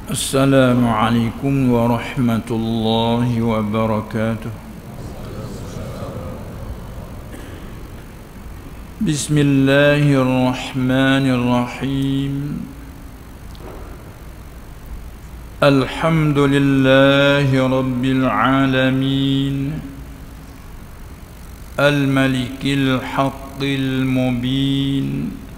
السلام عليكم ورحمة الله وبركاته. بسم الله الرحمن الرحيم. الحمد لله رب العالمين، الملك الحق المبين،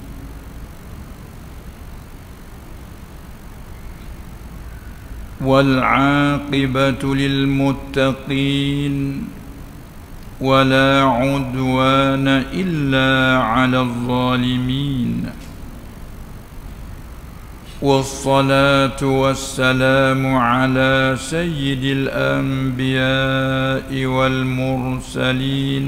والعاقبة للمتقين، ولا عدوان إلا على الظالمين، والصلاة والسلام على سيد الأنبياء والمرسلين،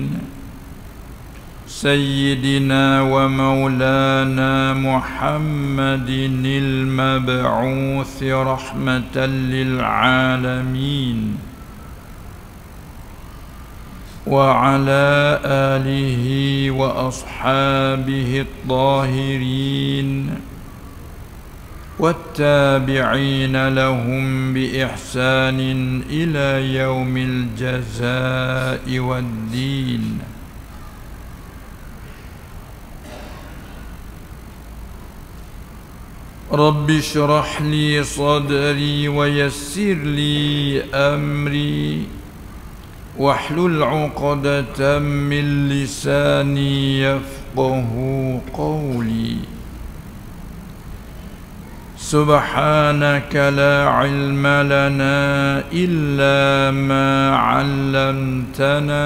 سيدنا ومولانا محمد المبعوث رحمة للعالمين، وعلى آله وأصحابه الطاهرين، والتابعين لهم بإحسان إلى يوم الجزاء والدين. رب اشرح لي صدري ويسر لي أمري واحلل عقدة من لساني يفقه قولي. سبحانك لا علم لنا إلا ما علمتنا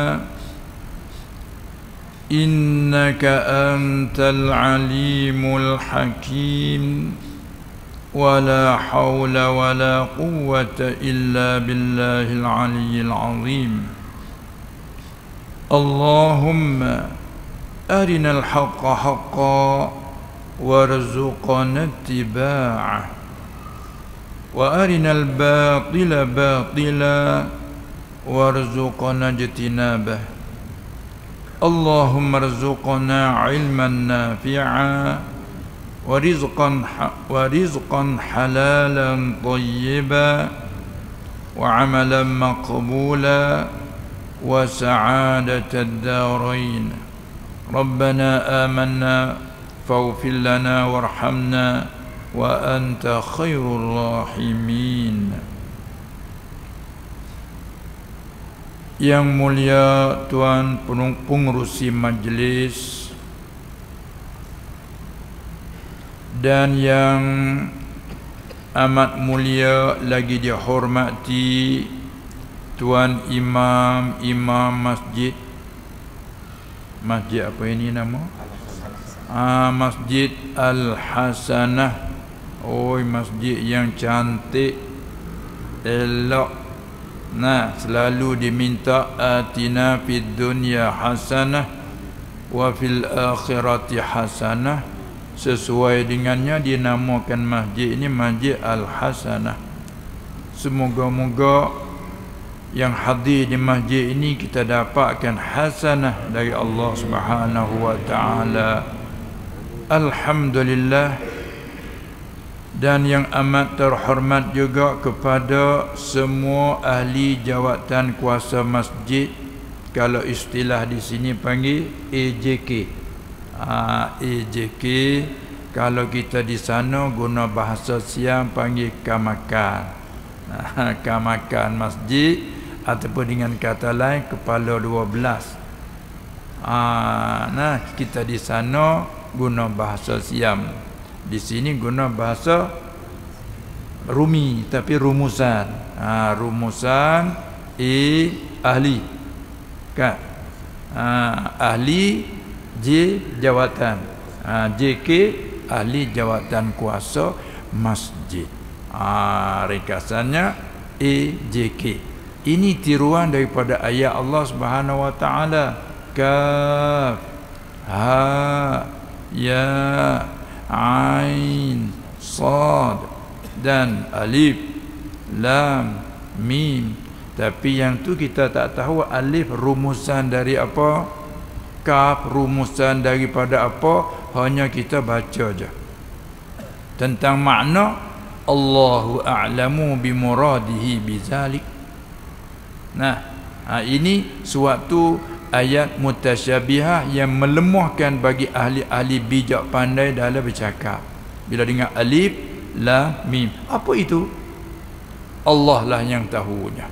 إنك أنت العليم الحكيم، ولا حول ولا قوة إلا بالله العلي العظيم. اللهم أرنا الحق حقا وارزقنا اتباعه، وأرنا الباطل باطلا وارزقنا اجتنابه. اللهم ارزقنا علما نافعا ورزقا حلالا طيبا وعملا مقبولا وسعادة الدارين. ربنا آمنا فاغفر لنا وارحمنا وأنت خير الراحمين. Yang mulia Tuan Pengerusi Majlis dan yang amat mulia lagi dihormati Tuan Imam Masjid apa ini nama? Masjid Al-Hasanah. Oh, masjid yang cantik, elok. Nah, selalu diminta atina fid dunya hasanah wa fil akhirati hasanah. Sesuai dengannya dinamakan masjid ini Masjid Al-Hasanah. Semoga-moga yang hadir di masjid ini kita dapatkan hasanah dari Allah Subhanahu wa taala. Alhamdulillah. Dan yang amat terhormat juga kepada semua ahli jawatan kuasa masjid. Kalau istilah di sini panggil AJK. AJK. Kalau kita di sana guna bahasa Siam panggil kamakan. Kamakan masjid ataupun dengan kata lain kepala 12. Nah, kita di sana guna bahasa Siam. Di sini guna bahasa Rumi tapi rumusan. Rumusan ahli. Kan? Ahli J jawatan. JK ahli jawatan kuasa masjid. Ringkasannya AJK. Ini tiruan daripada ayat Allah Subhanahu wa taala. Kaf ha ya Ain, Sad dan Alif, Lam, Mim. Tapi yang tu kita tak tahu alif rumusan dari apa, kaf rumusan daripada apa, hanya kita baca je. Tentang makna Allahu a'lamu bimuradihi bizalik. Nah, ini suatu ayat mutasyabihah yang melemahkan bagi ahli-ahli bijak pandai dalam bercakap. Bila dengar alif lam mim, apa itu? Allah lah yang tahunya.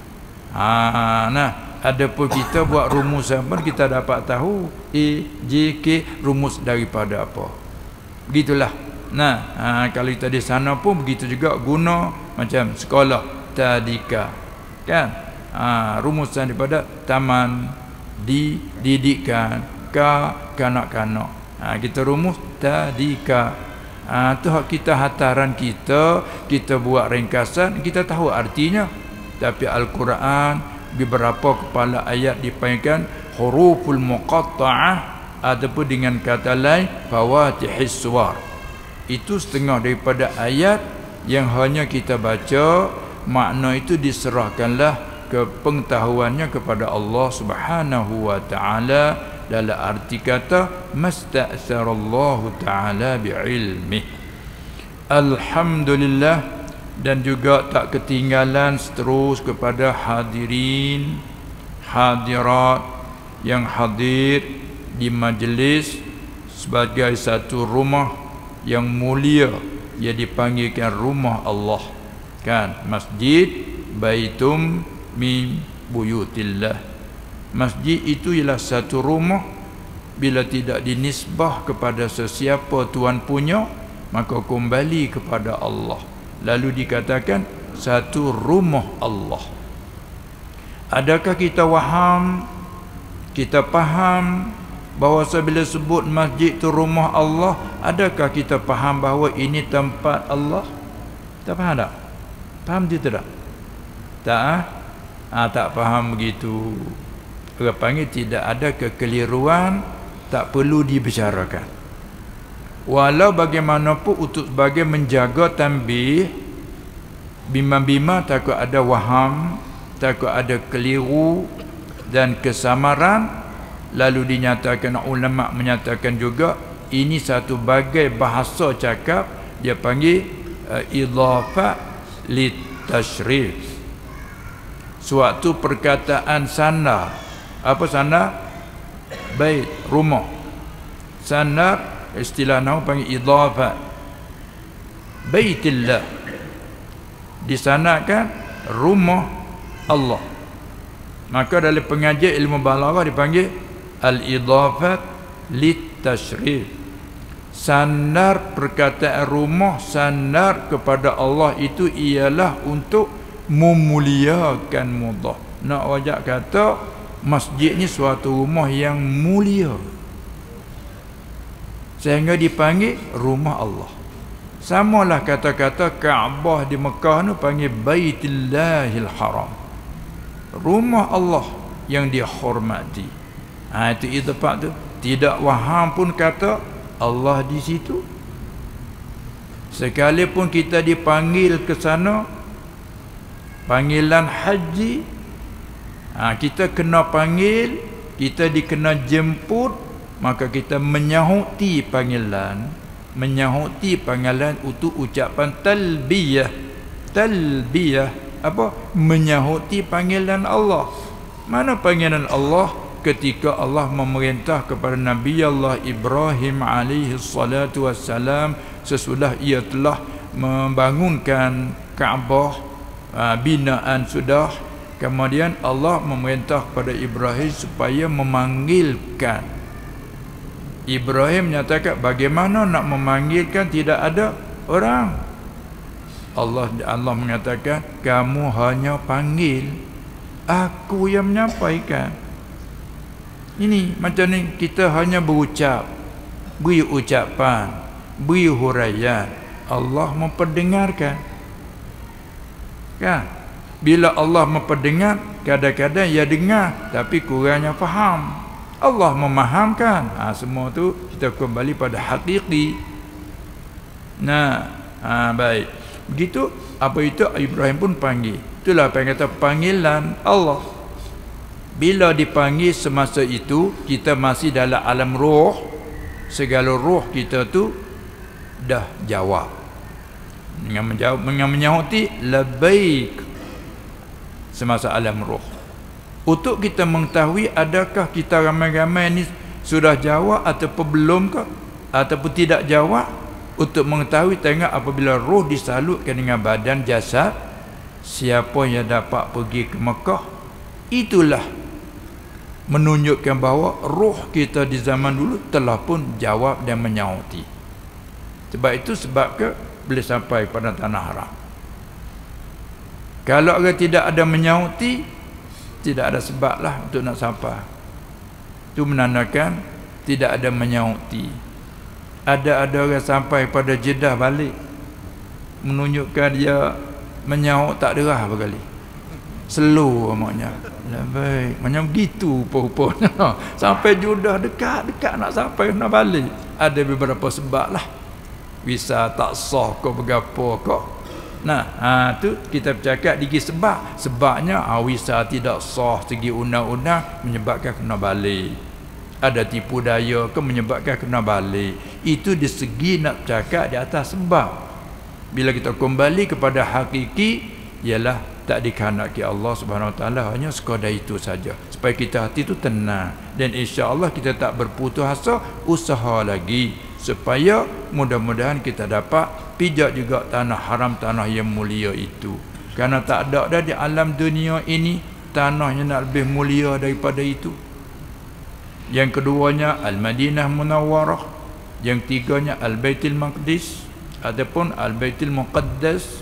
Nah, adapun kita buat rumusan pun kita dapat tahu A, J, K, rumus daripada apa. Begitulah. Nah, kalau kita di sana pun begitu juga guna macam sekolah tadika. Kan? Rumusan daripada taman, didikan, kanak-kanak. Kita rumus tadika. Tu hak kita hataran kita buat ringkasan, kita tahu artinya. Tapi Al-Quran beberapa kepala ayat dipanggilkan huruful muqatta'ah ataupun dengan kata lain fawatihis suwar. Itu setengah daripada ayat yang hanya kita baca, makna itu diserahkanlah ke pengetahuannya kepada Allah Subhanahu wa taala dalam arti kata masta'sarallahu taala bi'ilmi. Alhamdulillah. Dan juga tak ketinggalan seterus kepada hadirin hadirat yang hadir di majlis sebagai satu rumah yang mulia, ia dipanggilkan rumah Allah, kan? Masjid baitum min buyutillah. Masjid itu ialah satu rumah. Bila tidak dinisbah kepada sesiapa tuan punya, maka kembali kepada Allah. Lalu dikatakan satu rumah Allah. Adakah kita faham, kita faham bahawa bila sebut masjid itu rumah Allah, adakah kita faham bahawa ini tempat Allah? Tak faham tak? Faham dia tak? Tak? Tak faham begitu. Orang panggil tidak ada kekeliruan, tak perlu dibicarakan. Walau bagaimanapun untuk sebagai menjaga tanbih, bima-bima takut ada waham, takut ada keliru dan kesamaran. Lalu dinyatakan, ulama menyatakan juga ini satu bagai bahasa cakap, dia panggil idhafah litashrif. Suatu perkataan sandar. Apa sandar? Bait, rumah. Sandar istilah nama panggil idhafah. Baitillah disanakan rumah Allah. Maka dalam pengajian ilmu balaghah dipanggil al-idhafat litashrif. Sandar perkataan rumah, sandar kepada Allah itu ialah untuk memuliakan mudhaf. Nak wajak kata masjid ni suatu rumah yang mulia, sehingga dipanggil rumah Allah. Samalah kata-kata Kaabah di Mekah tu panggil Baitillahil Haram, rumah Allah yang dihormati. Itu idhafah tu. Tidak faham pun kata Allah di situ. Sekalipun kita dipanggil ke sana, panggilan haji, kita kena panggil, kita dikena jemput, maka kita menyahuti panggilan untuk ucapan talbiyah. Talbiyah apa? Menyahuti panggilan Allah. Mana panggilan Allah? Ketika Allah memerintah kepada Nabi Allah Ibrahim alaihi salatu wassalam, sesudah ia telah membangunkan Kaabah, binaan sudah, kemudian Allah memerintah kepada Ibrahim supaya memanggilkan. Ibrahim menyatakan, bagaimana nak memanggilkan tidak ada orang? Allah mengatakan, kamu hanya panggil, aku yang menyampaikan. Ini macam ni, kita hanya berucap, beri ucapan, beri huraian, Allah memperdengarkan. Kan? Bila Allah memperdengar, kadang-kadang ia dengar tapi kurangnya faham. Allah memahamkan. Semua tu kita kembali pada hakiki. Baik. Begitu apa itu Ibrahim pun panggil. Itulah apa yang kata panggilan Allah. Bila dipanggil semasa itu, kita masih dalam alam roh. Segala roh kita tu dah jawab. Dengan menjawab, dengan menyahuti labbaik semasa alam roh. Untuk kita mengetahui adakah kita ramai-ramai ni sudah jawab ataupun belum ke, ataupun tidak jawab. Untuk mengetahui, tengok apabila roh disalutkan dengan badan jasad, siapa yang dapat pergi ke Mekah, itulah menunjukkan bahawa roh kita di zaman dulu telah pun jawab dan menyahuti. Sebab itu sebab ke boleh sampai pada tanah haram. Kalau orang tidak ada menyahuti, tidak ada sebab lah untuk nak sampai. Itu menandakan tidak ada menyahuti. Ada orang sampai pada Jeddah balik, menunjukkan dia menyahut tak derah berkali. Slow maknanya. Baik, macam begitu rupa-rupanya. Sampai Jeddah dekat nak sampai nak balik. Ada beberapa sebab lah. Visa tak sah ke berapa ke. Nah, tu kita bercakap dikit sebab. Sebabnya visa tidak sah segi undang-undang menyebabkan kena balik. Ada tipu daya ke menyebabkan kena balik. Itu di segi nak bercakap di atas sebab. Bila kita kembali kepada hakiki, ialah tak dikehendaki Allah Subhanahu Wa Taala, hanya sekadar itu saja, supaya kita hati itu tenang. Dan insya-Allah kita tak berputus asa, usaha lagi supaya mudah-mudahan kita dapat pijak juga tanah haram, tanah yang mulia itu. Karena tak ada dah di alam dunia ini tanah yang nak lebih mulia daripada itu. Yang keduanya Al-Madinah Munawwarah, yang tiganya Al-Baitul Maqdis ataupun Al-Baitul Muqaddas.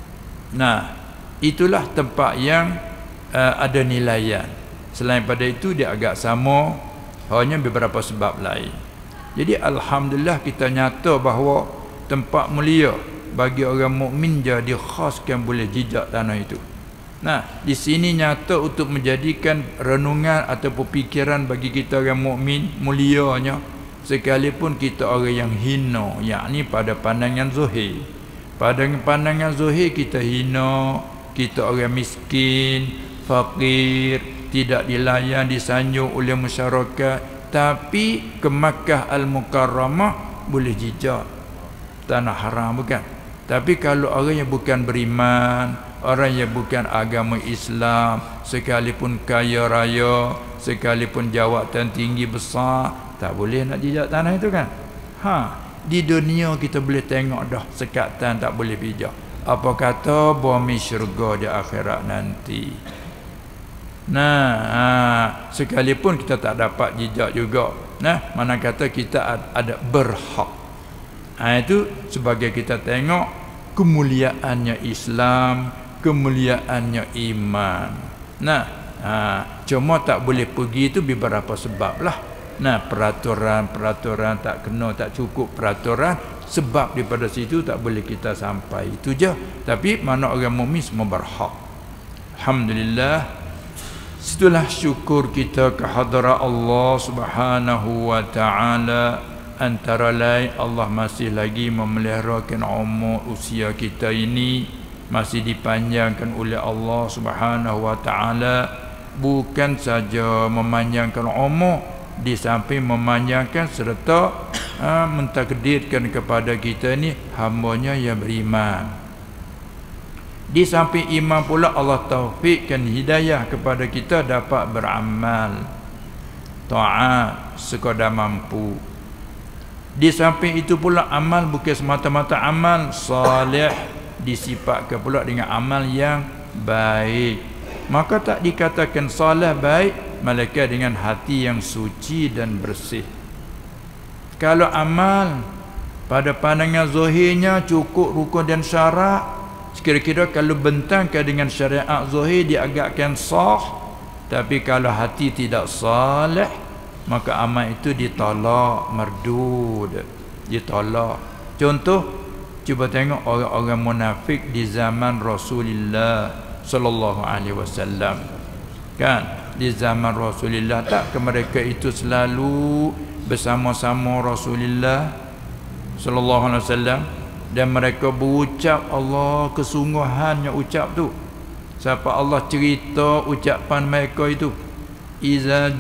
Nah, itulah tempat yang ada nilaian. Selain pada itu dia agak sama, hanya beberapa sebab lain. Jadi alhamdulillah kita nyata bahawa tempat mulia bagi orang mukmin jadi khaskan boleh jejak tanah itu. Nah, di sini nyata untuk menjadikan renungan atau fikiran bagi kita orang mukmin mulianya, sekalipun kita orang yang hina, yakni pada pandangan zahir. Pada pandangan zahir kita hina, kita orang miskin, fakir, tidak dilayan, disanjung oleh masyarakat. Tapi ke Makkah Al-Mukarramah boleh jejak tanah haram, bukan? Tapi kalau orang yang bukan beriman, orang yang bukan agama Islam, sekalipun kaya raya, sekalipun jawatan tinggi besar, tak boleh nak jejak tanah itu kan? Di dunia kita boleh tengok dah sekatan tak boleh pijak. Apa kata bumi syurga di akhirat nanti. Nah, sekalipun kita tak dapat jejak juga. Nah, mana kata kita ada berhak. Itu sebagai kita tengok kemuliaannya Islam, kemuliaannya iman. Nah, cuma tak boleh pergi itu beberapa sebab lah. Nah, peraturan tak kena, tak cukup peraturan, sebab daripada situ tak boleh kita sampai. Itu je. Tapi mana orang mukmin semua berhak. Alhamdulillah. Itulah syukur kita kehadrat Allah Subhanahu wa taala. Antara lain Allah masih lagi memeliharakan umur usia kita ini, masih dipanjangkan oleh Allah Subhanahu wa taala. Bukan saja memanjangkan umur, di samping memanjangkan serta mentakdirkan kepada kita ni hamba-Nya yang beriman. Di samping iman pula Allah taufikkan hidayah kepada kita dapat beramal taat sekadar mampu. Di samping itu pula amal bukan semata-mata amal salih, disifatkan pula dengan amal yang baik. Maka tak dikatakan salih baik melainkan dengan hati yang suci dan bersih. Kalau amal pada pandangan zahirnya cukup rukun dan syarat, kira-kira kalau bentangkan dengan syariat zahir diagakkan sah. Tapi kalau hati tidak salih, maka amal itu ditolak, mardud, ditolak. Contoh, cuba tengok orang-orang munafik di zaman Rasulullah sallallahu alaihi wasallam. Kan, di zaman Rasulullah tak ke mereka itu selalu bersama-sama Rasulullah sallallahu alaihi wasallam, dan mereka berucap Allah kesungguhannya ucap tu. Siapa Allah cerita ucapan mereka itu, iza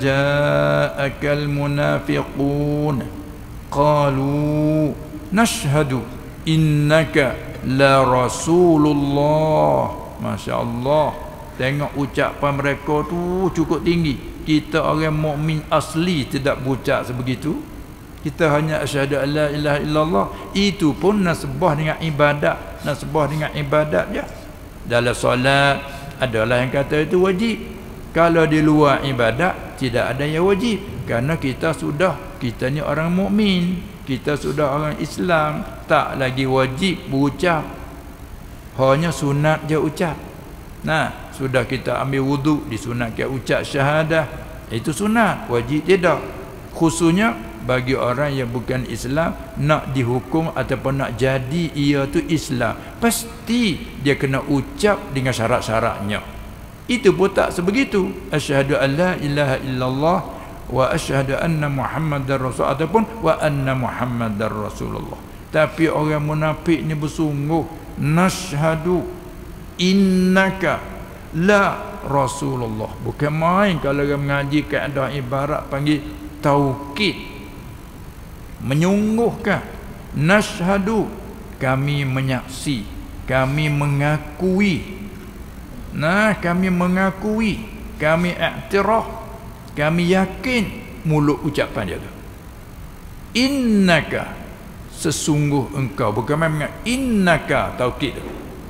ja'akal munafiqun qalu nashhadu innaka la rasulullah. Masya Allah, tengok ucapan mereka tu cukup tinggi. Kita orang mukmin asli tidak berucap sebegitu. Kita hanya asyhadu an la ilaha illallah, itu pun nasbah dengan ibadat, nasbah dengan ibadat je. Dalam solat adalah yang kata itu wajib. Kalau di luar ibadat tidak ada yang wajib, kerana kita ni orang mukmin, kita sudah orang Islam, tak lagi wajib berucap, hanya sunat je ucap. Nah, sudah kita ambil wuduk, disunatkan ucap syahadah, itu sunat, wajib tidak. Khususnya bagi orang yang bukan Islam, nak dihukum ataupun nak jadi ia tu Islam, pasti dia kena ucap dengan syarat-syaratnya. Itu pun tak sebegitu. Asyhadu an la ilaha illallah wa asyhadu anna Muhammadar Rasul ataupun wa anna Muhammadar Rasulullah. Tapi orang munafik ni bersungguh, nashhadu innaka la Rasulullah. Bukan main kalau orang mengaji kaedah ibarat panggil taukid, menyungguhkan. Nashhadu, kami menyaksi, kami mengakui. Nah, kami mengakui, kami iktiraf, kami yakin, mulut ucapan dia tu. Innaka, sesungguh engkau, bukan memang innaka taukid.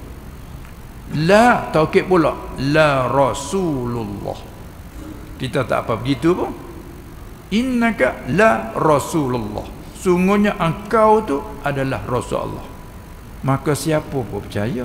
La taukid pula, la Rasulullah. Kita tak apa begitu pun. Innaka la Rasulullah, sungguhnya engkau tu adalah Rasulullah. Maka siapa pun percaya.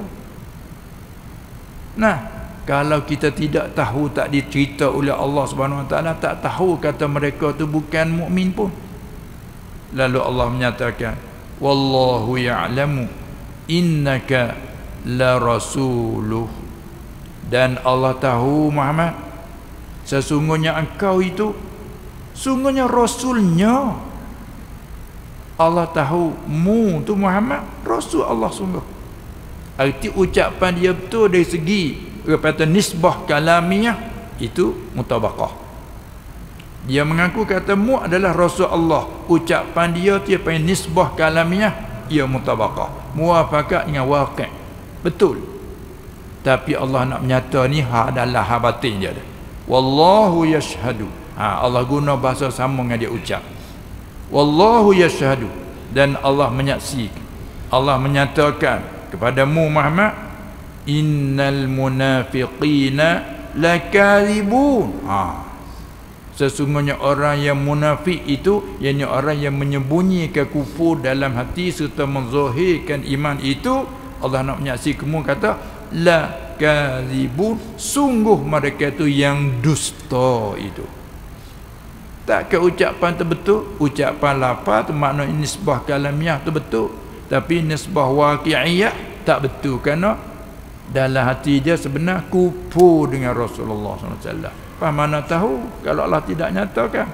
Nah, kalau kita tidak tahu, tak dicerita oleh Allah Subhanahu Wa Taala, tak tahu kata mereka tu bukan mukmin pun. Lalu Allah menyatakan, wallahu ya'lamu innaka la rasuluh. Dan Allah tahu Muhammad, sesungguhnya engkau itu sungguhnya rasulnya. Allah tahu mu tu Muhammad rasul Allah sungguh. Arti ucapan dia betul dari segi kata nisbah kalamiah, itu mutabaqah. Dia mengaku kata mu adalah rasul Allah, ucapan dia dia panggil nisbah kalamiah, ia mutabaqah, muwafaqah dengan waqi', betul. Tapi Allah nak menyata ni adalah batin dia. Wallahu yashhadu. Allah guna bahasa sama dengan dia ucap. Wallahu yashhadu, dan Allah menyaksikan, Allah menyatakan kepadamu Muhammad, innal munafiqina lakadzibun. Sesungguhnya orang yang munafik itu, yakni orang yang menyembunyikan kufur dalam hati serta menzahirkan iman itu, Allah nak menyaksikan kamu kata lakadzibun, sungguh mereka itu yang dusta itu. Tak ke ucapan tu betul, ucapan lafaz tu makna nisbah kalamiah tu betul, tapi nisbah waqi'iyah tak betul, kerana dalam hati dia sebenar kufur dengan Rasulullah SAW. Mana tahu kalau Allah tidak nyatakan.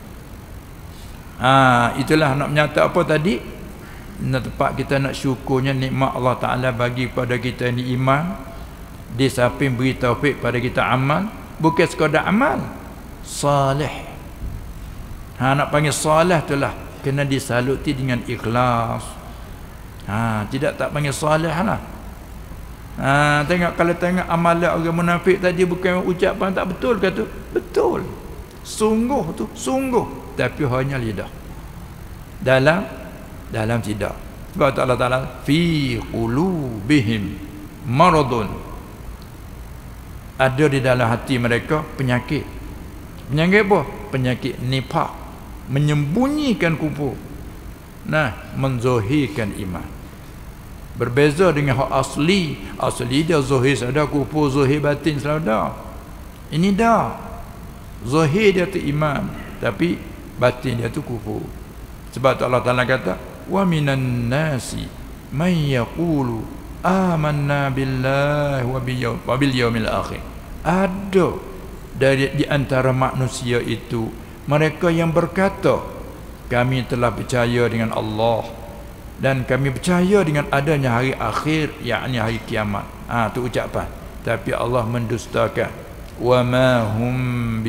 Itulah nak menyata apa tadi, nak tempat kita nak syukurnya nikmat Allah Ta'ala bagi kepada kita ni iman, di samping beri taufik pada kita amal, bukan sekadar amal salih. Nak panggil salih itulah kena disaluti dengan ikhlas. Tidak tak panggil salih lah. Tengok, kalau tengok amalan orang munafik tadi, bukan ucapan tak betul, kata betul, sungguh tu sungguh, tapi hanya lidah, dalam tidak. Sebab Allah Ta'ala fi qulubihim maradun, ada di dalam hati mereka penyakit. Penyakit apa? Penyakit nifaq, menyembunyikan kufur, menzahirkan iman. Berbeza dengan hak asli. Asli dia zahir ada kufur, zahir batin selalu ada. Ini dah zahir dia tu iman, tapi batin dia tu kufur. Sebab tu Allah Ta'ala kata, wa minan nasi man yaqulu amanna billahi wa bil yaumil akhir. Ada dari di antara manusia itu mereka yang berkata, kami telah percaya dengan Allah dan kami percaya dengan adanya hari akhir, yakni hari kiamat. Tu ucapan, tapi Allah mendustakan. Wa ma hum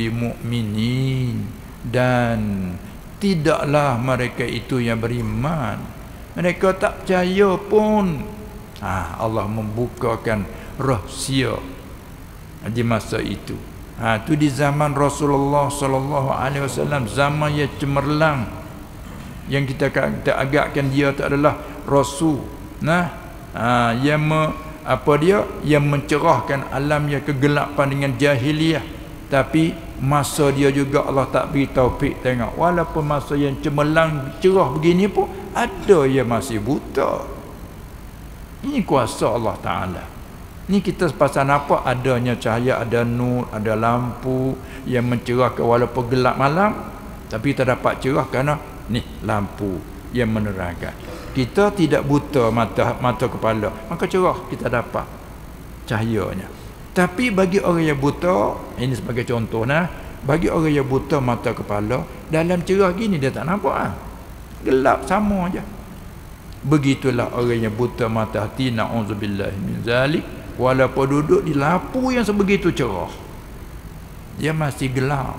bimu'minin, dan tidaklah mereka itu yang beriman. Mereka tak percaya pun. Allah membukakan rahsia di masa itu. Tu di zaman Rasulullah sallallahu alaihi wasallam, zaman yang cemerlang, yang kita agakkan dia tak adalah rasul. Yang yang mencerahkan alam yang kegelapan dengan jahiliah. Tapi masa dia juga Allah tak beri taufik. Tengok, walaupun masa yang cemerlang cerah begini pun ada yang masih buta. Ini kuasa Allah Ta'ala. Ni kita pasal apa? Adanya cahaya, ada nur, ada lampu yang mencerahkan walaupun gelap malam, tapi kita dapat cerah kerana ni lampu yang menerangkan. Kita tidak buta mata kepala, maka cerah kita dapat cahayanya. Tapi bagi orang yang buta, ini sebagai contoh bagi orang yang buta mata kepala, dalam cerah gini dia tak nampak gelap sama aja. Begitulah orang yang buta mata hati, na'udzubillah min zalik, walaupun duduk di lampu yang sebegitu cerah, dia masih gelap.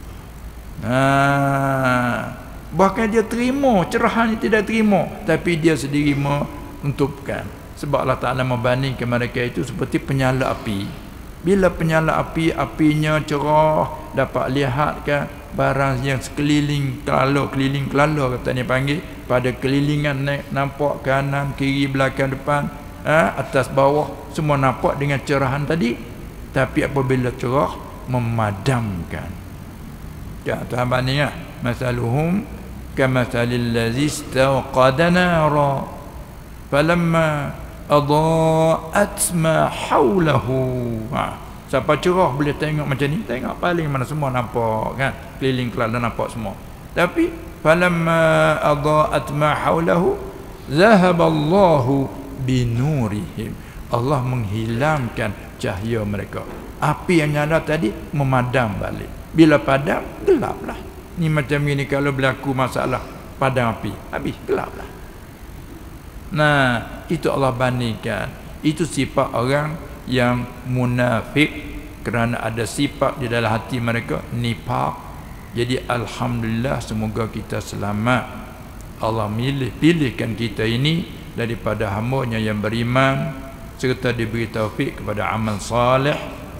Bahkan dia terima cerahan, tidak terima, tapi dia sendiri menutupkan. Sebab Allah Ta'ala membandingkan mereka itu seperti penyala api. Bila penyala api, apinya cerah, dapat lihat kan barang yang sekeliling keliling kata ni panggil, pada kelilingan nampak kanan, kiri, belakang, depan, atas, bawah, semua nampak dengan cerahan tadi. Tapi apabila cerah, memadamkan. Ya, Tuhan banding masaluhum kamathalil ladzi istawqada nara falamma adaa'at ma hawlahu. Siapa cerah boleh tengok macam ni, tengok paling mana semua nampak kan, keliling kelana nampak semua. Tapi falamma adaa'at ma hawlahu zahaballahu binurihim, Allah menghilangkan cahaya mereka. Api yang nyala tadi memadam balik. Bila padam, gelaplah. Ni macam ni kalau berlaku masalah padam api, habis gelaplah. Itu Allah bandingkan. Itu sifat orang yang munafik, kerana ada sifat di dalam hati mereka nifaq. Jadi alhamdulillah, semoga kita selamat. Allah pilihkan kita ini daripada hamba-Nya yang beriman, serta diberi taufik kepada amal salih.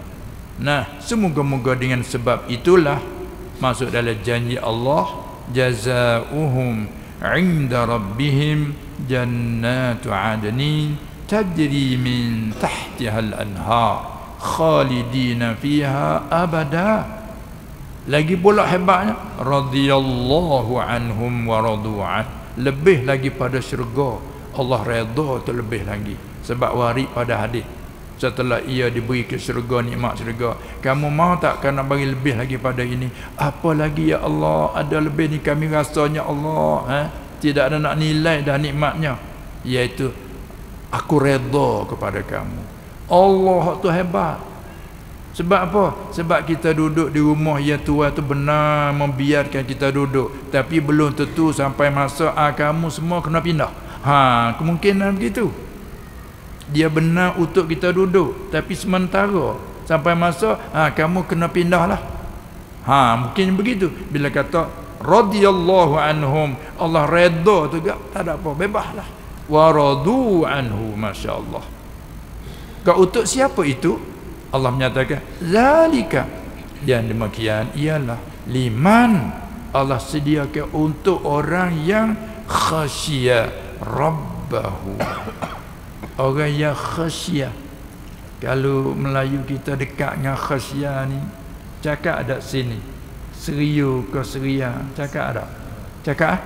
Semoga-moga dengan sebab itulah masuk dalam janji Allah, jazaohum 'inda rabbihim jannatu 'adnin tajri min tahtiha al-anhar khalidina fiha abada. Lagi pula hebatnya, radhiyallahu anhum wa radu'an, lebih lagi pada syurga. Allah redha terlebih lagi. Sebab warid pada hadis, setelah ia diberi ke syurga, nikmat syurga, kamu mau tak kena bagi lebih lagi pada ini? Apa lagi ya Allah, ada lebih ni kami rasanya Allah, tidak ada nak nilai dah nikmatnya, iaitu aku redha kepada kamu. Allah tu hebat. Sebab apa? Sebab kita duduk di rumah yang Tuhan tu benar membiarkan kita duduk, tapi belum tentu sampai masa kamu semua kena pindah. Kemungkinan begitu. Dia benar untuk kita duduk, tapi sementara sampai masa kamu kena pindahlah. Mungkin begitu. Bila kata radhiyallahu anhum, Allah redha tu juga, tak ada apa, bebaslah. Wa radu anhu, masya-Allah. Kau untuk siapa itu? Allah menyatakan zalika, yang demikian ialah liman, Allah sediakan untuk orang yang khasyia rabbahu. Orang yang khasyah. Kalau Melayu kita dekat dengan khasyah ni, cakap ada sini, seriu ke seria, cakap ada? Cakap?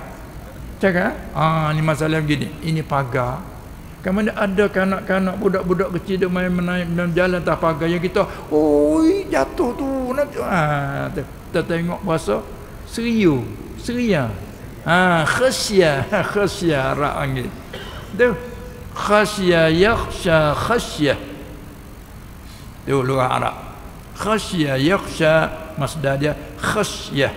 Ni masalah begini. Ini pagar. Kamu ada kanak-kanak, budak-budak kecil dia main menaik dalam jalan atas pagar, yang kita jatuh tu. Kita tengok bahasa seriu, seria. Khasyah Arab panggil tu. Khasya yakhsha khasyah, tu luar Arab. Khasya yakhsha, masdar dia khasyah.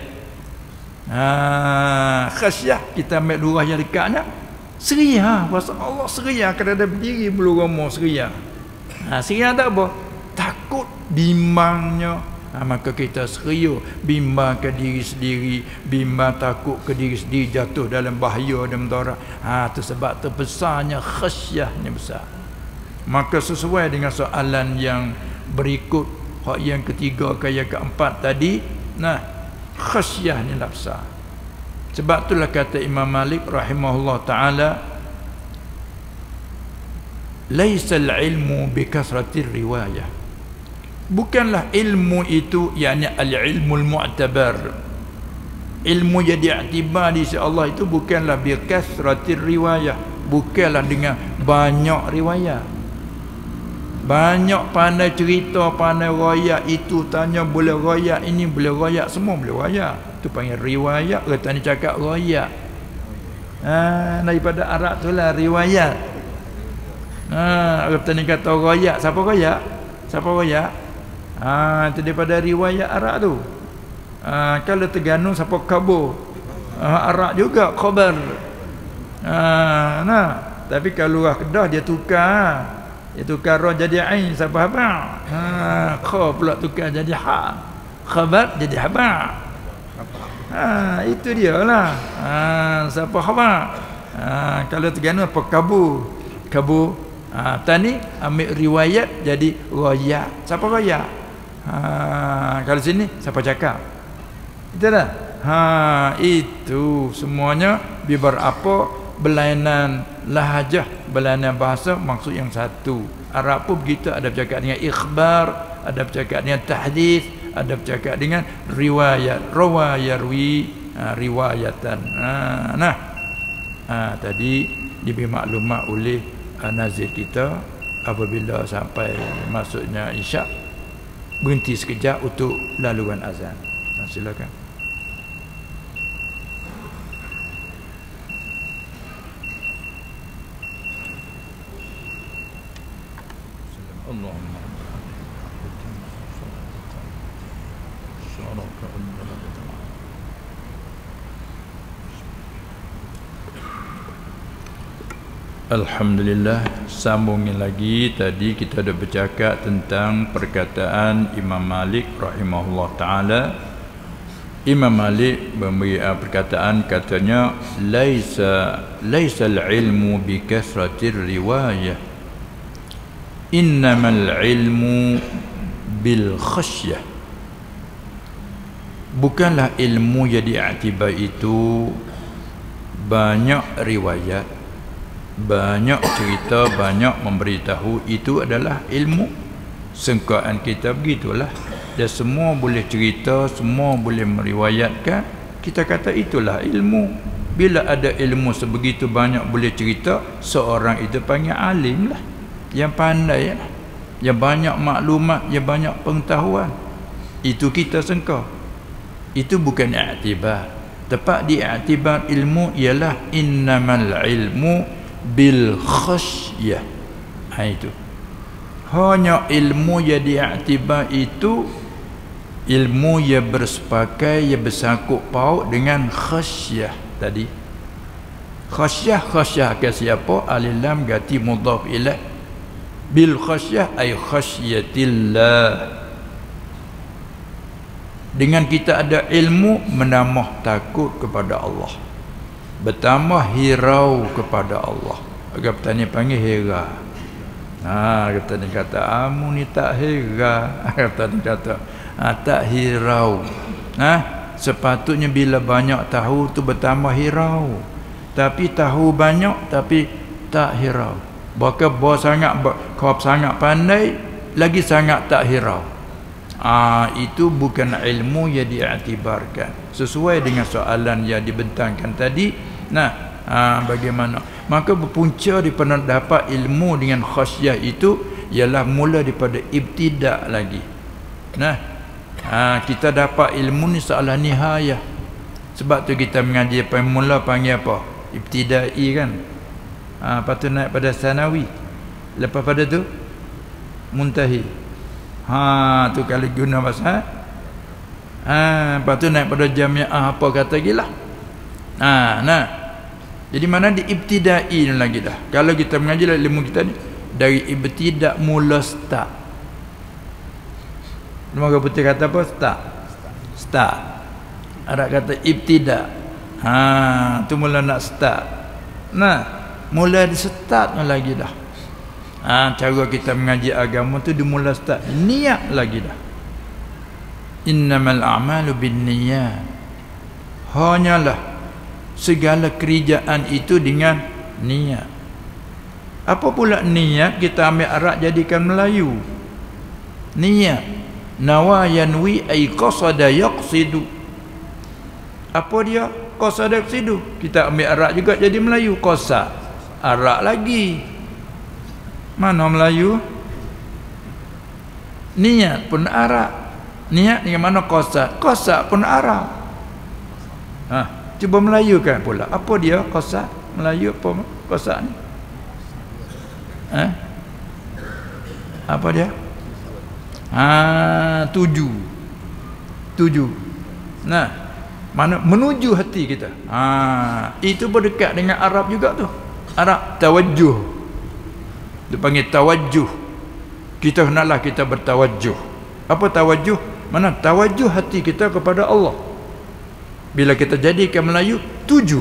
Khasyah kita ambil lurah yang dekatnya, seria. Bahasa Allah seria, kerana berdiri belum romo seria. Seria tak apa, takut, bimbangnya, Maka kita serius bimbang ke diri sendiri, bimbang takut ke diri sendiri jatuh dalam bahaya dan mudarat. Tu sebab tu besarnya khasyahnya besar. Maka sesuai dengan soalan yang berikut, hak yang ketiga ke yang keempat tadi, khasyah ni lah besar. Sebab itulah kata Imam Malik rahimahullah ta'ala, laisal ilmu bi kasratir riwayah. Bukanlah ilmu itu, yakni al-ilmul mu'tabar, ilmu jadi i'tibar di sisi Allah itu bukanlah bi kasratir riwayah, bukanlah dengan banyak riwayat. Banyak pandai cerita, pandai royak, itu tanya boleh royak, ini boleh royak, semua boleh royak. Itu panggil riwayat. Kata ni cakap royak. Daripada Arab tu lah riwayat. Kata ni kata royak. Siapa royak? Siapa royak? Itu daripada riwayat Arab tu. Kalau Terengganu siapa khabar? Arab juga khabar. Tapi kalau luar Kedah dia tukar. Dia tukar ra jadi ain, siapa haba? Kha pula tukar jadi ha. Khabar jadi haba. Itu dia lah. Siapa haba? Kalau Terengganu apa kabu? Kabu. Tani ambil riwayat jadi royak. Siapa royak? Kalau sini siapa cakap? Itu dah. Itu semuanya bibar apa berlainan lahajah, berlainan bahasa, maksud yang satu. Arab pun begitu, ada bercakap dengan ikhbar, ada bercakap dengan tahdits, ada bercakap dengan riwayat, rawayarwi, riwayatan. Tadi diberi maklumat oleh nazir kita apabila sampai maksudnya isyak, berhenti sekejap untuk laluan azan. Silakan. Allahumma Alhamdulillah, sambungin lagi. Tadi kita dah bercakap tentang perkataan Imam Malik rahimahullah ta'ala. Imam Malik memberi perkataan, katanya laisal ilmu bi kasratir riwayah, innamal ilmu bil khasyah. Bukanlah ilmu yang diiktibar itu banyak riwayat, banyak cerita, banyak memberitahu, itu adalah ilmu. Sangkaan kita begitulah. Dia semua boleh cerita, semua boleh meriwayatkan, kita kata itulah ilmu. Bila ada ilmu sebegitu banyak boleh cerita, seorang itu panggil alim lah, yang pandai lah, yang banyak maklumat, yang banyak pengetahuan. Itu kita sangka. Itu bukan i'tibar. Tepat di i'tibar ilmu ialah innamal ilmu bil khasyah. Itu hanya ilmu yang diiktibar itu ilmu yang bersepakai, yang bersangkut paut dengan khasyah tadi. Khasyah ke siapa? Alif lam ganti mudhaf ilaih. Bil khasyah ay khasyatillah. Dengan kita ada ilmu, menambah takut kepada Allah, bertambah hirau kepada Allah. Agak petani panggil hera. Kata ni kata amu ni tak hera. Kata ni kata tak hirau. Sepatutnya bila banyak tahu tu bertambah hirau. Tapi tahu banyak tapi tak hirau. Bahkan kau sangat pandai, lagi sangat tak hirau. Itu bukan ilmu yang diiktibarkan. Sesuai dengan soalan yang dibentangkan tadi. Bagaimana? Maka berpunca daripada dapat ilmu dengan khasyah itu ialah mula daripada ibtidak lagi. Kita dapat ilmu ni seolah nihayah. Sebab tu kita mengaji mula panggil apa? Ibtidai kan. Lepas tu naik pada sanawi. Lepas pada tu muntahi. Tu kalau guna bahasa. Lepas tu naik pada jamiah, apa kata gila. Jadi mana di ibtidai lagi dah. Kalau kita mengaji ilmu kita ni dari ibtidak, mula start. Orang putih kata apa? Start. Arab kata ibtida. Tu mula nak start. Nah, mula di start lagi dah. Cara kita mengaji agama tu dimula start. Niat lagi dah. Innamal a'malu binniyat. Hanyalah segala kerjaan itu dengan niat. Apa pula niat? Kita ambil Arab jadikan Melayu. Niat. Nawa yanwi ay qasada yaqsidu. Apa dia? Qasada yaqsidu. Kita ambil Arab juga jadi Melayu. Qasad. Arab lagi. Mana Melayu? Niat pun Arab. Niat dengan mana qasad? Qasad pun Arab. Cuba Melayu kan pula. Apa dia qasad? Melayu apa qasad ni? Apa dia? Tuju. Nah, mana menuju hati kita. Itu berdekat dengan Arab juga tu. Arab tawajjuh. Dia panggil tawajjuh. Kita hendaklah kita bertawajjuh. Apa tawajjuh? Mana tawajjuh hati kita kepada Allah. Bila kita jadikan Melayu, tuju.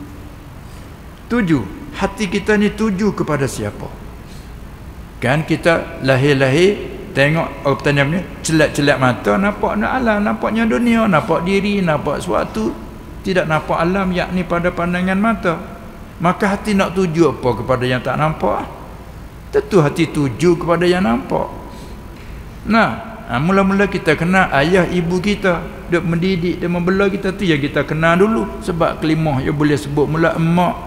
Hati kita ni tuju kepada siapa? Kan kita lahir-lahir tengok petani ni celak-celak mata, nampaknya alam, nampaknya dunia, nampak diri, nampak sesuatu, tidak nampak alam yakni pada pandangan mata. Maka hati nak tuju apa kepada yang tak nampak? Tentu hati tuju kepada yang nampak. Nah, mula-mula kita kenal ayah ibu kita, dia mendidik, dia membela kita, tu yang kita kenal dulu. Sebab kelimah yang boleh sebut mula emak.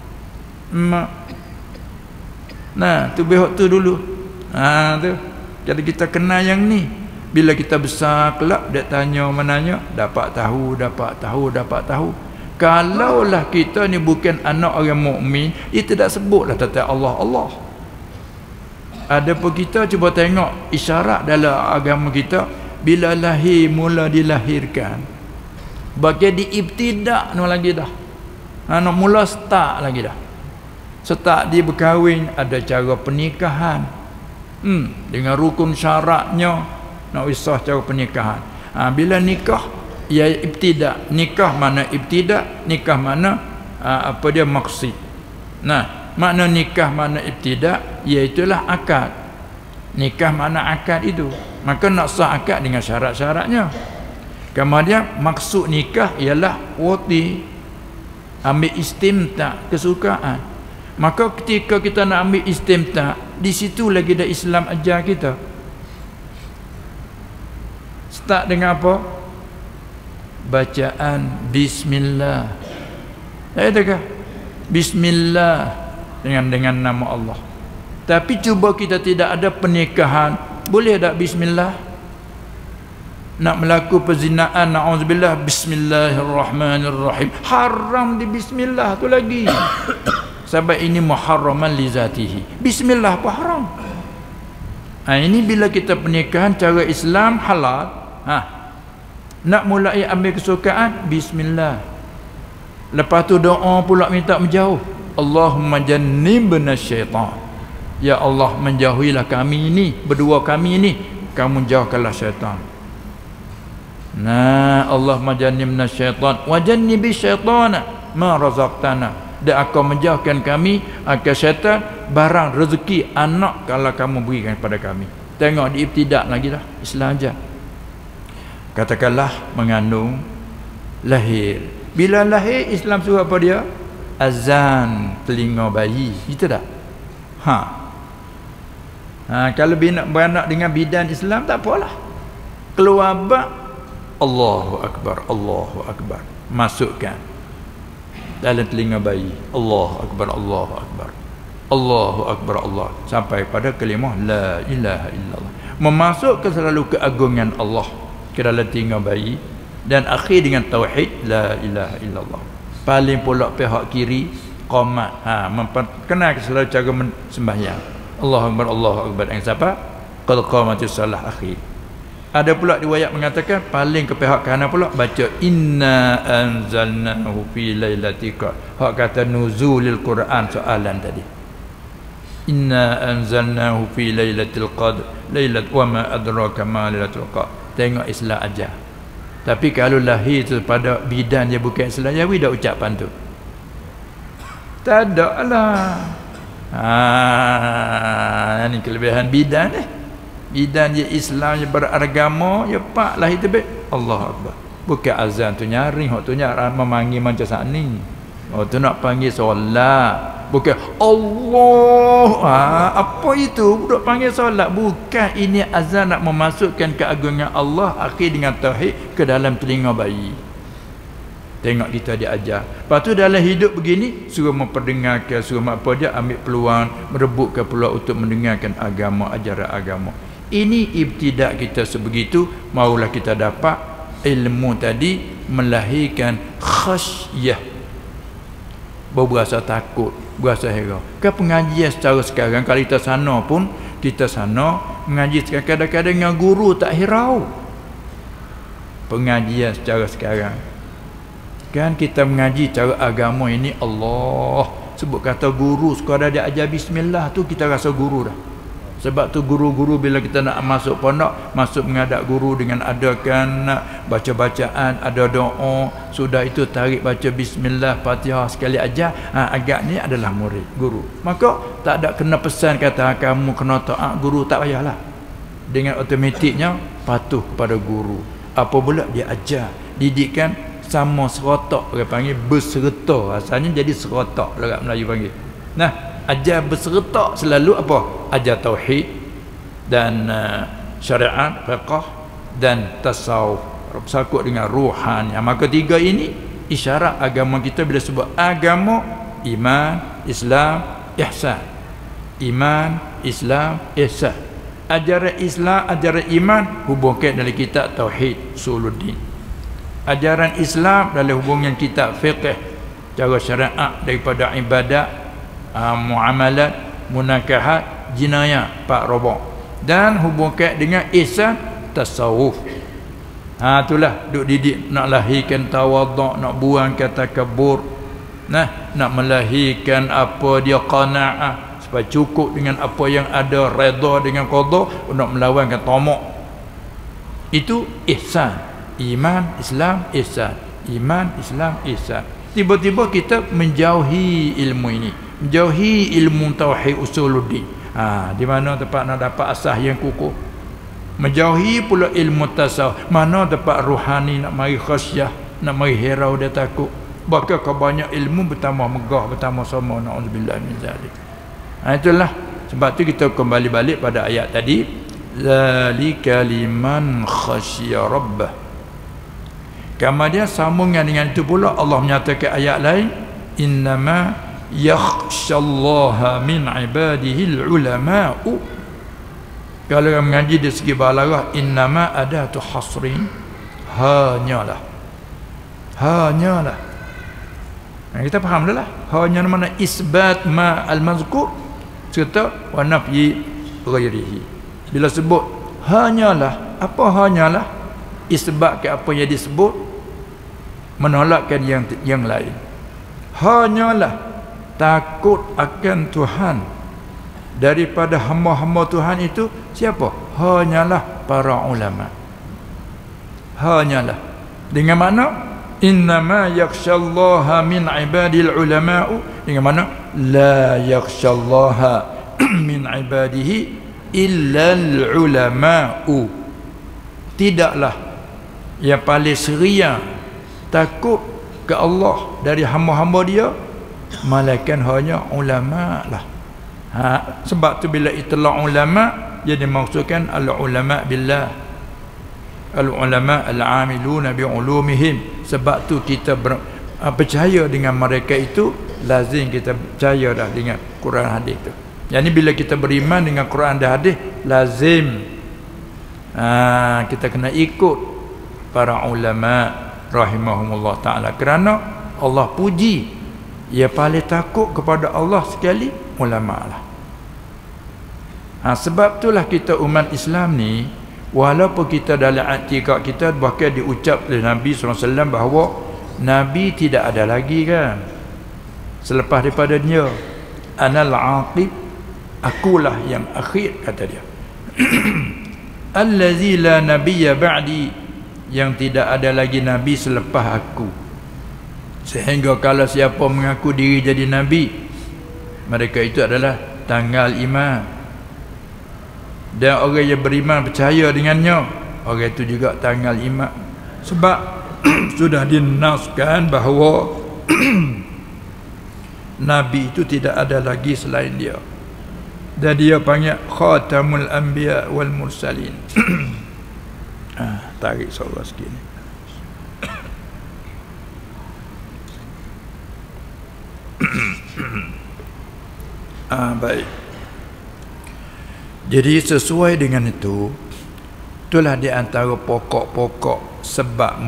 Nah, tu behok tu dulu. Tu. Jadi kita kenal yang ni. Bila kita besar kelak, dia tanya mananya, dapat tahu. Kalaulah kita ni bukan anak orang mukmin, dia tidak sebutlah tentang Allah. Ada pun kita cuba tengok isyarat dalam agama kita, bila lahir mula dilahirkan. Bagi diibtidak no lagi dah. Nak mula start lagi dah. Start dia berkahwin, ada cara pernikahan. Dengan rukun syaratnya, nak usah cara pernikahan. Bila nikah, ia ibtidak. Nikah mana ibtidak, nikah mana apa dia maksud. Nah, makna nikah mana ibtidak, iaitulah akad. Nikah mana akad itu. Maka nak sah akad dengan syarat-syaratnya. Kemudian maksud nikah ialah wati, ambil istimta, kesukaan. Maka ketika kita nak ambil istimta, di situ lagi dah Islam ajar kita. Start dengan apa? Bacaan bismillah. Adakah? Bismillah dengan nama Allah. Tapi cuba kita tidak ada pernikahan, boleh tak bismillah? Nak melakukan perzinaan, na'udzubillah, bismillahirrahmanirrahim. Haram di bismillah tu lagi. Sebab ini muharraman li zatihi. Bismillah apa haram? Ini bila kita pernikahan cara Islam halal. Nak mulai ambil kesukaan, bismillah. Lepas tu doa pula minta menjauh. Allahumma jannibna syaitan. Ya Allah, menjauhilah kami ini, berdua kami ini, kamu jauhkanlah syaitan. Nah, Allahumma jannibna syaitan wa jannibi syaitana ma razaqtana. Dia akan menjauhkan kami akan syaitan barang rezeki anak kalau kamu berikan kepada kami. Tengok diibtidak lagi dah Islam aja. Katakanlah mengandung, lahir. Bila lahir Islam suruh apa dia? Azan telinga bayi. Gitu tak? Kalau beranak dengan bidan Islam tak apalah. Keluar bab Allahu Akbar, Allahu Akbar. Masukkan dalam telinga bayi. Allahu Akbar, Allahu Akbar, Allahu Akbar, Allah, sampai pada kalimah la ilaha illallah. Memasukkan selalu keagungan Allah ke dalam telinga bayi, dan akhir dengan tauhid la ilaha illallah. Paling pula pihak kiri qamat, memperkenalkan selalu cara sembahyang. Allahu Akbar, Allahu Akbar. Yang siapa? Qad qamatis salah akhir. Ada pula riwayat mengatakan paling ke pihak kanan pula baca inna anzalnahu fi lailatul qadr. Hak kata nuzulil Quran soalan tadi. Inna anzalnahu fi lailatul qadr lailat wa ma adraka ma lailatul qadr. Tengok Islam ajar. Tapi kalau lahir tu pada bidan dia bukan Islam, ya dah ucapan tu. Tak ada lah. Ni kelebihan bidan ni. Bidan dia Islam, dia beragama, ya pak lahir tu Allah Akbar. Bukan azan tu nyaring, hok tu nyaring memanggil macam saat ni. Oh tu nak panggil solat. Bukan Allah. Apa itu? Budak panggil solat. Bukan, ini azan nak memasukkan keagungan Allah akhir dengan tauhid ke dalam telinga bayi. Tengok kita diajar. Lepas tu dalam hidup begini, suruh memperdengarkan, suruh apa dia ambil peluang, merebutkan peluang untuk mendengarkan agama, ajaran agama. Ini ibtidak kita sebegitu, maulah kita dapat ilmu tadi melahirkan khasyah. Berasa takut, berasa heran. Ke pengajian secara sekarang, kalau kita sana pun, kita sana mengaji sekarang, kadang-kadang dengan guru tak hirau. Pengajian secara sekarang kan kita mengaji cara agama ini, Allah sebut kata guru, sekadar dia ajar bismillah tu kita rasa guru dah. Sebab tu guru-guru bila kita nak masuk pondok, masuk menghadap guru dengan adakan baca-bacaan, ada doa, sudah itu tarik baca bismillah, Fatihah sekali ajar, agak ni adalah murid guru. Maka tak ada kena pesan kata kamu kena taat guru, tak payahlah. Dengan otomatiknya patuh kepada guru. Apa pula dia ajar, didikan sama serotak, orang panggil berserta. Asalnya jadi serotak lah Melayu panggil. Nah, ajar berserta selalu apa? Ajar tauhid dan syariat, fiqh dan tasawuf, bersangkut dengan ruhani. Maka tiga ini isyarat agama kita. Bila sebut agama, iman, Islam, ihsan. Iman, Islam, ihsan. Ajaran Islam, ajaran iman hubungkan dalam kitab tauhid usuluddin. Ajaran Islam dalam hubungan kitab fiqh, cara syariat daripada ibadat, muamalat, munakahat, jinayah, pak robok, dan hubungkan dengan ihsan, tasawuf. Itulah duk didik nak lahirkan tawaduk, nak buangkan takabur, nak melahirkan apa dia qanaah, supaya cukup dengan apa yang ada, redha dengan qada, nak melawankan tamak. Itu ihsan. Iman, Islam, ihsan. Iman, Islam, ihsan. Tiba-tiba kita menjauhi ilmu ini, menjauhi ilmu tauhid usuluddin. Di mana tempat nak dapat asas yang kukuh. Menjauhi pula ilmu tasawuf. Mana tempat ruhani nak mari khasyah, nak mari hirau dia takut. Bahkan kebanyak ilmu bertambah megah, bertambah sama. Na'udzubillah min zalik. Itulah sebab tu kita kembali balik pada ayat tadi, zalika liman khasyiya rabbah. Kemudian sambungan dengan itu pula Allah menyatakan ayat lain, innama yakhshallaha min ibadihi ulama'u. Kalau yang mengaji dari segi balarah, innama adatu hasrin, hanyalah. Kita faham dah lah. Hanya mana isbat ma al-mazkur serta wa nafyi ghairihi. Bila sebut hanyalah, apa hanyalah? Isbat ke apa yang disebut, menolakkan yang lain. Hanyalah takut akan Tuhan daripada hamba-hamba Tuhan itu siapa? Hanyalah para ulama. Hanyalah dengan mana? Innama yakhshallaha min ibadil ulama'u. Dengan mana? La yakhshallaha min ibadihi illal ulama'u. Tidaklah yang paling seria takut ke Allah dari hamba-hamba dia malaikat hanya ulama lah. Sebab tu bila itla' ulama, dia dimaksudkan al-ulama billah, al-ulama al-amiluna bi'ulumihim. Sebab tu kita percaya dengan mereka itu, lazim kita percaya dah dengan Quran hadis tu. Yang ni bila kita beriman dengan Quran dan hadis, lazim kita kena ikut para ulama rahimahumullah ta'ala. Kerana Allah puji, ia paling takut kepada Allah sekali ulama lah. Sebab itulah kita umat Islam ni, walaupun kita dalam i'tikad kita bahkan diucap oleh Nabi SAW bahawa Nabi tidak ada lagi kan selepas daripada dia, anal aqib, Akulah yang akhir, kata dia. Allazi la nabiyya ba'di, yang tidak ada lagi nabi selepas aku. Sehingga kalau siapa mengaku diri jadi nabi, mereka itu adalah tanggal iman. Dan orang yang beriman percaya dengannya, orang itu juga tanggal iman. Sebab sudah dinaskan bahawa nabi itu tidak ada lagi selain dia. Dan dia panggil khatamul anbiya wal mursalin. Tarik suara sikit ni. Baik. Jadi sesuai dengan itu, itulah di antara pokok-pokok sebab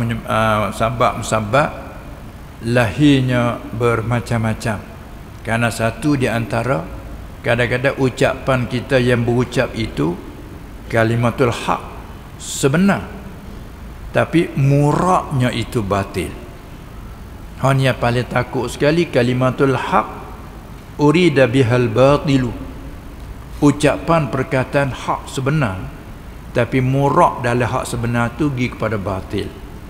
lahirnya bermacam-macam. Karena satu di antara, kadang-kadang ucapan kita yang berucap itu kalimatul haq sebenar, tapi muraknya itu batil. Hanya paling takut sekali kalimatul haq urida bihal batilu, ucapan perkataan hak sebenar tapi murak dalam hak sebenar tu pergi kepada batil.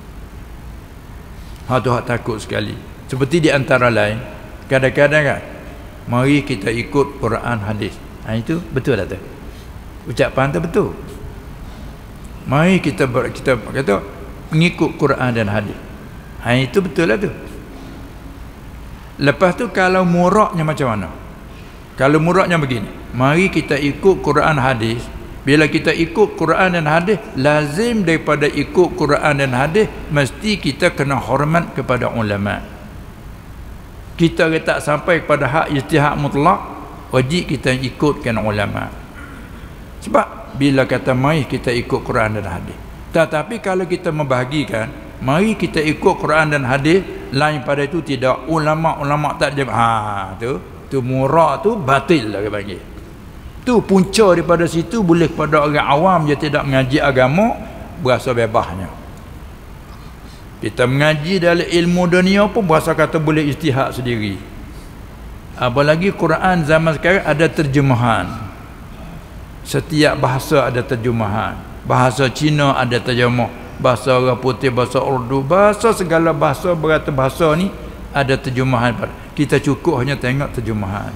Hak tu hak takut sekali. Seperti di antara lain, kadang-kadang kan, mari kita ikut Quran hadis. Itu betul tak tu? Ucapan tu betul. Mari kita kata mengikut Quran dan hadis. Itu betul lah tu. Lepas tu kalau muraknya macam mana? Kalau muraknya begini, mari kita ikut Quran hadis. Bila kita ikut Quran dan hadis, lazim daripada ikut Quran dan hadis, mesti kita kena hormat kepada ulama. Kita tak sampai kepada hak ijtihad mutlak, wajib kita ikutkan ulama. Sebab bila kata mari kita ikut Quran dan hadis, tetapi kalau kita membahagikan mari kita ikut Quran dan hadis, lain pada itu tidak, ulama tak jawab, tu murak tu batil lah dia panggil. Tu punca daripada situ boleh kepada orang awam yang tidak mengaji agama berasa bebasnya. Kita mengaji dalam ilmu dunia pun berasa kata boleh ijtihad sendiri. Apalagi Quran zaman sekarang ada terjemahan. Setiap bahasa ada terjemahan. Bahasa Cina ada terjemah, bahasa orang putih, bahasa Urdu, bahasa segala bahasa berata bahasa ni ada terjemahan. Kita cukup hanya tengok terjemahan.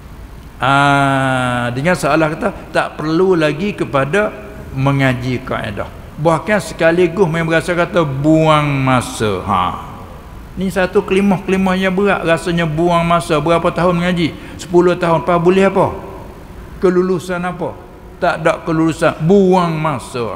Dengan seolah kata tak perlu lagi kepada mengaji kaedah. Bahkan sekaligus memang berasa kata buang masa. Ni satu kelimah yang berat, rasanya buang masa. Berapa tahun mengaji? 10 tahun. Lepas boleh apa? Kelulusan apa? Tak ada kelulusan, buang masa.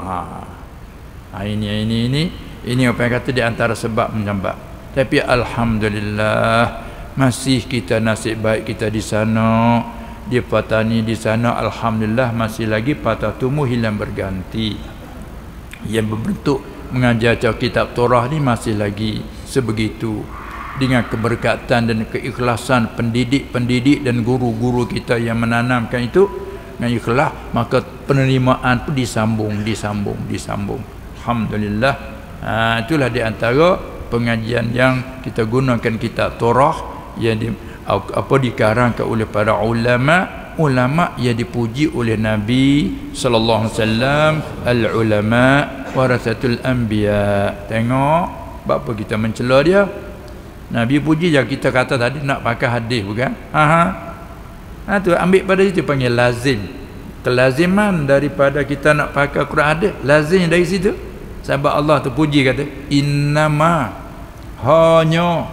Ini apa yang kata di antara sebab menyambat. Tapi alhamdulillah masih kita nasib baik kita di sana, di petani di sana, alhamdulillah masih lagi patah tumbuh hilang berganti. Yang berbentuk mengajar kitab Torah ni masih lagi sebegitu, dengan keberkatan dan keikhlasan pendidik dan guru-guru kita yang menanamkan itu dengan ikhlas, maka penerimaan pun disambung. Alhamdulillah. Itulah di antara pengajian yang kita gunakan kitab Torah yang dikarangkan oleh para ulama yang dipuji oleh Nabi sallallahu alaihi wasallam, al ulama warasatul anbiya. Tengok apa kita mencela dia. Nabi puji je, kita kata tadi nak pakai hadis bukan? Tu ambil pada situ panggil lazim. Kelaziman daripada kita nak pakai Quran hadis, lazim dari situ. Sebab Allah tu puji kata innama, hanya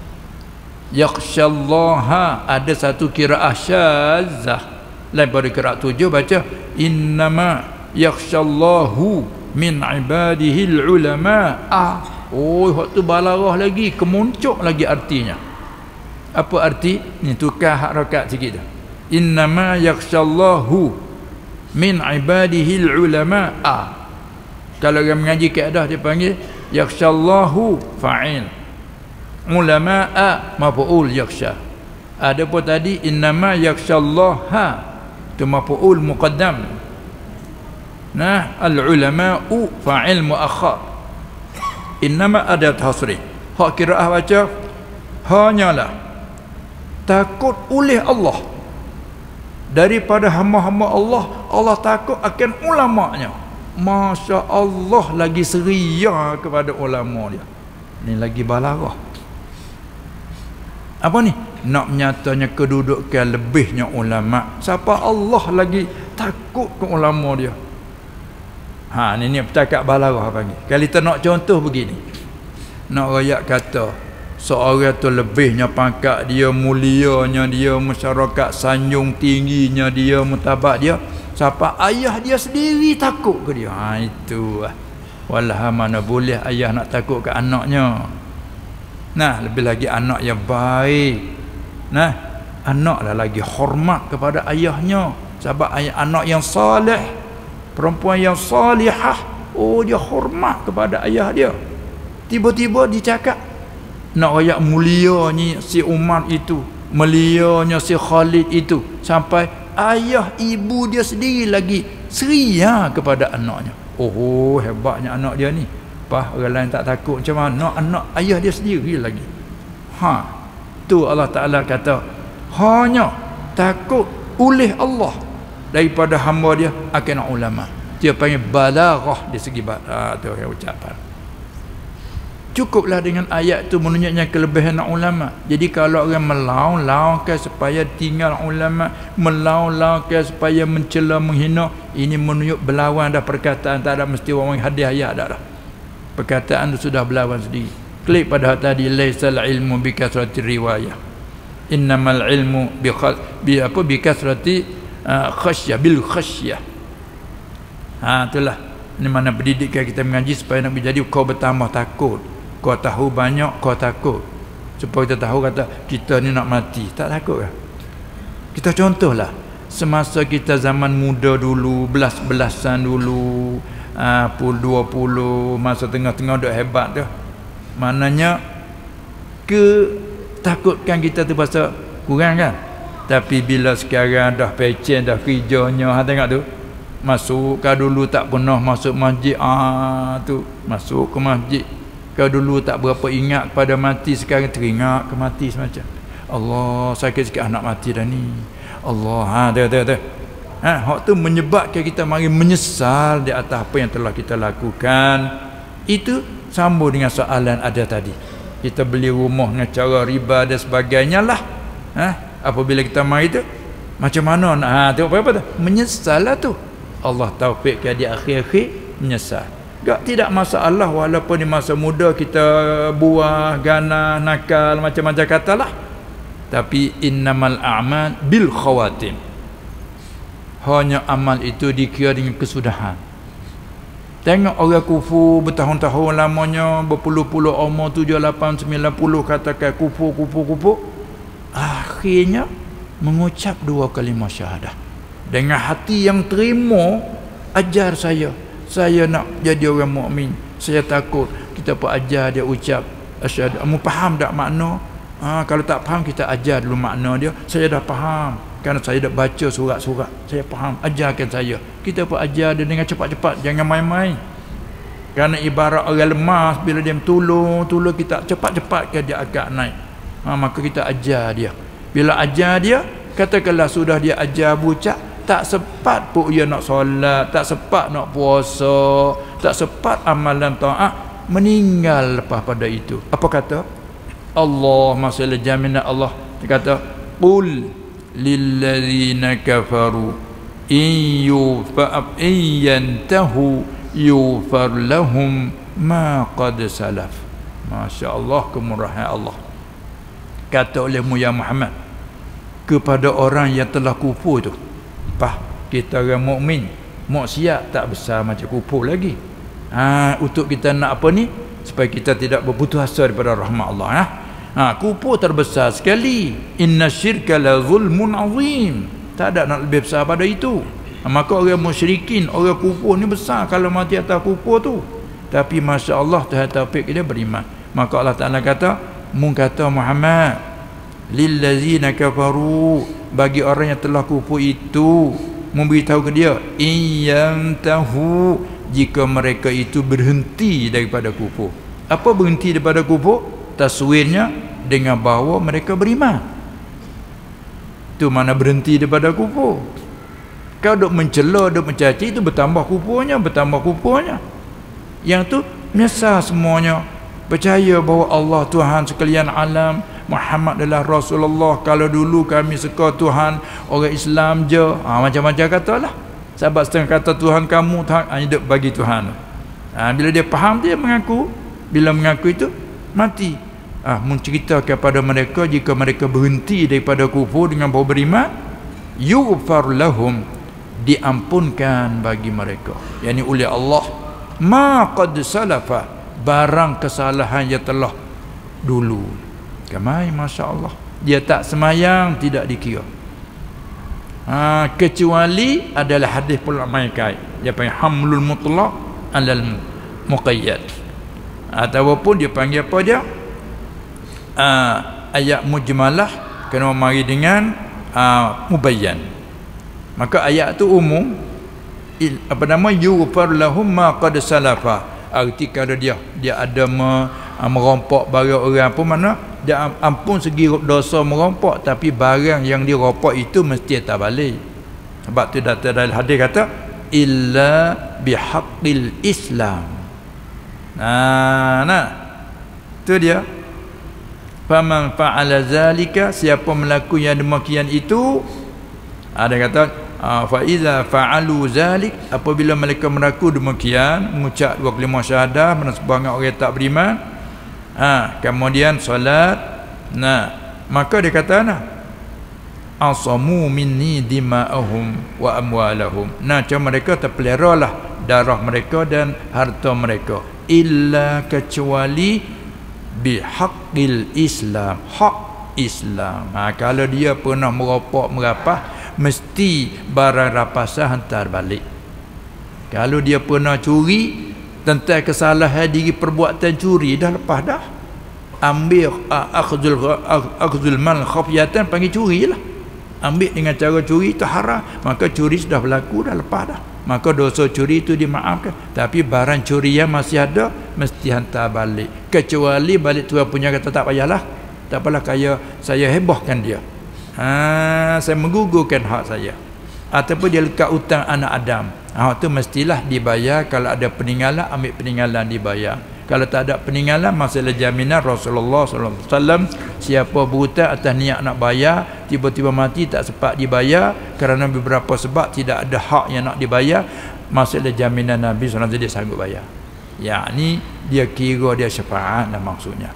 yakhshallaha. Ada satu qiraah syadzah lain pada qiraat 7 baca innama yakhshallahu min ibadihil ulama. Waktu balarah lagi, kemuncuk lagi artinya. Apa arti? Ni tukar harakat sikit dah. Innama yakhshallahu min ibadihil ulama. Kalau orang mengaji kaedah dia panggil yakhshallahu fa'il, ulama'a maf'ul yakhsha. Ada pun tadi innama yakhshallaha, tu maf'ul muqaddam. Nah, al-ulama'u fa'il muakhar. Innama ada tasrih. Hak qiraah baca hanyalah takut oleh Allah. daripada hamba-hamba Allah, Allah takut akan ulamanya. Masya Allah, lagi seria kepada ulama dia. Ni lagi balarah. Apa ni? Nak menyatanya kedudukan lebihnya ulama. Siapa Allah lagi takut ke ulama dia. Ni bercakap balarah panggil. Kalau kita nak contoh begini. Nak rakyat kata seorang tu lebihnya pangkat dia, mulianya dia, masyarakat sanjung tingginya dia, mutabak dia, siapa ayah dia sendiri takut ke dia. Itu walah mana boleh ayah nak takut ke anaknya. Nah, lebih lagi anak yang baik. Nah, anaklah lagi hormat kepada ayahnya. Sebab anak yang saleh, perempuan yang salihah, oh dia hormat kepada ayah dia. Tiba-tiba dicakap nak rakyat mulianya si Umar itu, mulianya si Khalid itu, sampai ayah ibu dia sendiri lagi seria kepada anaknya. Oh, hebatnya anak dia ni. Orang lain tak takut, macam mana anak ayah dia sendiri lagi. Tu Allah Ta'ala kata hanya takut oleh Allah daripada hamba dia akan ulama. Dia panggil balaghah di segi tu ucapan. Cukuplah dengan ayat tu menunjuknya kelebihan ulama. Jadi kalau orang melawan-lawankan supaya tinggal ulama, melawan-lawankan supaya mencela, menghina, ini menunjuk berlawan dah perkataan, tak ada mesti orang hadiah ayat dah. Perkataan tu sudah berlawan sendiri. Klik pada tadi, laisal ilmu bi kasrati riwayah, innamal ilmu bi kasrati khasyah, bil khasyah. Itulah ini mana pendidikan kita mengaji supaya nak menjadi kau bertambah takut. Kau tahu banyak, kau takut. Supaya kita tahu kata kita ni nak mati, tak takut kan? Kita contohlah semasa kita zaman muda dulu, belas-belasan dulu, 20, masa tengah-tengah duk hebat tu. Maknanya ketakutkan kita tu pasal kurang kan. Tapi bila sekarang dah pecen, dah kerjanya, tengok tu, masuk ke dulu tak pernah masuk masjid, tu masuk ke masjid. Kau dulu tak berapa ingat pada mati, sekarang teringat ke mati semacam. Allah, sakit sikit anak mati dah ni. Allah, tu. Hak tu menyebabkan kita mari menyesal di atas apa yang telah kita lakukan. Itu sambung dengan soalan ada tadi. Kita beli rumah dengan cara riba dan sebagainya lah. Apabila kita mari tu, macam mana nak tengok apa tu? Menyesal lah tu. Allah taufikkan di akhir-akhir menyesal. Tidak masalah walaupun di masa muda kita buah, ganas, nakal, macam-macam katalah. Tapi innamal a'mal bil khawatim. Hanya amal itu dikira dengan kesudahan. Tengok orang kufur bertahun-tahun lamanya, berpuluh-puluh umur 7, 8, 90 katakan kufur. Akhirnya mengucap 2 kalimah syahadah. Dengan hati yang terima, ajar saya nak jadi orang mukmin. Saya takut. Kita pun ajar dia ucap asyhadu. Kamu faham tak makna? Kalau tak faham kita ajar dulu makna dia. Saya dah faham kerana saya dah baca surat-surat. Saya faham. Ajarkan saya. Kita pun ajar dia dengan cepat-cepat, jangan main-main. Kerana ibarat orang lemas, bila dia tolong kita cepat-cepatkan dia agak naik. Maka kita ajar dia. Bila ajar dia, katakanlah sudah dia ajar ucap, tak sempat pun ia nak solat, tak sempat nak puasa, tak sempat amalan taat, meninggal lepas pada itu. Apa kata? Allah masalah jaminan Allah. Dia kata, qul lilladzina kafaru in yantahu yufar lahum ma qad salaf. Masya-Allah, kemurahan Allah. Kata olehmu ya Muhammad kepada orang yang telah kufur itu, kita orang mukmin, maksiat tak besar macam kufur lagi. Untuk kita nak apa ni? Supaya kita tidak berputus asa daripada rahmat Allah. Kufur terbesar sekali. Inna syirka la zulmun azim. Tak ada nak lebih besar pada itu. Maka orang musyrikin, orang kufur ni besar kalau mati atas kufur tu. Tapi Masya Allah, Tuhan taufik dia beriman. Maka Allah Ta'ala kata, kata Muhammad, lillazina kafaru, bagi orang yang telah kufur itu, memberitahu ke dia, iyantahu, jika mereka itu berhenti daripada kufur. Apa berhenti daripada kufur? Taswirnya dengan bahawa mereka beriman. Itu mana berhenti daripada kufur. Kau duk mencela, duk mencaci, itu bertambah kufurnya. Yang tu menyesal semuanya. Percaya bahawa Allah Tuhan sekalian alam, Muhammad adalah Rasulullah. Kalau dulu kami suka Tuhan orang Islam je, macam-macam katalah. Sahabat setengah kata Tuhan kamu, Tuhan hidup bagi Tuhan. Bila dia faham, dia mengaku. Bila mengaku itu mati. Mencerita kepada mereka, jika mereka berhenti daripada kufur dengan baru beriman, yughfar lahum, diampunkan bagi mereka, yakni oleh Allah, ma qad salafa, barang kesalahan yang telah dulu. Kamai, masya-Allah, dia tak semayang tidak dikira. Kecuali adalah hadis pula mai kai, dia panggil hamlul mutlaq alal muqayyad, ataupun dia panggil apa dia, ayat mujmalah kena mari dengan mubayyan. Maka ayat tu umum, yughfar lahum ma qad salafa, arti kalau dia ada merompok barang orang pun, mana dia ampun segi dosa merompok, tapi barang yang dirompok itu mesti tak balik. Sebab tu datang dalam hadis kata illa bihaqqil Islam. Tu dia. Faman fa'ala zalika, siapa melakukan yang demikian itu, ada kata fa iza fa'alu zalik, apabila mereka melakukan demikian, mengucap 2 kalimah syahadah, menasbahkan orang tak beriman, kemudian solat, maka dia kata asamu minni dima'ahum wa amwalahum, macam mereka terpeliharalah darah mereka dan harta mereka, illa kecuali bihaqqil Islam, hak Islam. Kalau dia pernah meropok merapah, mesti barang rapasan hantar balik. Kalau dia pernah curi, tentang kesalahan diri perbuatan curi, dah lepas dah. Ambil akhzul mal khafiyatan, panggil curi lah. Ambil dengan cara curi itu haram, maka curi sudah berlaku, dah lepas dah. Maka dosa curi itu dimaafkan. Tapi barang curian masih ada, mesti hantar balik. Kecuali balik Tuhan punya kata tak payahlah, tak apalah, kaya saya hebohkan dia, saya menggugurkan hak saya, ataupun dia lekat hutang anak Adam, itu mestilah dibayar. Kalau ada peninggalan, ambil peninggalan dibayar. Kalau tak ada peninggalan, masalah jaminan Rasulullah SAW, siapa berhutang atas niat nak bayar, tiba-tiba mati tak sempat dibayar kerana beberapa sebab tidak ada hak yang nak dibayar, masalah jaminan Nabi SAW, dia sanggup bayar. Yakni dia kira dia syafaat lah maksudnya.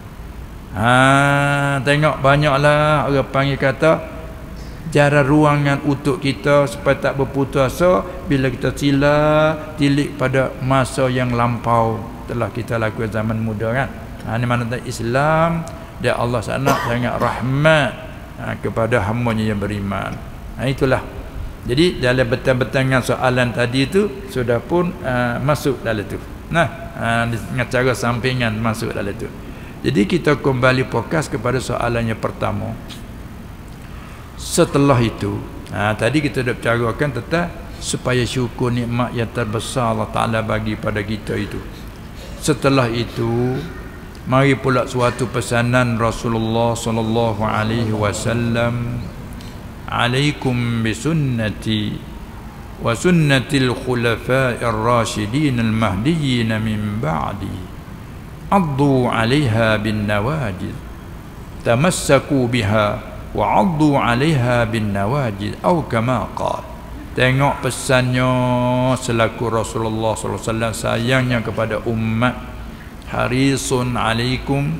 Tengok banyaklah orang panggil kata cara ruangan untuk kita supaya tak berputus asa bila kita silap tilik pada masa yang lampau telah kita lakukan zaman muda kan. Ini mana Islam dia Allah sangat rahmat kepada hamba-Nya yang beriman. Itulah. Jadi dalam betang-betangan soalan tadi itu sudah pun masuk dalam itu. Dengan cara sampingan masuk dalam itu. Jadi kita kembali fokus kepada soalan yang pertama. Setelah itu, tadi kita dah bicarakan tentang supaya syukur nikmat yang terbesar Allah Ta'ala bagi pada kita itu. Setelah itu, mari pula suatu pesanan Rasulullah sallallahu alaihi wasallam, alaikum bisunnati wa sunnatil khulafa'ir rasyidin al-mahdiyyin min ba'di, addu 'alaiha bin nawajid, tamassaku biha wa addu 'alaiha bin nawajid, atau kama qala. Tengok pesannya selaku Rasulullah sallallahu alaihi wasallam, sayangnya kepada umat, harisun alaikum,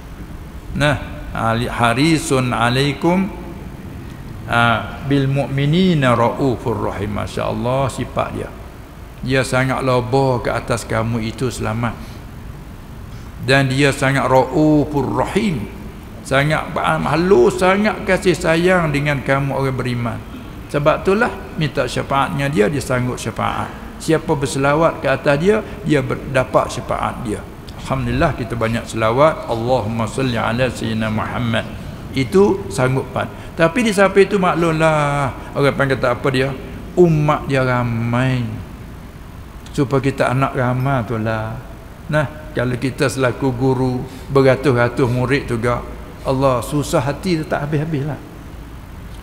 harisun alaikum bil mu'minina raufur rahim. Masya-Allah, sifat dia sangat lebih ke atas kamu itu selamat, dan dia sangat raufur rahim, sangat halus, sangat kasih sayang dengan kamu orang beriman. Sebab itulah minta syafaatnya dia sanggup syafaat. Siapa berselawat ke atas dia dapat syafaat dia. Alhamdulillah kita banyak selawat, Allahumma salli ala sayyidina Muhammad, itu sanggupan. Tapi di samping itu maklumlah, orang panggil kata apa dia, umat dia ramai, supaya kita anak ramai itulah. Kalau kita selaku guru beratus-ratus murid juga, Allah susah hati tak habis-habis lah.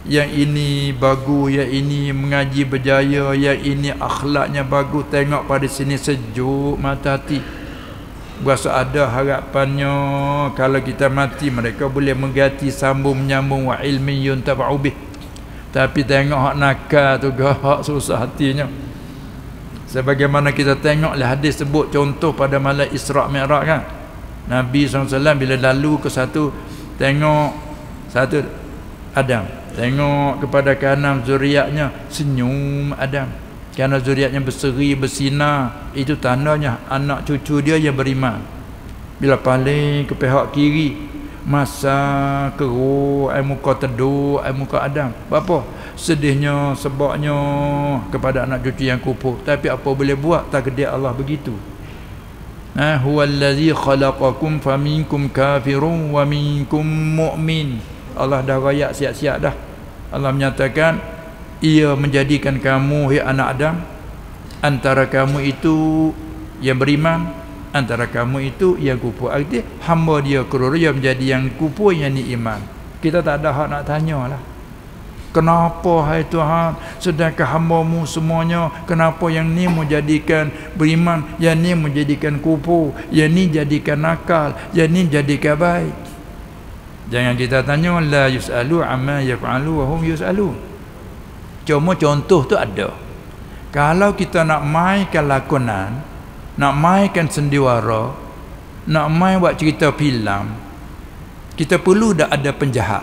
yang ini bagus, yang ini mengaji berjaya, yang ini akhlaknya bagus, tengok pada sini sejuk mata hati. Berasa ada harapannya kalau kita mati mereka boleh mengganti sambung menyambung wa ilmin yuntafa'u bih. Tapi tengok hak nakal tu hak susah hatinya. Sebagaimana kita tengoklah hadis sebut contoh pada malam Isra' Mi'raj kan. Nabi SAW bila lalu ke satu, tengok satu Adam, tengok kepada kanan zuriatnya, senyum Adam. Kerana zuriatnya berseri, bersinar, itu tandanya anak cucu dia yang beriman. Bila paling ke pihak kiri, masa keruk, air muka teduh, air muka Adam. Apa? Sedihnya, sebabnya kepada anak cucu yang kufur. Tapi apa boleh buat, takdir Allah begitu. Huwallazi khalaqakum faminkum kafirun wa minkum mu'min. Allah dah rayak siap-siap dah. Allah menyatakan ia menjadikan kamu, ya anak Adam, antara kamu itu yang beriman, antara kamu itu yang kufur. Artinya hamba dia kerana dia menjadi yang kufur, yang ni iman. Kita tak ada hak nak tanya lah, kenapa hai Tuhan, sedangkan hamba-Mu semuanya, kenapa yang ni menjadikan beriman, yang ni menjadikan kufur, yang ni jadikan nakal, yang ni jadikan baik. Jangan kita tanya la yus'alu amma yaf'alu wa hum yus'alun. Cuma contoh tu ada. Kalau kita nak mainkan lakonan, nak mainkan sendiwara, nak main buat cerita filem, kita perlu dah ada penjahat.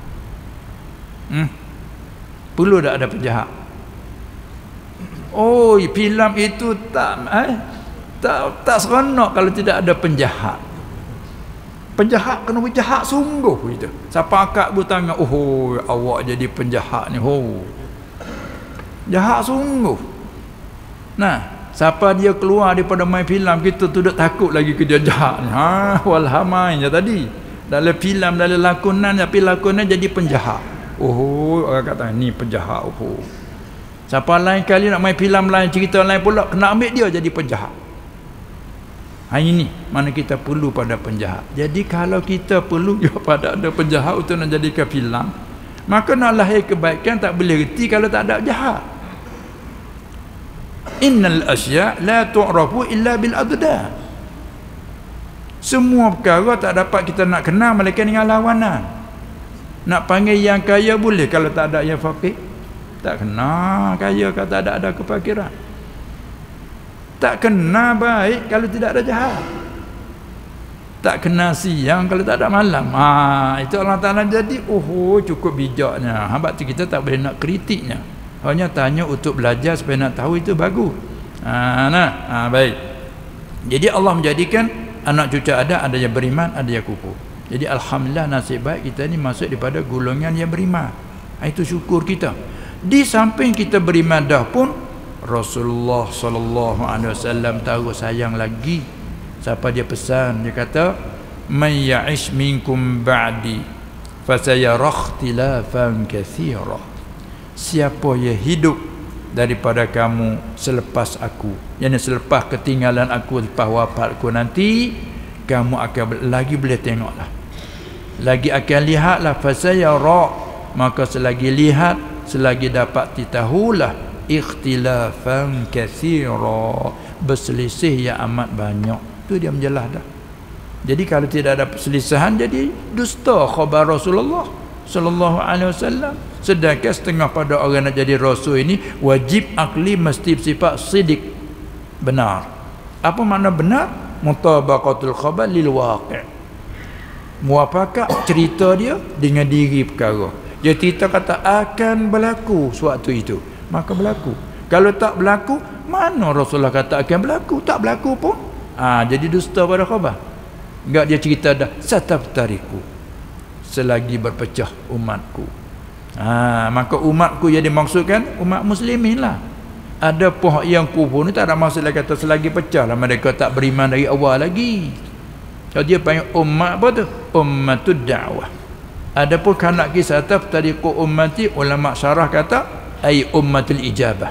Perlu dah ada penjahat. Oh, filem itu tak seronok kalau tidak ada penjahat. Penjahat kena berjahat sungguh gitu. Siapa akak bertangan, oh awak jadi penjahat ni, oh jahat sungguh. Nah, siapa dia keluar daripada main filem, kita tu duk takut lagi ke dia jahat ni. Walhamai je tadi. Dalam filem, dalam lakonan, tapi lakonan jadi penjahat. Oh, orang kata ni penjahat. Oh. Siapa lain kali nak main filem lain, cerita lain pula, kena ambil dia jadi penjahat. Ini mana kita perlu pada penjahat. Jadi kalau kita perlu pada ada penjahat untuk nak jadikan filem, maka nak lahir kebaikan tak boleh reti kalau tak ada jahat. Innal asya' la tu'rafu illa bil adda. Semua perkara tak dapat kita nak kenal melainkan dengan lawanan. Nak panggil yang kaya boleh kalau tak ada yang fakir. Tak kenal kaya kalau tak ada kefakiran. Tak kenal baik kalau tidak ada jahat. Tak kenal siang kalau tak ada malam. Itu Allah Ta'ala jadi cukup bijaknya. Sebab tu kita tak boleh nak kritiknya. Hanya tanya untuk belajar supaya nak tahu itu bagus. Baik. Jadi Allah menjadikan anak cucu ada yang beriman, ada yang kufur. Jadi alhamdulillah nasib baik kita ni masuk daripada golongan yang beriman. Itu syukur kita. Di samping kita beriman dah pun Rasulullah sallallahu alaihi wasallam tahu sayang lagi. Siapa dia pesan, dia kata may ya'ish minkum ba'di fasayara ikhtilafan katsira. Siapa yang hidup daripada kamu selepas aku, yakni selepas ketinggalan aku, selepas wafat aku nanti, kamu akan lagi boleh tengoklah, lagi akan lihatlah fasayara, maka selagi lihat, selagi dapat ditahulah ikhtilafan katsira, berselisih yang amat banyak. Tu dia menjelas dah. Jadi kalau tidak ada perselisihan, jadi dusta khabar Rasulullah sallallahu alaihi wasallam. Sedangkan setengah pada orang nak jadi rasul ini wajib akli, mesti sifat sidik, benar. Apa makna benar? Mutabaqatul khabar lil waqi'. Muafakat cerita dia dengan diri perkara. Dia cerita kata akan berlaku suatu itu, maka berlaku. Kalau tak berlaku, mana Rasulullah kata akan berlaku? Tak berlaku pun. Jadi dusta pada khabar. Enggak, dia cerita dah sataftariku, selagi berpecah umatku. Maka umatku yang dimaksudkan umat muslimin lah. Ada pihak yang kufur ni tak ada maksud lah kata selagi pecah lah, mereka tak beriman dari awal lagi. Kalau dia panggil umat apa tu? Ummatud da'wah. Ada pun kanak kisah taftariqu ummati, ulama syarah kata ai ummatul ijabah.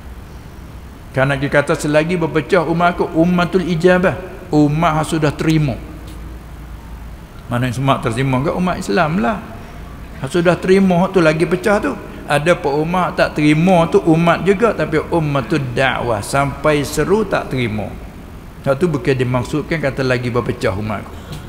Kanak dia kata selagi berpecah umatku, ummatul ijabah, umat sudah terima. Mana semua terima ke umat Islam lah. Sudah terima tu lagi pecah tu. Ada pun umat tak terima tu umat juga, tapi umat tu dakwah sampai seru tak terima. Satu bukan dimaksudkan kata lagi berpecah umat.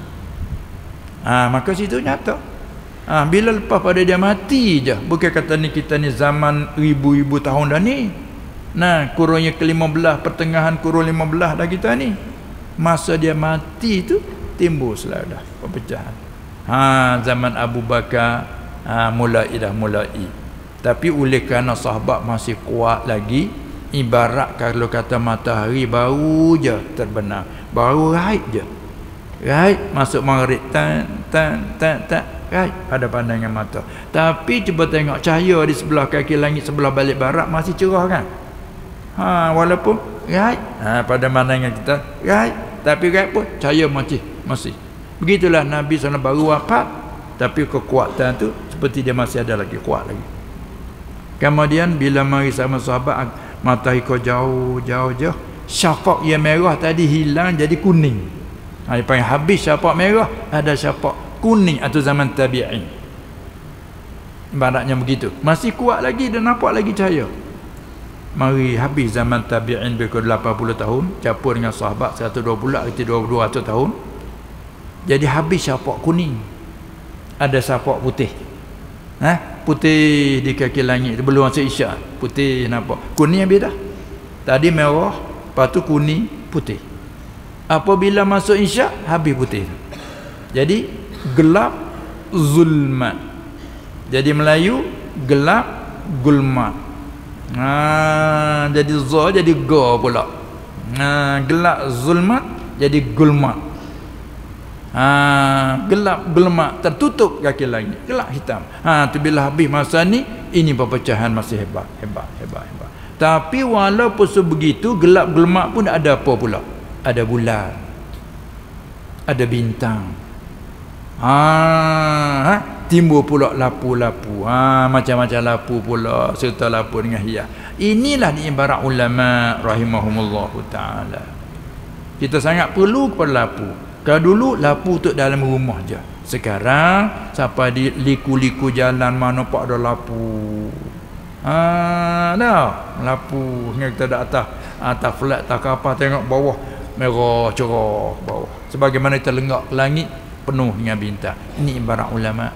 Maka situ nyata. Bila lepas pada dia mati je, bukan kata ni kita ni zaman ribu-ribu tahun dah ni. Kurunnya ke-15, pertengahan kurun 15 dah kita ni. Masa dia mati tu timbul dah perpecahan. Zaman Abu Bakar mulai. Tapi oleh kerana sahabat masih kuat lagi, ibarat kalau kata matahari baru je terbenam, baru raib je. Raib masuk maghrib tan raib pada pandangan mata. Tapi cuba tengok cahaya di sebelah kaki langit sebelah balik barat masih cerah kan? Walaupun raib pada pandangan kita raib, tapi raib pun cahaya masih. Begitulah Nabi SAW baru wafat, tapi kekuatan tu seperti dia masih ada lagi, kuat lagi. Kemudian bila mari sama sahabat, matahari kau jauh, syafaq yang merah tadi hilang jadi kuning. Dia panggil habis syafaq merah, ada syafaq kuning atau zaman tabi'in. Ibaratnya begitu. Masih kuat lagi dan nampak lagi cahaya. Mari habis zaman tabi'in berikut 80 tahun, campur dengan sahabat 120 atau 200 tahun. Jadi habis syafaq kuning. Ada syafaq putih. Putih di kaki langit belum masuk isyak, putih nampak. Kuning yang beda. Tadi merah, lepas tu kuning, putih. Apabila masuk isyak, habis putih. Jadi gelap zulmat. Jadi Melayu gelap gulmat. Jadi za jadi ga pula. Gelap zulmat jadi gulmat. Gelap gulmat, tertutup kaki langit, gelap hitam. Tu bila habis masa ni, ini perpecahan masih hebat. Tapi walaupun sebegitu, gelap gulmat pun ada apa pula? Ada bulan, ada bintang. Timbul pula lapu-lapu. Macam-macam lapu pula, serta lapu dengan hias. Inilah diibarat ulama rahimahumullah taala. Kita sangat perlu kepada lapu. Kalau dulu lapu tu dalam rumah je. Sekarang sampai di liku-liku jalan mana pak ada lapu. Dah lapu ni kita dah atas flat tak apa, tengok bawah merah cerah bawah. Sebagaimana kita lenggak ke langit penuh dengan bintang. Ini ibarat ulama.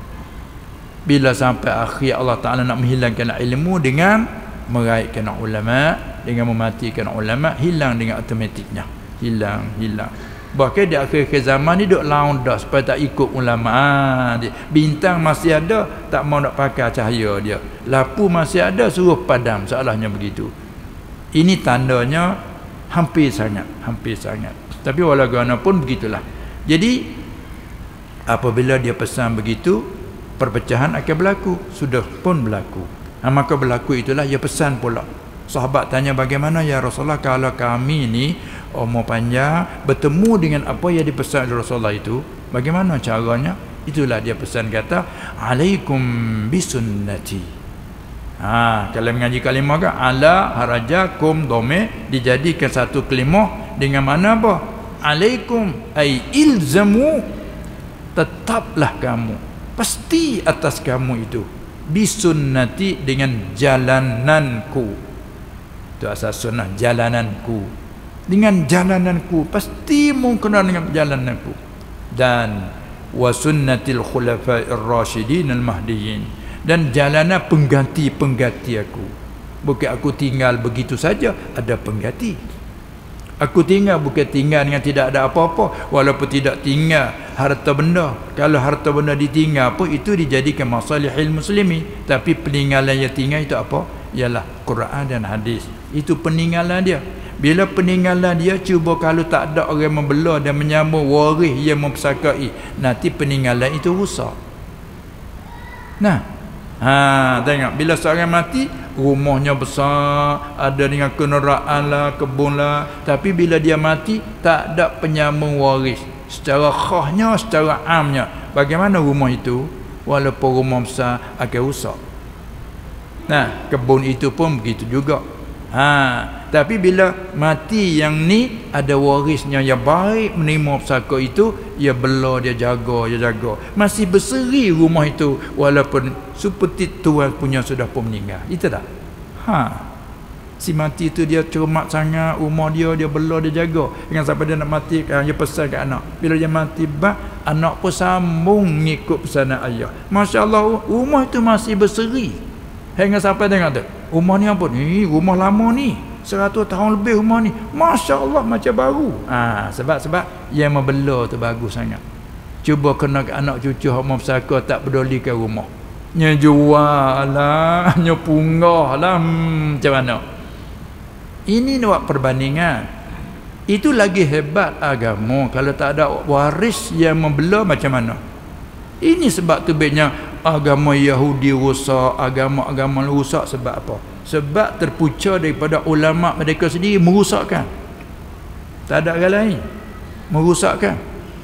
Bila sampai akhir Allah Taala nak menghilangkan ilmu dengan meraihkan ulama, dengan mematikan ulama, hilang dengan automatiknya. Hilang. Bahkan di akhir zaman ni duk laun dah supaya tak ikut ulama. Bintang masih ada, tak mau nak pakai cahaya dia. Lapu masih ada, suruh padam, seolahnya begitu. Ini tandanya hampir sangat. Tapi walaupun begitulah. Jadi apabila dia pesan begitu, perpecahan akan berlaku. Sudah pun berlaku. Maka berlaku itulah dia pesan pula. Sahabat tanya, bagaimana ya Rasulullah kalau kami ni umur panjang bertemu dengan apa yang dipesan oleh Rasulullah itu, bagaimana caranya? Itulah dia pesan, kata alaikum bisunnati. Kalau mengaji kalimah kan ala harajakum dhamir dijadikan satu kalimah dengan mana apa? Alaikum ai ilzamu, tetaplah kamu, pasti atas kamu itu, bisunnati, dengan jalananku. Itu asas sunnah, jalananku. Dengan jalananku, pasti mungkin dengan jalananku. Dan wa sunnatil khulafa'ir rasyidin al-mahdiyyin, dan jalanan pengganti aku. Bukan aku tinggal begitu saja, ada pengganti. Aku tinggal bukan tinggal dengan tidak ada apa-apa, walaupun tidak tinggal harta benda. Kalau harta benda ditinggal pun itu dijadikan masalihil muslimin, tapi peninggalan yang tinggal itu apa? Ialah Quran dan hadis. Itu peninggalan dia. Bila peninggalan dia, cuba kalau tak ada orang membela dan menyambung waris yang mempersakai, nanti peninggalan itu rusak. Tengok bila seorang mati, rumahnya besar, ada dengan kenderaan lah, kebun lah, tapi bila dia mati tak ada penyambung waris. Secara khasnya, secara amnya, bagaimana rumah itu? Walaupun rumah besar akan rusak. Kebun itu pun begitu juga. Tapi bila mati yang ni ada warisnya yang baik menerima pusaka itu, dia bela, dia jaga. Masih berseri rumah itu walaupun seperti tuan punya sudah pun meninggal. Itu tak? Si mati itu dia cermat sangat rumah dia bela, dia jaga. Dengan sampai dia nak mati, dia pesan kat anak. Bila dia mati, anak pun sambung ngikut pesanan ayah. Masya Allah, rumah itu masih berseri. Hingga sampai dia kata, rumah ni apa ni? Rumah lama ni. 100 tahun lebih rumah ni. Masya Allah, macam baru. Sebab yang membela tu bagus sangat. Cuba kena ke anak cucu hak pusaka tak pedulikan rumah. Nya jual lah, nya punggah lah. Macam mana? Ini buat perbandingan. Itu lagi hebat agama. Kalau tak ada waris yang membela, macam mana? Ini sebab tu baiknya agama Yahudi rosak, agama-agama rosak. Sebab apa? Sebab terpucuk daripada ulama mereka sendiri merosakkan. Tak ada orang lain merosakkan.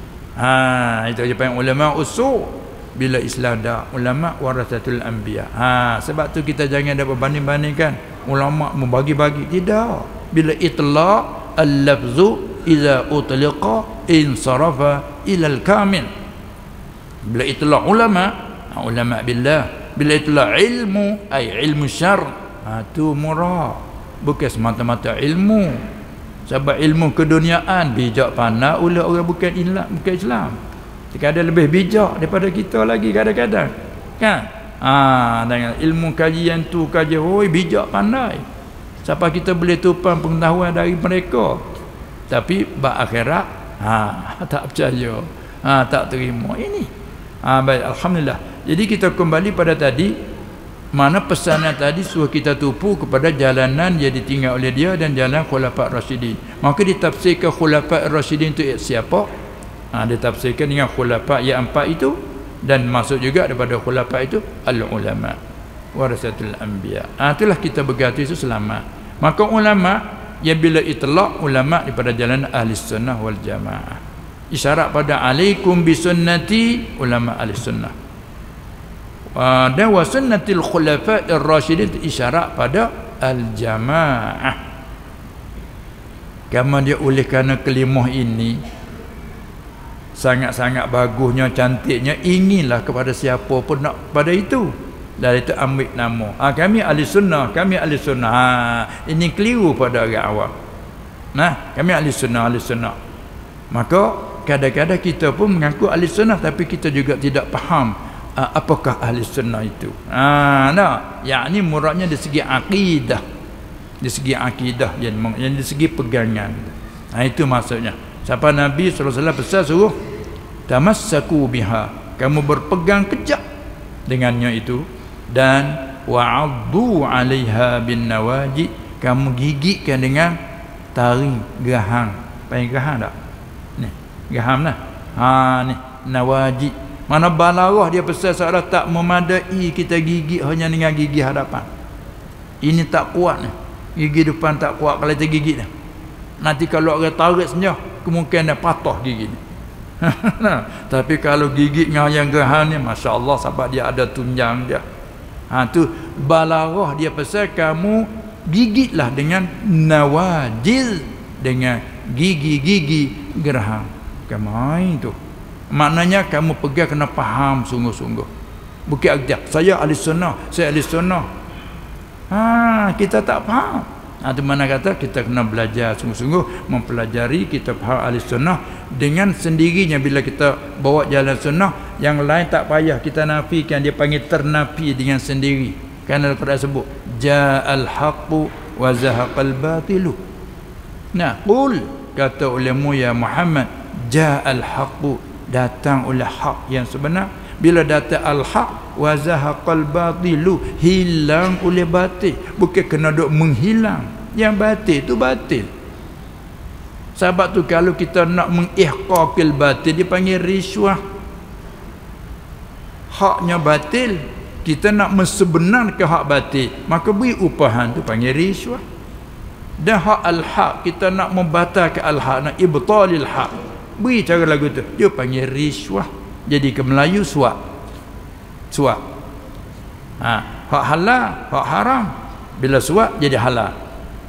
Itu je panggil ulama usul. Bila Islam dah ulama warasatul anbiya. Sebab tu kita jangan ada berbanding-bandingkan ulama membagi-bagi. Tidak. Bila itlaq al-lafzu idza utliqa insarafa ila al-kamil. Bila itlaq ulama billah. Bila itlaq ilmu ay ilmu syar, tu murah. Bukan semata-mata ilmu. Sebab ilmu keduniaan bijak pandai oleh orang bukan Islam. Kadang lebih bijak daripada kita lagi kadang-kadang. Kan? Dengan ilmu kajian tu bijak pandai. Siapa kita boleh tumpang pengetahuan dari mereka. Tapi bab akhirat tak percaya. Tak terima. Ini. Baik, alhamdulillah. Jadi kita kembali pada tadi, mana pesanan tadi suruh kita tupu kepada jalanan yang ditinggal oleh dia dan jalan Khulafa' Rasyidin. Maka ditafsirkan Khulafa' Rasyidin itu siapa? Ditafsirkan dengan khulafa' yang 4 itu, dan masuk juga daripada khulafa' itu al-ulama warasatul anbiya. Itulah kita berkata itu selamat. Maka ulama yang bila itlaq ulama daripada jalan ahli sunnah wal jamaah. Isyarat pada alaikum bisunnati ulama ahli sunnah. Dan wa sunnatil khulafa'ir rasyidin, isyarat pada al-jamaah. Karena dia oleh kerana kelimah ini sangat-sangat bagusnya, cantiknya, inginlah kepada siapa pun nak pada itu. Dan itu ambil nama. Kami ahli sunnah, kami ahli sunnah. Ini keliru pada orang awam. Kami ahli sunnah. Maka kadang-kadang kita pun mengaku ahli sunnah, tapi kita juga tidak faham apakah ahli sunnah itu. Yakni muradnya dari segi akidah. Dari segi akidah, yang dari segi pegangan. Itu maksudnya. Siapa Nabi SAW pesan suruh tamassaku biha, kamu berpegang kejap dengannya itu, dan wa'addu 'alaiha bin nawajid, kamu gigitkan dengan taring geraham. Panggil geraham tak? Ni, geraham lah. Ni nawajid. Mana balarah dia pesan seolah tak memadai kita gigit hanya dengan gigi hadapan. Ini tak kuat ni. Gigi depan tak kuat kalau kita gigit dah. Nanti kalau orang tarik senjah, kemungkinan patah gigi ni. Tapi kalau gigit dengan yang geraham ni, Masya Allah, sebab dia ada tunjang dia. Tu balarah dia pesan kamu gigitlah dengan nawajil, dengan gigi-gigi geraham. Kemain tu. Maknanya kamu pegang kena faham sungguh-sungguh. Bukan aja saya ahli sunnah, saya ahli sunnah. Kita tak faham. Itu mana kata kita kena belajar sungguh-sungguh, mempelajari kita faham ahli sunnah dengan sendirinya. Bila kita bawa jalan sunnah, yang lain tak payah kita nafikan, dia panggil ternafi dengan sendiri. Kerana Al-Quran sebut ja'al haqqu wa zahaqal batilu. Qul, kata olehmu ya Muhammad, ja'al haqqu, datang oleh hak yang sebenar. Bila datang al-haq wa zahaqal batilu, hilang oleh batil. Bukan kena duk menghilang. Yang batil tu batil. Sebab tu kalau kita nak mengihqaqil batil, dipanggil riswah. Haknya batil, kita nak mensebenarkan hak batil, maka beri upahan tu panggil riswah. Dan hak al-haq, kita nak membatalkan al-haq, nak ibtalil haq, beri cara lagu tu, dia panggil riswah. Jadi ke Melayu suap. Hak halal, hak haram. Bila suap jadi halal.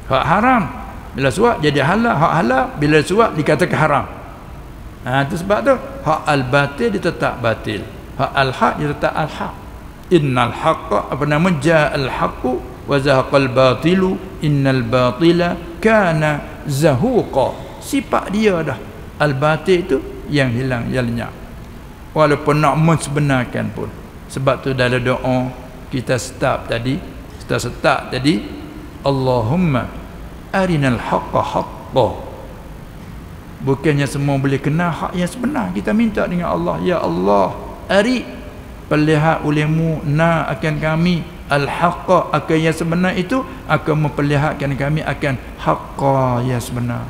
Hak haram bila suap jadi halal, hak halal bila suap dikatakan haram. Itu sebab tu hak al-batil dia tetap batil, hak al-haq dia tetap al-haq. Innal haqqa apa nama ja'al haqqu wa zahaqal batilu innal batila kana zahuqa. Sifat dia dah al-batil itu yang hilang, yang lenyap, walaupun nak mensebenarkan pun. Sebab tu dalam doa kita start tadi Allahumma arinal haqqa haqqa. Bukannya semua boleh kenal hak yang sebenar. Kita minta dengan Allah, ya Allah, ari perlihat olehmu na akan kami al-haqqa, akan yang sebenar itu, akan memperlihatkan kami akan haqqa yang sebenar.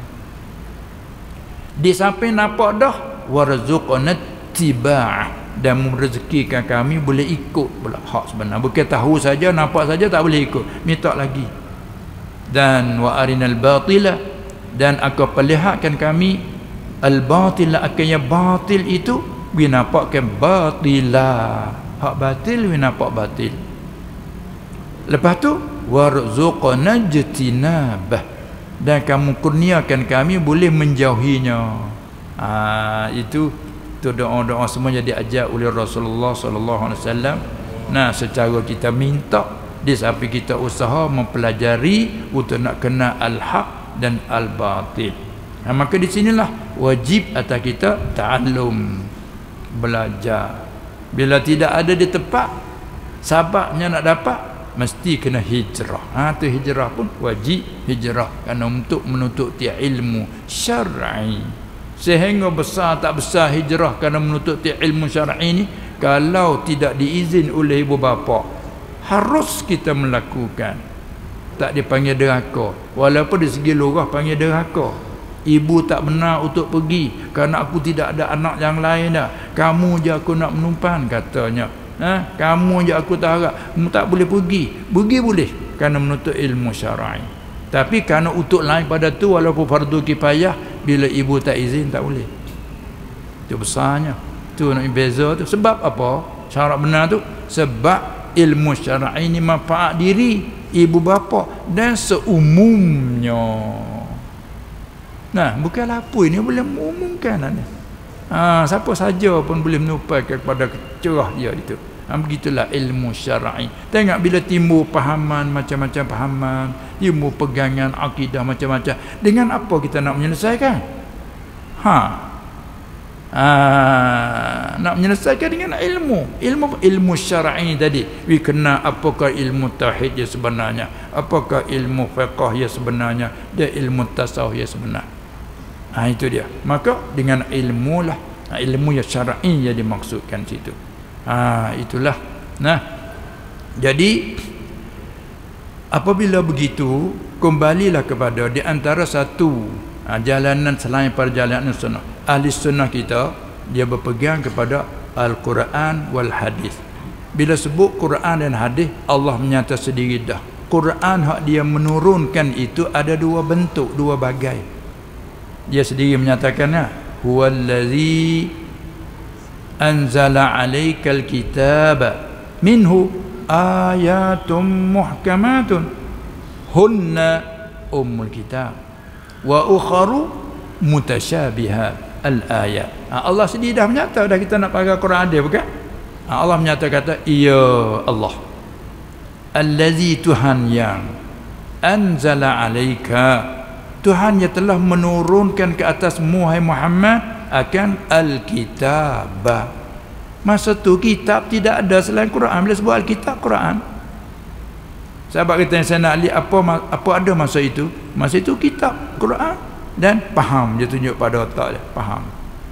Di samping nampak dah warzuqna tiba'ah, dan merezekikan kami boleh ikut pula hak sebenar. Bukan tahu saja, nampak saja tak boleh ikut, minta lagi. Dan wa arinal batila, dan akan perlihatkan kami al-batila, akan yang batil itu we nampakkan batila, hak batil we nampak batil. Lepas tu warzuqna jtinabah, dan kamu kurniakan kami boleh menjauhinya. Itu doa-doa semua yang diajar oleh Rasulullah sallallahu alaihi wasallam. Secara kita minta, di samping kita usaha mempelajari untuk nak kenal al-haq dan al-batil. Maka di sinilah wajib atas kita ta'allum, belajar. Bila tidak ada di tempat, sababnya nak dapat mesti kena hijrah. Tu hijrah pun wajib hijrah kerana untuk menuntut ilmu syar'i. Sehingga besar tak besar hijrah kerana menuntut ilmu syar'i ni, kalau tidak diizin oleh ibu bapa, harus kita melakukan. Tak dipanggil derhaka, walaupun di segi lurah panggil derhaka. Ibu tak benar untuk pergi kerana aku tidak ada anak yang lain dah. Kamu je aku nak menumpan katanya. Kamu je aku tak harap. Kamu tak boleh pergi. Pergi boleh kerana menuntut ilmu syar'i. Tapi kerana untuk lain pada tu, walaupun fardu kifayah, bila ibu tak izin tak boleh. Itu besarnya. Tu nak beza tu. Sebab apa? Syarat benar tu sebab ilmu syar'i ini manfaat diri ibu bapa dan seumumnya. Bukanlah apa ini boleh mengumumkan ni. Siapa saja pun boleh menupaikan kepada cerah dia itu. Begitulah ilmu syar'i. Tengok bila timbul pahaman, macam-macam pahaman, ilmu pegangan akidah macam-macam, dengan apa kita nak menyelesaikan? Nak menyelesaikan dengan ilmu syar'i tadi. We kena apakah ilmu tauhid yang sebenarnya, apakah ilmu fiqh yang sebenarnya, dan ilmu tasawuf yang sebenar. Itu dia. Maka dengan ilmu lah, ilmu yang syar'i yang dimaksudkan situ. Itulah. Jadi apabila begitu, kembalilah kepada di antara satu jalanan selain perjalanan sunnah. Ahli sunnah kita, dia berpegang kepada Al-Quran wal hadis. Bila sebut Quran dan hadis, Allah menyata sendiri dah. Quran hak dia menurunkan itu ada dua bentuk, dua bagai. Dia sendiri menyatakannya, huwallazi anzala 'alaikal kitaba minhu ayatum muhkamatun hunna ummul kitab wa ukharu mutasyabihat al-ayat. Allah sendiri dah menyata dah kita nak pakai Quran dia, bukan? Allah menyata kata, ya Allah, allazi Tuhan yang anzala 'alaika, Tuhan yang telah menurunkan ke atas Muhammad akan Al-Kitab. Masa tu kitab tidak ada selain Quran. Bila sebut Al-Kitab, Quran. Sahabat kita yang saya nak lihat apa ada masa itu. Masa itu kitab Quran dan faham. Dia tunjuk pada otak dia, faham.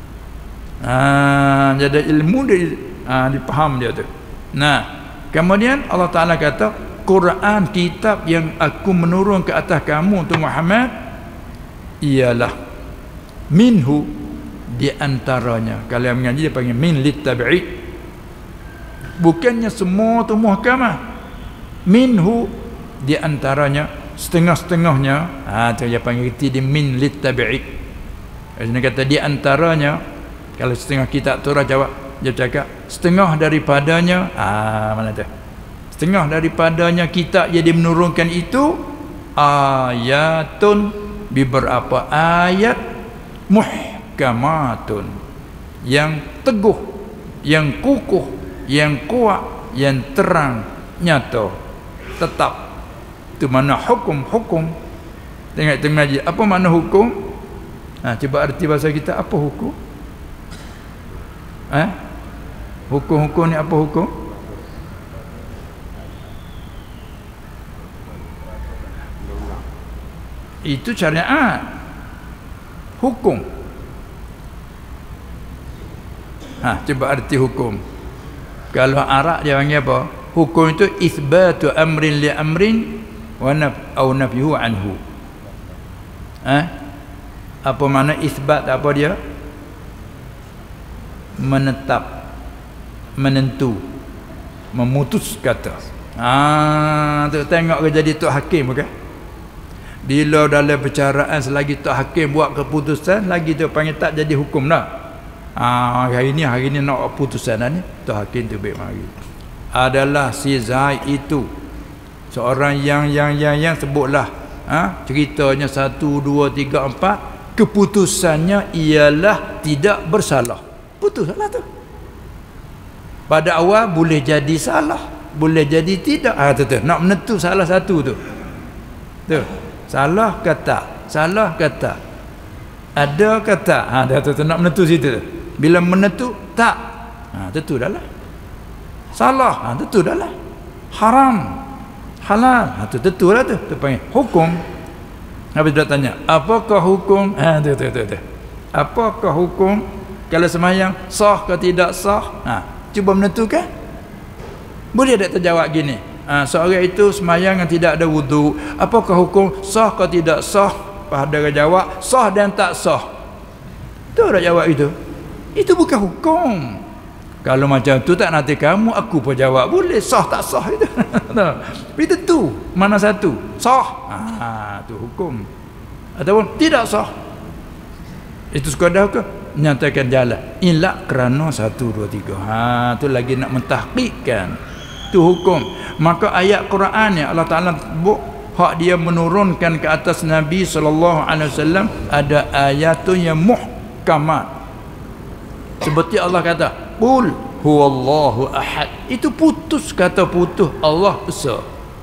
Jadi ilmu dia dipaham dia tu. Kemudian Allah Ta'ala kata, Quran kitab yang aku menurun ke atas kamu tu Muhammad ialah minhu, di antaranya. Kalau yang mengaji dia panggil min littabi'i, bukannya semua tu muhkamah. Minhu, di antaranya, setengah-setengahnya. Tu dia panggil di min littabi'i. Dia kata di antaranya. Kalau setengah kitab tu jawab, dia cakap setengah daripadanya. Mana tu? Setengah daripadanya kitab yang dia menurunkan itu ayatun, beberapa ayat muhkamatun, yang teguh, yang kukuh, yang kuat, yang terang, nyata, tetap. Itu mana hukum. Tengok ngaji, apa makna hukum? Cuba arti bahasa kita, apa hukum? Hukum ni apa hukum? Itu syariat. Hukum. Cuba arti hukum. Kalau Arab dia panggil apa? Hukum itu itsbatu amrin li amrin wa nafyuhu anhu. Apa makna isbat? Apa dia? Menetap, menentu, memutus kata. Tu tengok ke jadi tok hakim bukan? Bila dalam percaraan selagi tok hakim buat keputusan, lagi tu panggil tak jadi hukum dah. Hari ni nak putusan ni, tok hakim tu baik mari. Adalah si Zaid itu seorang yang sebutlah ceritanya 1 2 3 4, keputusannya ialah tidak bersalah. Putuslah tu. Pada awal boleh jadi salah, boleh jadi tidak. Tu nak menentu salah satu tu. Salah kata. Ada kata. Tu nak menentu situ. Bila menentu tak. Tentu dah lah. Salah. Tentu dah lah. Haram. Halal. Tu tentu lah tu. Tu panggil hukum. Habis dia tanya, apakah hukum? Tu. Apakah hukum kalau sembahyang sah ke tidak sah? Cuba menentukan. Boleh tak terjawab gini? Seorang itu sembahyang yang tidak ada wudu, apakah hukum sah ke tidak sah? Pada dia jawab sah dan tak sah. Tu dah jawab itu. Itu bukan hukum. Kalau macam tu tak nanti kamu aku pun jawab boleh sah tak sah itu. Tapi tentu mana satu? Sah. Tu hukum. Ataupun tidak sah. Itu sekadar ke nyatakan jalan. Ilak kerana 1 2 3. Tu lagi nak mentahqiqkan. Tu hukum. Maka ayat Quran yang Allah Taala hak dia menurunkan ke atas Nabi sallallahu alaihi wasallam ada ayatun yang muhkamat. Seperti Allah kata, "Qul huwallahu ahad." Itu putus, kata putus Allah esa.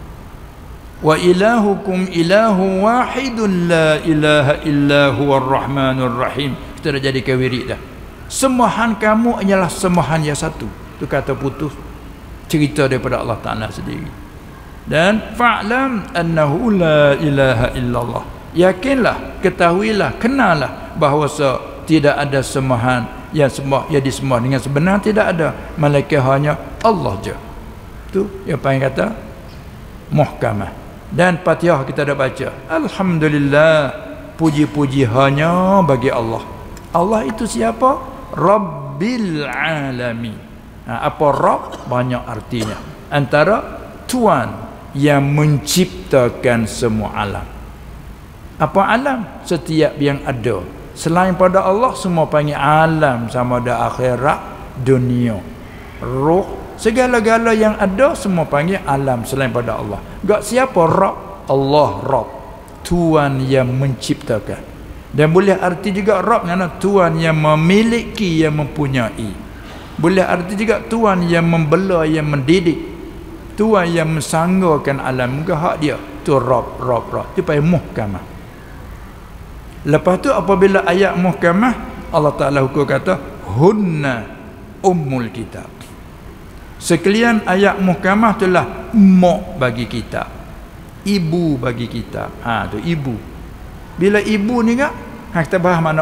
Wa ilahukum ilahu wahidun la ilaha illa huwar rahmanur rahim. Kita dah jadi wirid dah. Sembahan kamu ialah sembahan yang satu. Itu kata putus. Cerita daripada Allah Ta'ala sendiri. Dan fa'lam annahu la ilaha illallah. Yakinlah, ketahuilah, kenalah bahawa tidak ada sembahan yang disembah dengan sebenar, tidak ada, melainkan hanya Allah je. Tu yang paling kata muhkamah. Dan Fatihah kita dah baca, alhamdulillah, puji-puji hanya bagi Allah. Allah itu siapa? Rabbil alamin. Apa Rabb? Banyak artinya. Antara Tuhan yang menciptakan semua alam. Apa alam? Setiap yang ada. Selain pada Allah semua panggil alam, sama ada akhirat, dunia, roh, segala-gala yang ada semua panggil alam selain pada Allah. Gak siapa Rabb? Allah Rabb, Tuhan yang menciptakan. Dan boleh arti juga Rabb kerana Tuhan yang memiliki, yang mempunyai. Boleh arti juga Tuhan yang membela, yang mendidik, Tuhan yang mensanggakan alam. Muka hak dia tu Rabb. Itu panggil muhkamah. Lepas tu apabila ayat muhkamah, Allah Ta'ala hukum kata hunna ummul kitab. Sekalian ayat muhkamah itulah mak bagi kitab, ibu bagi kitab. Tu ibu. Bila ibu ni kan kita bahas makna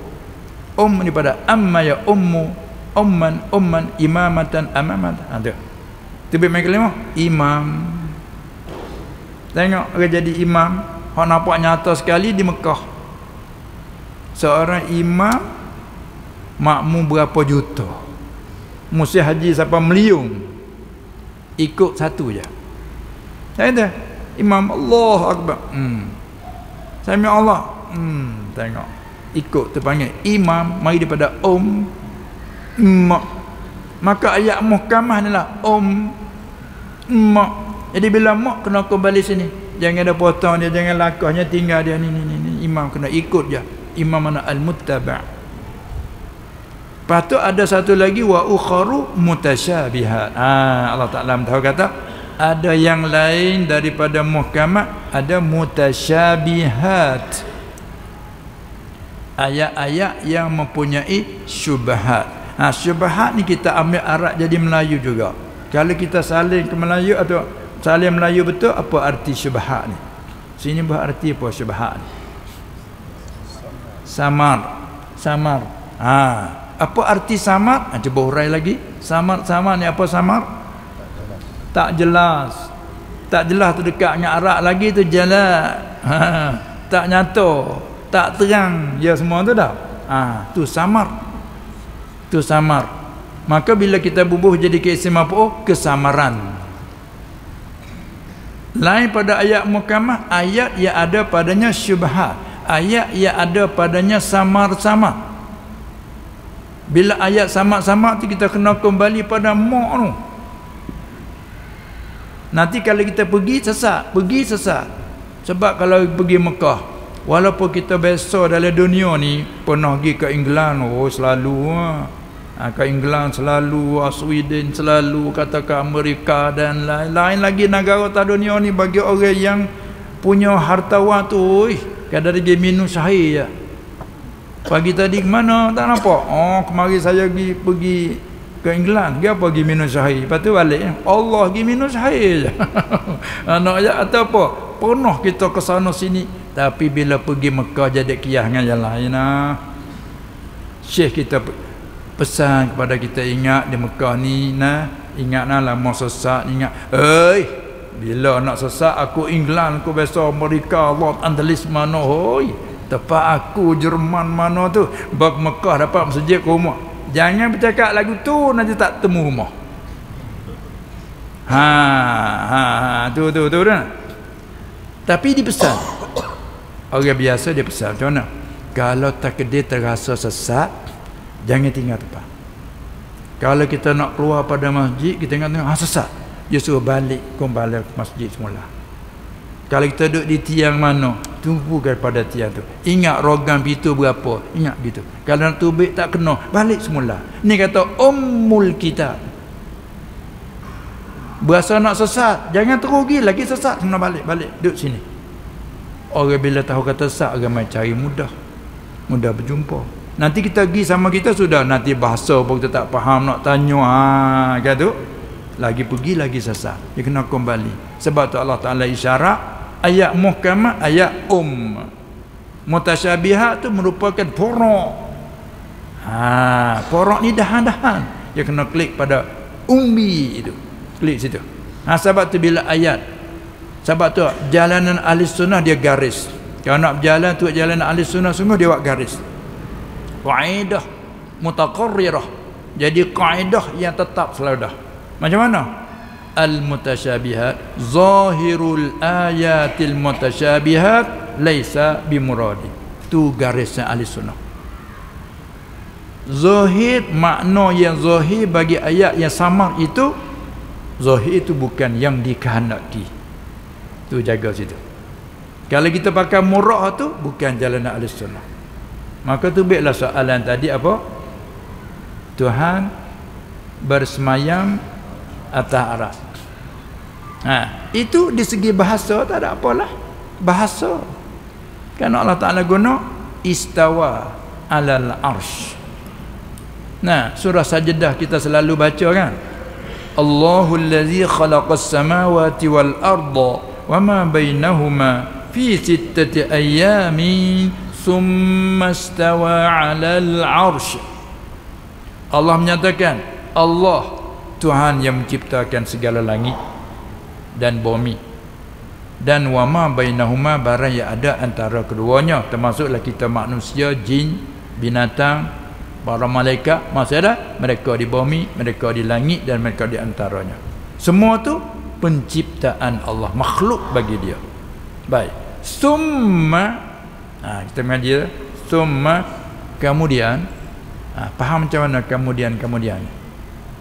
ni pada amma ya ummu, umman imamatan amamatan. Tu tu baik kelima imam. Tengok orang jadi imam, hak nampak nyata sekali di Mekah. Seorang imam makmum berapa juta, musim haji sampai milion, ikut satu je. Saya imam Allah Akbar, sami Allah, tengok ikut terpanggil imam. Mari daripada mak. Maka ayat muhkamah ni lah mak. Jadi bila mak kena kembali sini, jangan ada potong dia, jangan lakahnya, tinggal dia ni. Imam kena ikut je. Imam mana al-muttaba'. Lepas tu ada satu lagi wa ukharu mutasyabihat. Allah Taala tahu kata ada yang lain daripada muhkamat, ada mutasyabihat. Ayat-ayat yang mempunyai syubhat. Syubhat ni kita ambil Arab jadi Melayu juga. Kalau kita salin ke Melayu atau salin Melayu betul, apa arti syubhat ni? Sini berarti apa syubhat ni? Samar. Apa arti samar? Cuba hurai lagi. Samar ni apa samar? Tak jelas. Tak jelas tu dekat dengan Arab lagi tu jelas. Tak nyata, tak terang. Ya semua tu dah. Tu samar. Tu samar. Maka bila kita bubuh jadi isim maf'ul, kesamaran. Lain pada ayat muhkamah, ayat yang ada padanya syubhat, ayat yang ada padanya samar-samar. Bila ayat samar-samar tu kita kena kembali pada mu' tu. Nanti kalau kita pergi sesat. Sebab kalau pergi Mekah, walaupun kita biasa dalam dunia ni pernah pergi ke England, selalu ke England selalu, Sweden selalu, katakan Amerika dan lain-lain lagi negara tak dunia ni. Bagi orang yang punya hartawan tu, kadang dia minum syahir je. Pagi tadi ke mana tak nampak. Kemarin saya pergi ke England, dia pergi minum syahir, lepas tu balik Allah pergi minum syahir je. Nak je atau apa, pernah kita ke sana sini, tapi bila pergi Mekah jadi kiyah dengan yang lain. Syekh kita pesan kepada kita, ingat di Mekah ni ingatlah mau sesat, ingat bila nak sesat aku England, aku biasa Amerika, Los Angeles mana, tempat aku Jerman mana tu, bab Mekah dapat masjid ke rumah. Jangan bercakap lagu tu nanti tak temu rumah. Tu dah. Tapi dipesan orang biasa dia pesan macam mana, kalau takdir terasa sesat, jangan tinggal tempat. Kalau kita nak keluar pada masjid, kita tengok sesat, dia suruh balik kembali ke masjid semula. Kalau kita duduk di tiang mana, tunggu daripada tiang tu, ingat rogan pintu berapa, ingat gitu. Kalau nak tubik tak kena, balik semula. Ni kata ummul kitab. Berasa nak sesat, jangan terugi lagi sesat, kena balik duduk sini. Orang bila tahu kata sesat, orang main cari mudah berjumpa. Nanti kita pergi sama kita sudah, nanti bahasa pun kita tak faham, nak tanya kata lagi pergi lagi sesat, dia kena kembali. Sebab tu Allah Taala isyarat ayat muhkamah, ayat mutasyabihat tu merupakan porok. Porok ni dahan-dahan, dia kena klik pada umbi itu, klik situ. Sebab tu bila ayat, sebab tu jalanan ahli sunnah dia garis. Kalau nak berjalan tu jalanan ahli sunnah sungguh dia buat garis. Qaidah mutaqarrirah. Jadi kaedah yang tetap selalu dah. Macam mana? Al-mutasyabihat, zahirul ayatil mutasyabihat laisa bimuradi. Tu garisnya ahli sunnah. Zahir, makna yang zahir bagi ayat yang samar itu, zahir itu bukan yang dikehendaki. Tu jaga situ. Kalau kita pakai murah tu bukan jalan ahli sunnah. Maka tu baiklah soalan tadi apa? Tuhan bersemayam atas aras. Itu di segi bahasa tak ada apalah. Bahasa. Kan Allah Ta'ala guna istawa alal arsh. Surah Sajdah kita selalu baca kan. Allahul ladzi khalaqas samawati wal arda wa ma bainahuma fi sittati ayyamin thumma istawa 'alal 'arsy. Allah menyatakan, Allah Tuhan yang menciptakan segala langit dan bumi, dan wa ma bainahuma, barang yang ada antara keduanya, termasuklah kita manusia, jin, binatang, para malaikat, masih ada mereka di bumi, mereka di langit dan mereka di antaranya. Semua tu penciptaan Allah, makhluk bagi dia. Baik. Summa, kita mengaji summa, kemudian, faham macam mana kemudian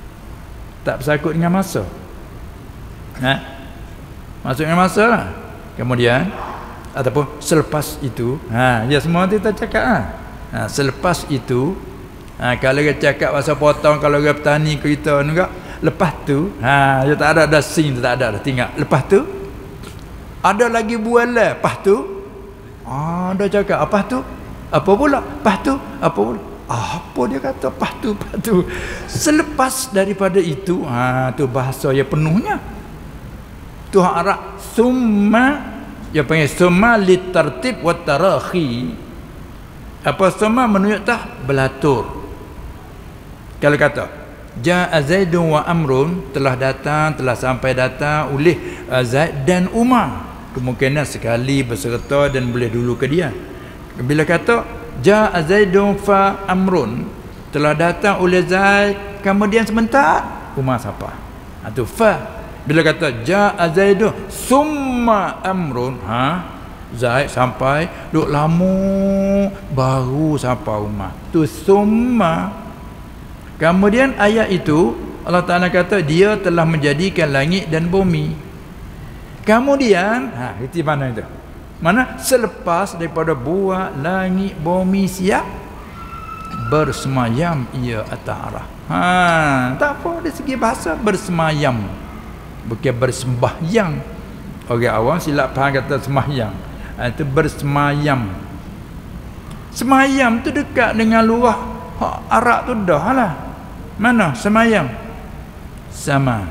tak bersangkut dengan masa. Masuk dengan masa lah. Kemudian ataupun selepas itu, ya semua kita cakap selepas itu, kalau dia cakap pasal potong, kalau dia petani kereta juga, lepas tu, dia tak ada dah sing, tak ada dah tinggal. Lepas tu ada lagi bualan, lepas tu dia cakap apa tu? Apa pula? Lepas tu apa pula? Apa dia kata lepas tu? Selepas daripada itu, tu bahasa yang penuhnya. Tu Arab summa, dia panggil summa litartib wa tarakhi. Apa summa menunjuk tah belatur. Kalau kata jaa Zaidun wa Amrun, telah sampai datang oleh Zaid dan Umar, kemungkinan sekali berserta dan boleh dulu ke dia. Bila kata jaa Zaidun fa Amrun, telah datang oleh Zaid kemudian sebentar Umar siapa? Itu fa. Bila kata jaa Zaidun summa Amrun, Zaid sampai duk lama baru sampai Umar. Tu summa. Kemudian ayat itu Allah Ta'ala kata dia telah menjadikan langit dan bumi. Kemudian itu mana itu? Mana selepas daripada buat langit bumi siap, bersemayam ia atas arah. Tak apa dari segi bahasa, bersemayam, bukan bersembahyang. Orang awam silap faham kata sembahyang. Itu bersemayam. Semayam tu dekat dengan luah Arab tu dah lah. Mana semayam? Sama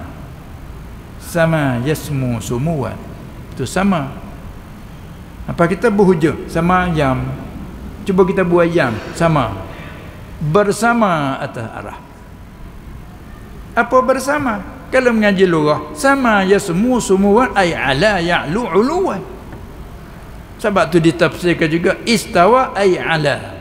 yasmu sumuan. Tu sama. Apa kita berhujung semayam, cuba kita buat yam, sama, bersama atas arah. Apa bersama? Kalau mengaji lughah, sama yasmu sumuan ay ala ya'lu uluwan. Sebab tu ditafsirkan juga istawa ay ala.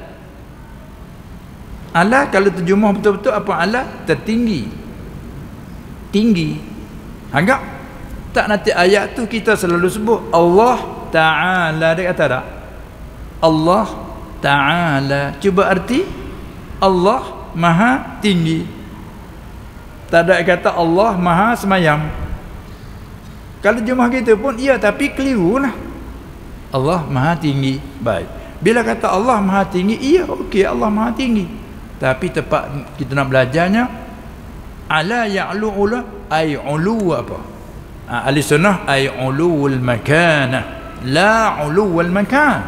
Ala kalau terjemah betul-betul apa ala? Tertinggi, tinggi. Anggap tak, nanti ayat tu kita selalu sebut Allah Ta'ala, dia kata tak? Allah Ta'ala, cuba arti Allah Maha Tinggi. Tak ada kata Allah Maha Semayam. Kalau jemaah kita pun iya, tapi keliru lah. Allah Maha Tinggi, baik. Bila kata Allah Maha Tinggi, iya okey, Allah Maha Tinggi. Tapi tepat kita nak belajarnya ala ya'lu ula ay ulu apa? Ahli sunnah ay ulul makanah, la uluwal makan.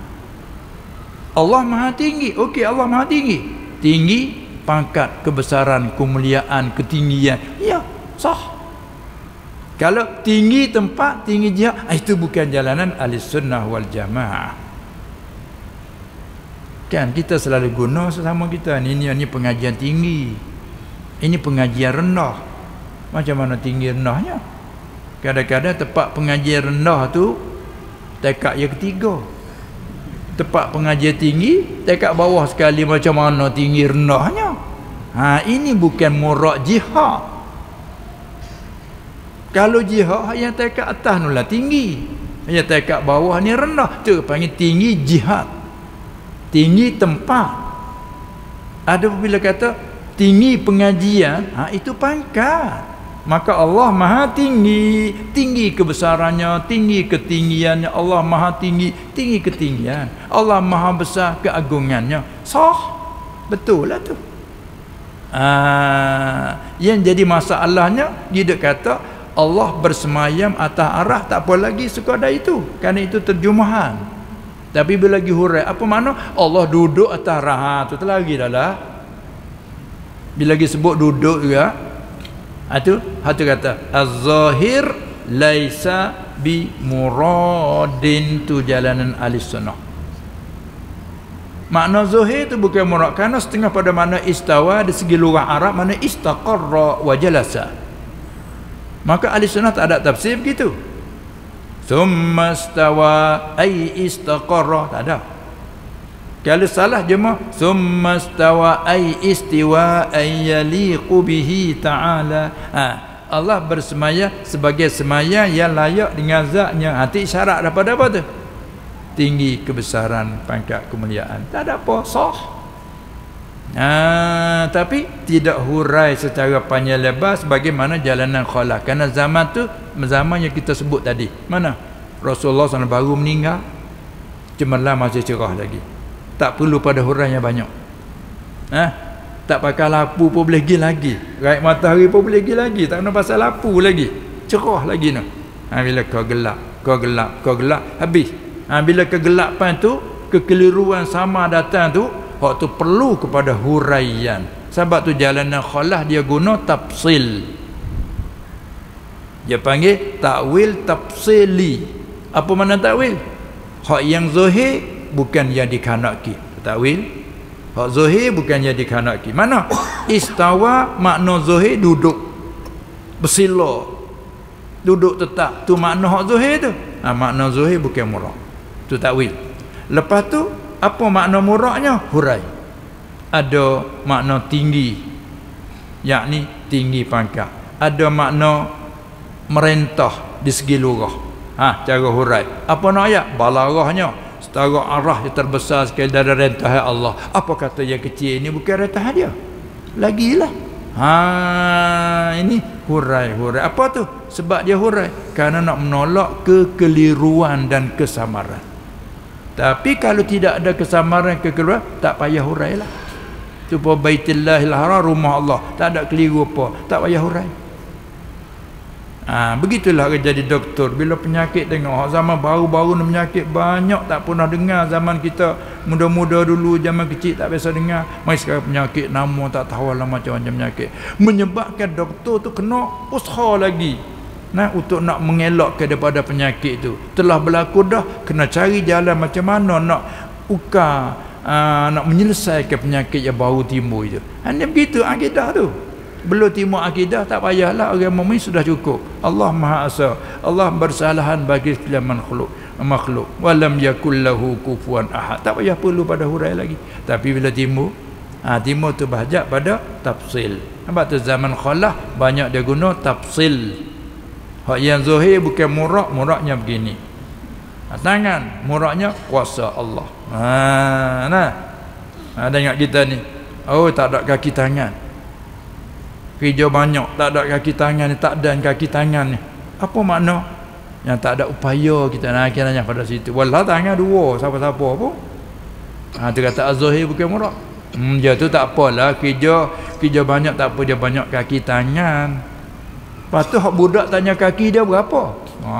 Allah Maha Tinggi, okey, Allah Maha Tinggi. Tinggi pangkat, kebesaran, kemuliaan, ketinggian. Ya, sah. Kalau tinggi tempat, tinggi jihad, itu bukan jalanan ahli sunnah wal jamaah. Kan kita selalu guna sesama kita ni pengajian tinggi, ini pengajian rendah. Macam mana tinggi rendahnya? Kadang-kadang tempat pengajian rendah tu tekak yang ketiga. Tempat pengajian tinggi tekak bawah sekali, macam mana tinggi rendahnya? Ini bukan murak jihad. Kalau jihad yang tekak atas nulah tinggi, yang tekak bawah ni rendah. Tu panggil tinggi jihad, tinggi tempat. Ada bila kata tinggi pengajian, itu pangkat. Maka Allah Maha Tinggi, tinggi kebesarannya, tinggi ketinggiannya. Allah Maha Tinggi, tinggi ketinggian. Allah Maha Besar keagungannya. Sah, betul lah tu. Yang jadi masalahnya dia kata Allah bersemayam atas arah, tak apa lagi sekadar itu, kerana itu terjemahan. Tapi bila lagi hurai, apa makna Allah duduk atas arah, tu lagi dah lah. Bila lagi sebut duduk juga, itu kata az-zahir laisa bi muradin, tu jalanan ahli sunnah. Makna zahir tu bukan murad, kerana setengah pada makna istawa di segi lughah Arab, makna istaqarra wa jalasa. Maka ahli sunnah tak ada tafsir begitu. Thumma istawa ay istaqarra, tak ada. Kalau salah jemaah thumma istawa ay istiwa ay yaliqu bihi ta'ala. Allah bersemaya sebagai semaya yang layak dengan zatnya. Hati syarat daripada apa tu? Tinggi kebesaran, pangkat kemuliaan. Tak ada apa, sah. Tapi tidak hurai secara panjang lebar sebagaimana jalanan khalaf. Kerana zaman tu zaman yang kita sebut tadi. Mana? Rasulullah SAW baru meninggal, cemerlang masih cerah lagi, tak perlu pada hurai yang banyak. Tak pakai lampu pun boleh pergi lagi, raih matahari pun boleh pergi lagi, tak kena pasal lampu lagi, cerah lagi nak. Bila kau gelap habis. Bila kegelapan tu, kekeliruan sama datang tu, hak tu perlu kepada huraian. Sebab tu jalanan khalah dia guna tafsil, dia panggil takwil tafsili. Apa makna takwil? Hak yang zahir bukan yang dikhanaki. Takwil hak zahir bukan yang dikhanaki. Mana? Istawa makna zahir duduk bersila, duduk tetap, tu makna hak zahir tu. Makna zahir bukan murak, tu takwil. Lepas tu apa makna muraknya? Hurai. Ada makna tinggi, yakni tinggi pangkat. Ada makna merentah di segi lurah. Cara hurai. Apa nak ayat? Balarahnya setara arah yang terbesar sekali dari rentah Allah. Apa kata yang kecil ini bukan rentah dia? Lagilah. Ini hurai. Apa tu? Sebab dia hurai kerana nak menolak kekeliruan dan kesamaran. Tapi kalau tidak ada kesamaran, kekeliruan, tak payah hurai lah. Tu Baitillahil Haram, rumah Allah, tak ada keliru apa, tak payah hurai. Begitulah jadi doktor. Bila penyakit tengok zaman baru-baru ni penyakit banyak tak pernah dengar. Zaman kita muda-muda dulu, zaman kecil tak biasa dengar. Mai sekarang penyakit nama tak tahu lah macam-macam penyakit. Menyebabkan doktor tu kena usaha lagi untuk nak mengelakkan daripada penyakit tu. Telah berlaku dah, kena cari jalan macam mana nak ukar, nak menyelesaikan penyakit yang baru timbul itu. Hanya begitu akidah tu. Belum timbul akidah, tak payahlah, orang mukmin sudah cukup. Allah Maha Esa, Allah bersalahan bagi setiap makhluk. Walam yakul lahu kufuwan ahad. Tak payah perlu pada hurai lagi. Tapi bila timbul, timbul tu bahajak pada tafsil. Sebab tu zaman khalah banyak dia guna tafsil. Hak yang zahir bukan murak, muraknya begini. Tangan, muraknya kuasa Allah. Tengok kita ni, tak ada kaki tangan, kerja banyak, tak ada kaki tangan ni, tak ada kaki tangan ni. Apa makna? Yang tak ada upaya kita nak kiranya pada situ. Walau tangan dua, siapa-siapa pun. Dia kata az-zahir bukan murak. Dia tu tak apalah, kerja banyak tak apa, dia banyak kaki tangan. Lepas tu hak budak tanya kaki dia berapa?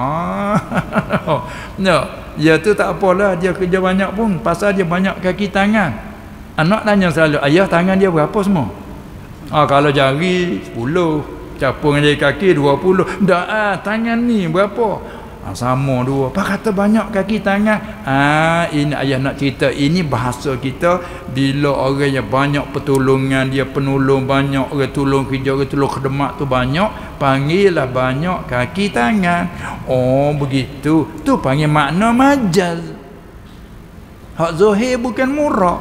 Dia tu tak apalah, dia kerja banyak pun pasal dia banyak kaki tangan. Anak tanya selalu, ayah tangan dia berapa semua? Kalau jari 10, capung jari kaki 20. Dah tangan ni berapa? Sama dua. Pak kata banyak kaki tangan. Ini ayah nak cerita, ini bahasa kita bila orang yang banyak pertolongan, dia penolong banyak, orang tolong kerja, orang tolong khidmat tu banyak, panggillah banyak kaki tangan. Begitu. Tu panggil makna majaz. Hak zahir bukan murak.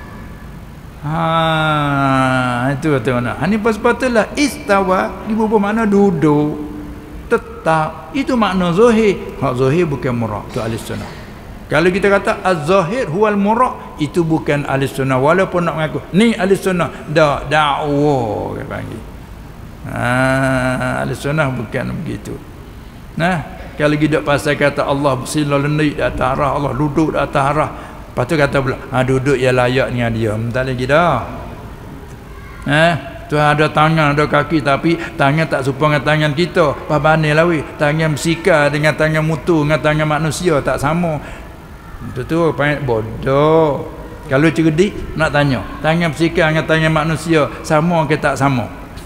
Itu kata mana? Ini sepatutlah istawa diubah makna duduk, tetap. Itu makna zahir. Hak zahir bukan murak. Itu ahli sunnah. Kalau kita kata az-zahir huwal murak, itu bukan ahli sunnah. Walaupun nak mengaku ni ahli sunnah, dakwah dia panggil. Ahli sunnah bukan begitu. Kalau kita pasal kata Allah bersila lenik di atas arah, Allah duduk di atas arah, lepas tu kata pula duduk yang layak dengan dia, tak lagi dah. Tu ada tangan, ada kaki, tapi tangan tak serupa dengan tangan kita. Pabane lawi, tangan bersika dengan tangan mutu, dengan tangan manusia tak sama. Itu panggil bodoh. Kalau cerdik nak tanya, tangan bersika dengan tangan manusia sama ke tak sama?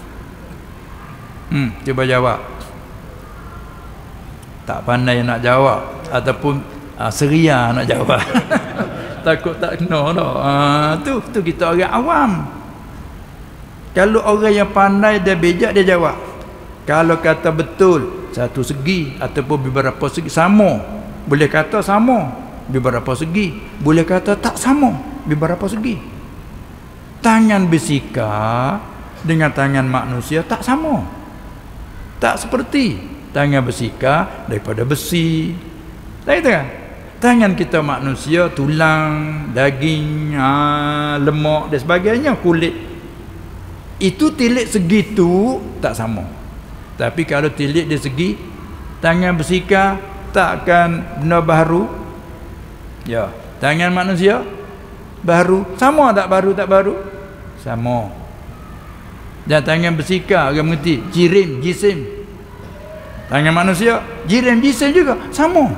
Cuba jawab. Tak pandai nak jawab, ataupun seria nak jawab. Takut tak kena dah. Tu kita orang awam. Kalau orang yang pandai dia bijak, dia jawab. Kalau kata betul satu segi ataupun beberapa segi sama, boleh kata sama beberapa segi, boleh kata tak sama beberapa segi. Tangan bersika dengan tangan manusia tak sama, tak seperti tangan bersika daripada besi. Tak gitu kan? Tangan kita manusia tulang, daging, lemak dan sebagainya, kulit. Itu tilik segitu tak sama. Tapi kalau tilik dari segi tangan bersika takkan benda baru? Ya. Tangan manusia baru. Sama tak baru tak baru? Sama. Dan tangan bersikap orang mengerti, jirim, jisim. Tangan manusia jirim, jisim juga sama.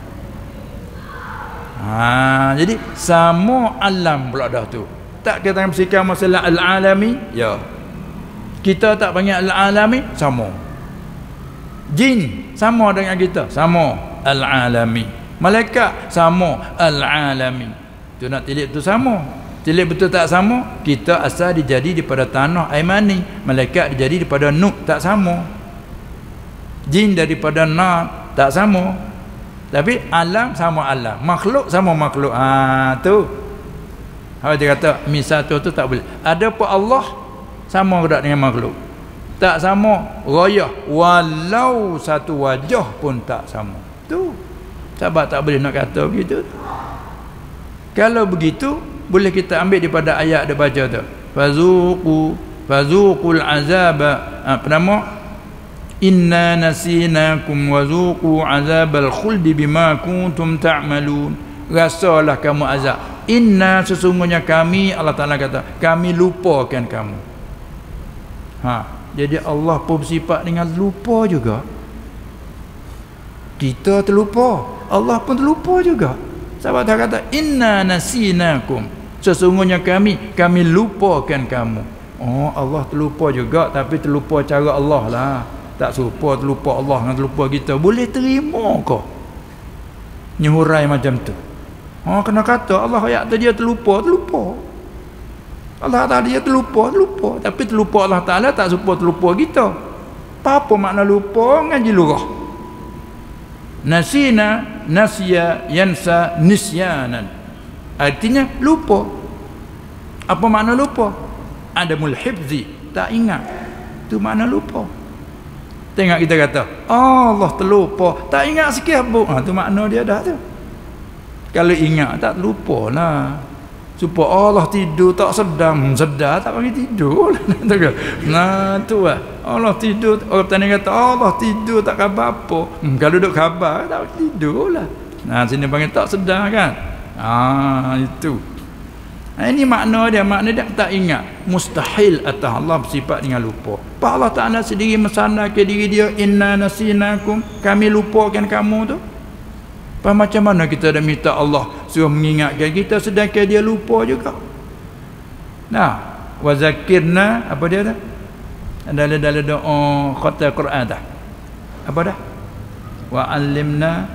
Jadi sama alam pula dah tu. Tak kata bersikap masalah al-alami? Ya. Kita tak panggil al-alami? Sama. Jin sama dengan kita? Sama. Al-alami. Malaikat sama. Al-alami. Tu nak tilik tu sama. Tilik betul tak sama? Kita asal dijadi daripada tanah air mani. Malaikat dijadi daripada nur, tak sama. Jin daripada nar, tak sama. Tapi alam sama alam, makhluk sama makhluk. Tu. Apa dia kata misal tu tak boleh. Ada pun Allah sama tak dengan makhluk? Tak sama. Rayah walau satu wajah pun tak sama. Tu. Sahabat tak boleh nak kata begitu. Kalau begitu boleh kita ambil daripada ayat dia baca tu. Fazuqul azaba. Apa nama? Inna nasinakum wazuqu azabal khuldi bima kuntum ta'malun. Rasalah kamu azab. Inna sesungguhnya kami, Allah Ta'ala kata, kami lupakan kamu. Jadi Allah pun bersifat dengan lupa juga. Kita terlupa, Allah pun terlupa juga. Sahabat dah kata inna nasinakum, sesungguhnya kami lupakan kamu. Oh, Allah terlupa juga, tapi terlupa cara Allah lah. Tak serupa terlupa Allah dengan terlupa kita. Boleh terima ke nyurai macam tu? Kena kata Allah ayat tu dia terlupa. Allah Ta'ala dia terlupa. Tapi terlupa Allah Ta'ala tak serupa terlupa kita. Apa makna lupa? Ngaji lurah. Nasina, nasya, yansa, nisyanan. Artinya lupa. Apa makna lupa? Adamul hifzi, tak ingat. Itu makna lupa. Tengok kita kata Allah terlupa, tak ingat sikit apa. Tu makna dia dah tu. Kalau ingat tak terlupa lah. Supaya Allah tidur tak sedang, sedar tak bagi tidur. Nah tu lah. Allah tidur, orang tanya kata Allah tidur tak khabar apa. Kalau duduk khabar tak bagi tidur lah. Nah sini panggil tak sedar kan. Itu. Ini makna dia tak ingat. Mustahil atas Allah bersifat dengan lupa. Pak Allah Ta'ala sendiri mensandarkan diri dia, inna nasinakum, kami lupakan kamu tu. Macam mana kita dah minta Allah suruh mengingatkan kita sedangkan dia lupa juga. Nah, wa zakirna, apa dia dah? Dalam doa khatam Quran dah. Apa dah? Wa alimna,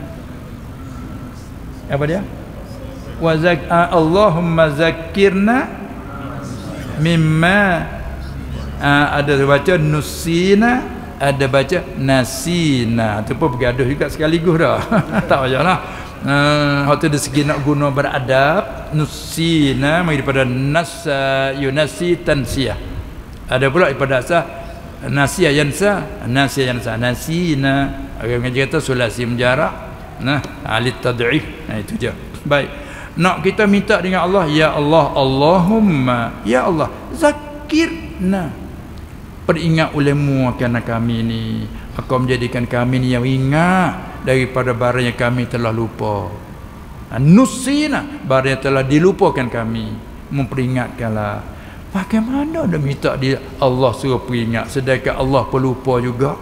apa dia? Wa Allahumma zakirna mimma, ada baca nusina, ada baca nasina. Itu pun bergaduh juga sekaligus dah. Tak payahlah. Waktu dari segi nak guna beradab, nusina mari daripada nasa yunasi tansiyah. Ada pula daripada asal nasiya yansa, nasina. Orang mengaji kata sulasi menjarak. Alit tad'if. Itu je. Baik. Nak kita minta dengan Allah, ya Allah, Allahumma, ya Allah, zakirna, peringat olehmu akan kami ni. Engkau menjadikan kami ni yang ingat daripada barang yang kami telah lupa. Nusina, barang yang telah dilupakan kami, memperingatkanlah. Bagaimana dah minta dia Allah suruh peringat sedangkan Allah pelupa juga?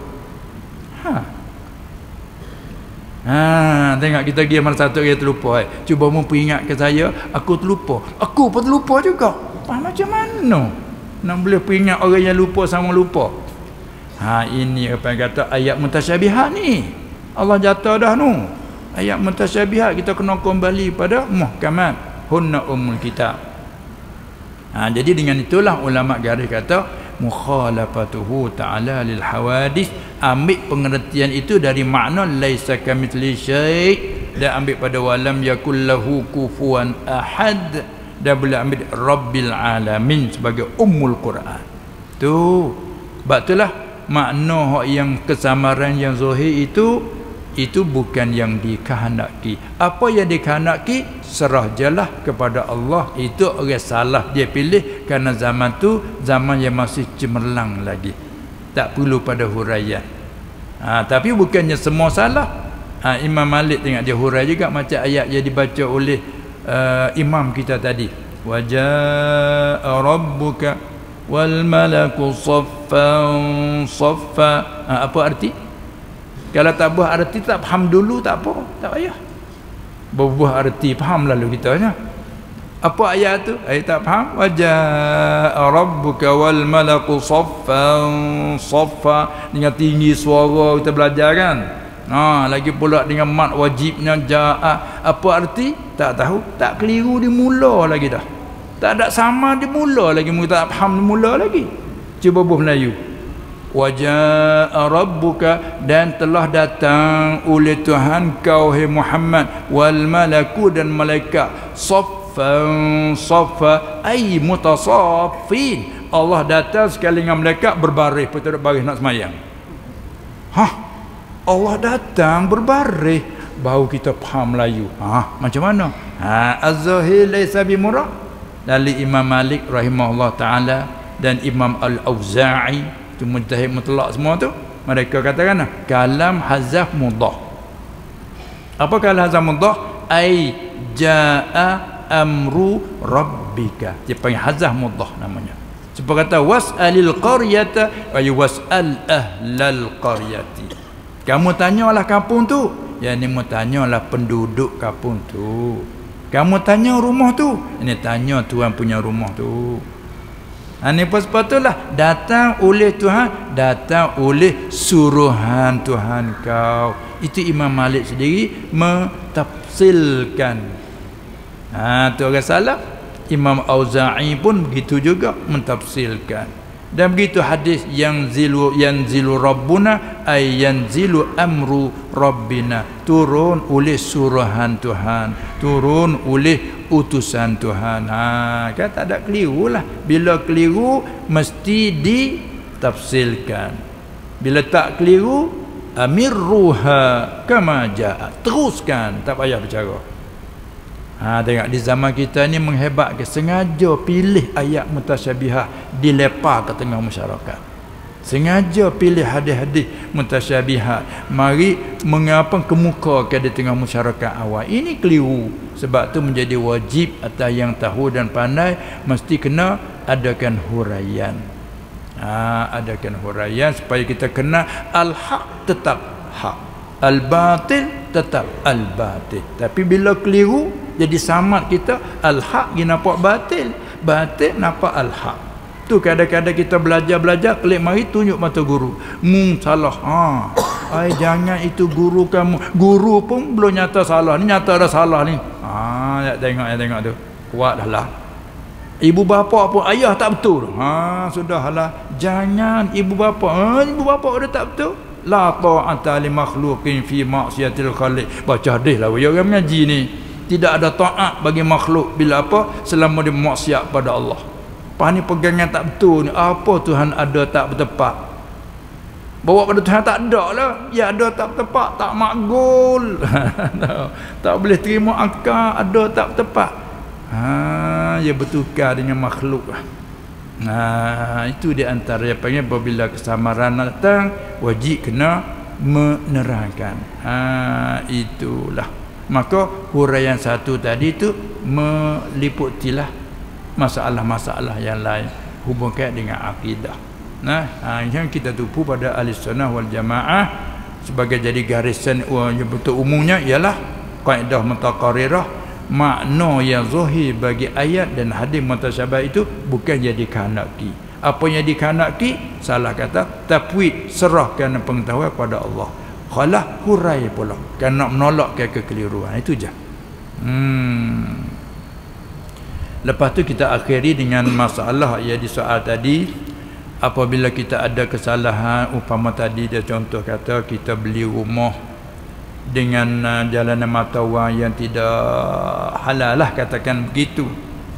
Tengok kita pergi mana satu dia terlupa. Cuba memperingatkan saya, aku terlupa. Aku pun terlupa juga. Macam mana nak boleh peringat orang yang lupa sama lupa? Ini apa yang kata ayat mutasyabihat ni. Allah jatuh dah nu. Ayat mutasyabihat kita kena kembali pada muhkamat, hunna ummul kitab. Jadi dengan itulah ulama garis kata mukhalafatuhu ta'ala lil hawadith. Ambil pengertian itu dari makna laisa kamitsli syai', dan ambil pada walam yakul lahu kufuwan ahad, dan boleh ambil rabbil alamin sebagai ummul Quran. Tu sebab itulah makna yang kesamaran yang zahir itu bukan yang dikehendaki. Apa yang dikehendaki serah jelah kepada Allah. Itu orang salah dia pilih kerana zaman tu zaman yang masih cemerlang lagi, tak perlu pada huraian. Tapi bukannya semua salah. Imam Malik tengok dia hurai juga macam ayat yang dibaca oleh imam kita tadi. Wa jaa rabbuka wal malaku saffan saffa. Apa arti? Kalau tak buah arti tak faham dulu tak apa, tak payah. Berbuah arti faham lalu kita nya. Apa ayat tu? Ayat tak faham. Wa jaa rabbuka wal malaku saffan saffa. Dengan tinggi suara kita belajar kan. Lagi pula dengan mat wajibnya jaa. Apa arti? Tak tahu. Tak keliru di mula lagi dah. Tak ada sama di mula lagi. Kita tak faham di mula lagi. Cuba buah Melayu. Wa jaa rabbuka, dan telah datang oleh Tuhan kau hai Muhammad, wal malaku, dan malaikat, saffan saffa ay mutasaffin. Allah datang sekali dengan malaikat berbaris, betul baris nak semayang. Allah datang berbaris, baru kita faham Melayu. Macam mana? Az-zahir laisa bimurad. Dari Imam Malik rahimahullah taala dan Imam Al-Auza'i, tu mujtahid mutlak semua tu, mereka katakan kalam hazaf mudah. Apa kalam hazaf mudah? Ai jaa amru rabbika. Dia panggil hazaf mudah namanya. Sebab kata was'alil qaryata wa was'al ahlal qaryati. Kamu tanyalah kampung tu. Yang ni mau tanyalah penduduk kampung tu. Kamu tanya rumah tu. Ini tanya tuan punya rumah tu. Ini sepatutlah datang oleh Tuhan, datang oleh suruhan Tuhan kau. Itu Imam Malik sendiri mentafsilkan. Tu orang salaf. Imam Auza'i pun begitu juga mentafsilkan. Dan begitu hadis yanzilu rabbuna ay yanzilu amru rabbina, turun oleh suruhan Tuhan, turun oleh utusan Tuhan. Kan tak ada keliru lah. Bila keliru mesti ditafsilkan. Bila tak keliru amirruha kama jaa, teruskan, tak payah bercara. Tengok di zaman kita ni menghebatkan, sengaja pilih ayat mutasyabihah dilepar ke tengah masyarakat. Sengaja pilih hadis-hadis mutasyabihat, mari mengapa kemukakan di tengah masyarakat awal. Ini keliru. Sebab tu menjadi wajib atas yang tahu dan pandai mesti kena adakan huraian. Adakan huraian supaya kita kena al-haq tetap hak, al-batil tetap al-batil. Tapi bila keliru jadi samat kita, al-haq dia nampak batil, batil nampak al-haq. Tu kadang-kadang kita belajar klik mari tunjuk mata guru. Salah. Jangan itu guru kamu. Guru pun belum nyata salah. Ni nyata ada salah ni. Ya tengok tu. Kuat dah lah. Ibu bapa pun ayah tak betul. Sudahlah. Jangan ibu bapa. Ibu bapa dah tak betul. La ta'ata li makhluqin fi ma'siyatil khaliq. Baca hadis lah orang mengaji ni. Tidak ada taat bagi makhluk bila apa? Selama dia maksiat pada Allah. Apa ni pegangan tak betul ni? Apa Tuhan ada tak bertepat? Bawa pada Tuhan tak ada lah. Ya ada tak bertepat, tak makgul. Tak boleh terima akal, ada tak bertepat. Ya bertukar dengan makhluk. Itu di antara yang panggil apabila kesamaran datang, wajib kena menerangkan. Itulah. Maka huraian satu tadi tu meliputilah masalah-masalah yang lain hubungkan dengan akidah. Yang kita tupu pada ahli sunnah wal jamaah sebagai jadi garisan yang betul umumnya ialah kaedah mutaqarrirah, makna yang zahir bagi ayat dan hadis mutasyabih itu bukan jadi kehendaki. Apa yang dikehendaki salah kata tafwid, serahkan pengetahuan kepada Allah. Khalah hurai pula kan nak menolak ke kekeliruan. Itu je. Lepas tu kita akhiri dengan masalah yang di soal tadi. Apabila kita ada kesalahan, umpama tadi dia contoh kata kita beli rumah dengan jalanan mata wang yang tidak halal lah, katakan begitu.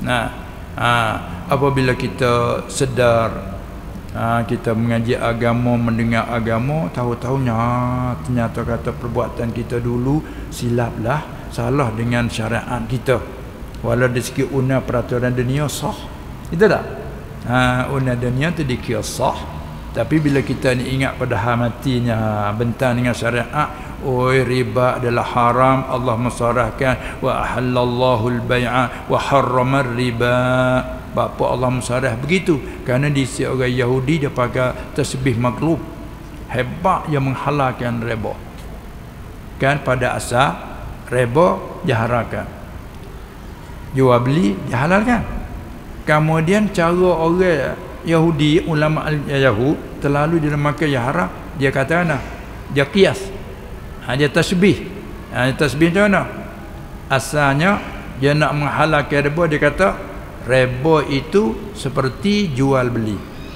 Apabila kita sedar, kita mengaji agama, mendengar agama, tahu-tahunya ternyata kata perbuatan kita dulu silaplah, salah dengan syariat kita. Walau dari segi peraturan dunia sah. Itu tak? Dunia tu dikira sah. Tapi bila kita ni ingat pada matinya, bentang dengan syariat, oi riba adalah haram, Allah mensarahkan wa ahallallahu al-bai'a wa harrama riba. Bapa Allah mensarah begitu kerana di sisi orang Yahudi dia pakai tasbih maglub. Hebat yang menghalalkan riba. Kan pada asal riba diharamkan. Jual beli dihalalkan. Kemudian cara orang Yahudi, ulama Yahud terlalu dia makan yang haram, dia kata mana? Dia kias. Dia tasbih. Dia tasbih macam mana? Asalnya dia nak menghalalkan riba, dia kata riba itu seperti jual beli.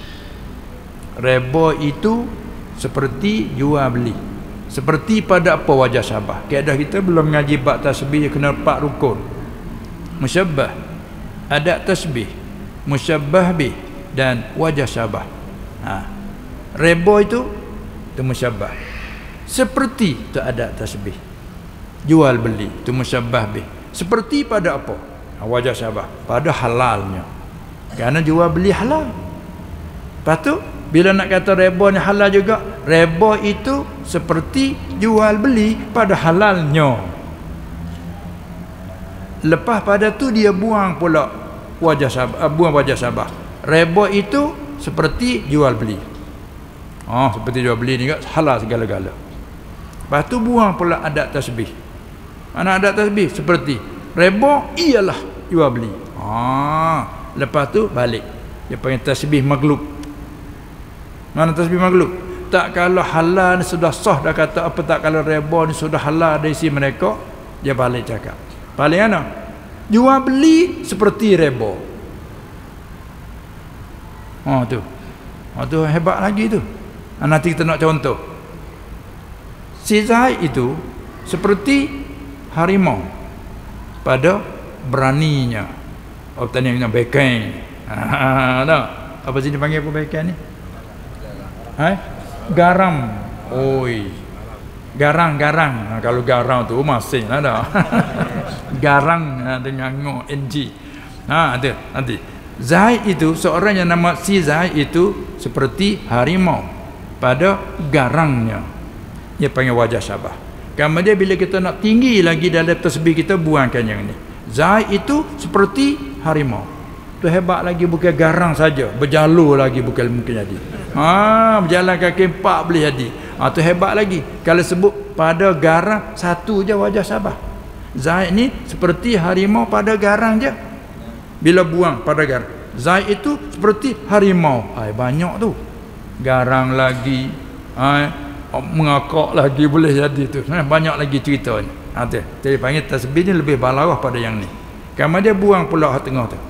Riba itu seperti jual beli. Seperti pada apa wajah syabah. Kaedah kita belum ngaji bab tasbih, kena 4 rukun. Musyabbah, adat tasbih, musyabbah bih dan wajah syabah. Riba itu musyabbah. Seperti tu adat tasbih. Jual beli tu musyabbah bih. Seperti pada apa? Wajah syabah, pada halalnya. Kerana jual beli halal. Lepas tu bila nak kata riba ni halal juga, riba itu seperti jual beli pada halalnya. Lepas pada tu dia buang pula wajah syabah, buang wajah syabah. Riba itu seperti jual beli. Seperti jual beli ni juga halal segala-gala. Lepas tu buang pula adat tasbih. Mana adat tasbih? Seperti riba ialah jual beli. Lepas tu balik. Dia panggil tasbih maglub. Mana tasbih maglub? Tak kalau halal ni sudah sah dah kata apa, tak kalau riba ni sudah halal dari sisi mereka, dia balik cakap. Balik mana? Jual beli seperti riba. Tu hebat lagi tu. Nanti kita nak contoh. Si Zaid itu seperti harimau pada beraninya. Tanya nak bekan. Apa sini panggil apa bekan ni? Garam. Garang. Kalau garang tu masih ada. Garang dengan ngo NG. Ada nanti. Zaid itu seorang yang nama si Zaid itu seperti harimau pada garangnya. Dia panggil wajah syabah. Kemudian bila kita nak tinggi lagi dalam tasbih kita, buangkan yang ni. Zaid itu seperti harimau. Tu hebat lagi, bukan garang saja, berjalur lagi bukan mungkin jadi. Berjalan kaki 4 boleh jadi. Tu hebat lagi. Kalau sebut pada garang satu je wajah syabah. Zaid ni seperti harimau pada garang je. Bila buang pada garang, Zaid itu seperti harimau. Banyak tu. Garang lagi, mengakak lagi boleh jadi tu. Banyak lagi ceritanya. Jadi panggil tasbih ni lebih balarah pada yang ni. Kemudian dia buang pula tengah tu.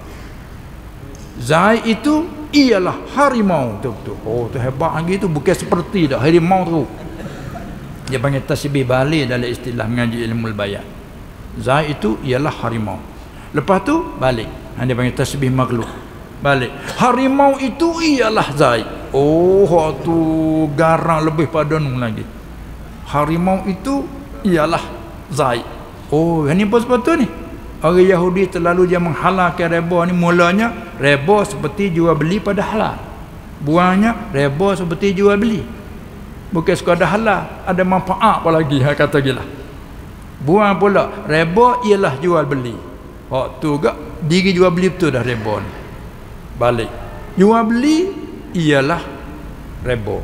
Zaid itu ialah harimau tu. Tu hebat lagi tu, bukan seperti dah harimau tu. Dia panggil tasbih balik dalam istilah mengaji ilmu al-bayan. Zaid itu ialah harimau. Lepas tu balik. Dia panggil tasbih maglub. Balik. Harimau itu ialah Zaid. Tu garang lebih pada nun lagi. Harimau itu ialah Zaid. Yang ni apa sepatutnya ni? Orang Yahudi terlalu dia menghalalkan riba ni. Mulanya riba seperti jual beli pada halal. Buangnya riba seperti jual beli. Bukan sekadar halal, ada manfaat apa lagi kata gila. Buang pula riba ialah jual beli. Tu gak diri jual beli betul dah riba ni. Balik. Jual beli ialah riba.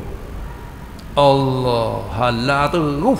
Allah halal terus.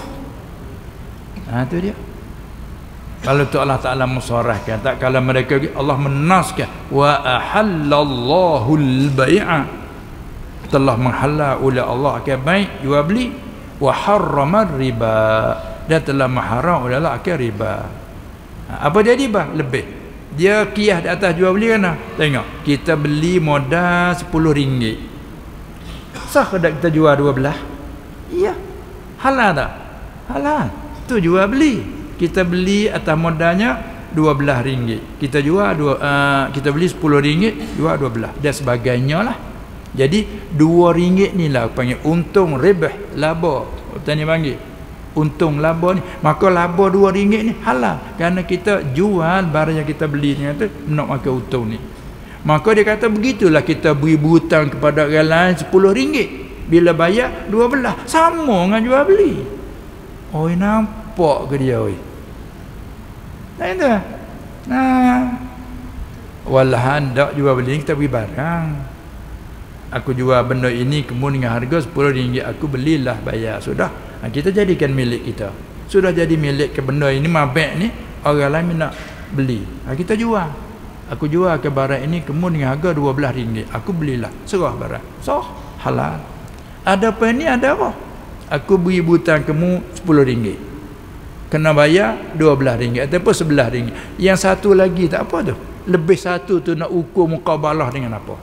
Tu dia. Kalau tu Allah Ta'ala mensarahkan, tak kalau mereka Allah menaskan wa ahallallahu al-bai'a, telah menghalal oleh Allah akan baik jual beli, wa harrama riba, dan telah mengharam oleh Allah akan riba. Apa dia riba? Lebih. Dia kias di atas jual beli kan? Tengok, kita beli modal RM10. Sah ke tak kita jual 12? Iya. Halal tak? Halal. Tu jual beli. Kita beli atas modalnya RM12. Kita jual kita beli RM10, jual 12 dan sebagainya lah. Jadi RM2 ni lah panggil untung ribah, laba. Tanya panggil untung laba ni. Maka laba RM2 ni halal kerana kita jual barang yang kita beli ni, kata nak makan untung ni. Maka dia kata begitulah kita beri berhutang kepada orang lain RM10. Bila bayar 12. Sama dengan jual beli. Oi, nampak ke dia oi? Nah itu. Nah. Walahan dak jual beli kita beri barang. Aku jual benda ini kemudian dengan harga RM10, aku belilah, bayar sudah. Kita jadikan milik kita. Sudah jadi milik ke benda ini, mabek ni orang lain nak beli. Kita jual. Aku jual ke barang ini kemudian dengan harga RM12, aku belilah, serah barang. So, halal. Ada apa ni, ada apa? Aku beri hutang kamu RM10. Kena bayar RM12 ataupun RM11. Yang satu lagi tak apa tu. Lebih satu tu nak ukur mukabalah dengan apa?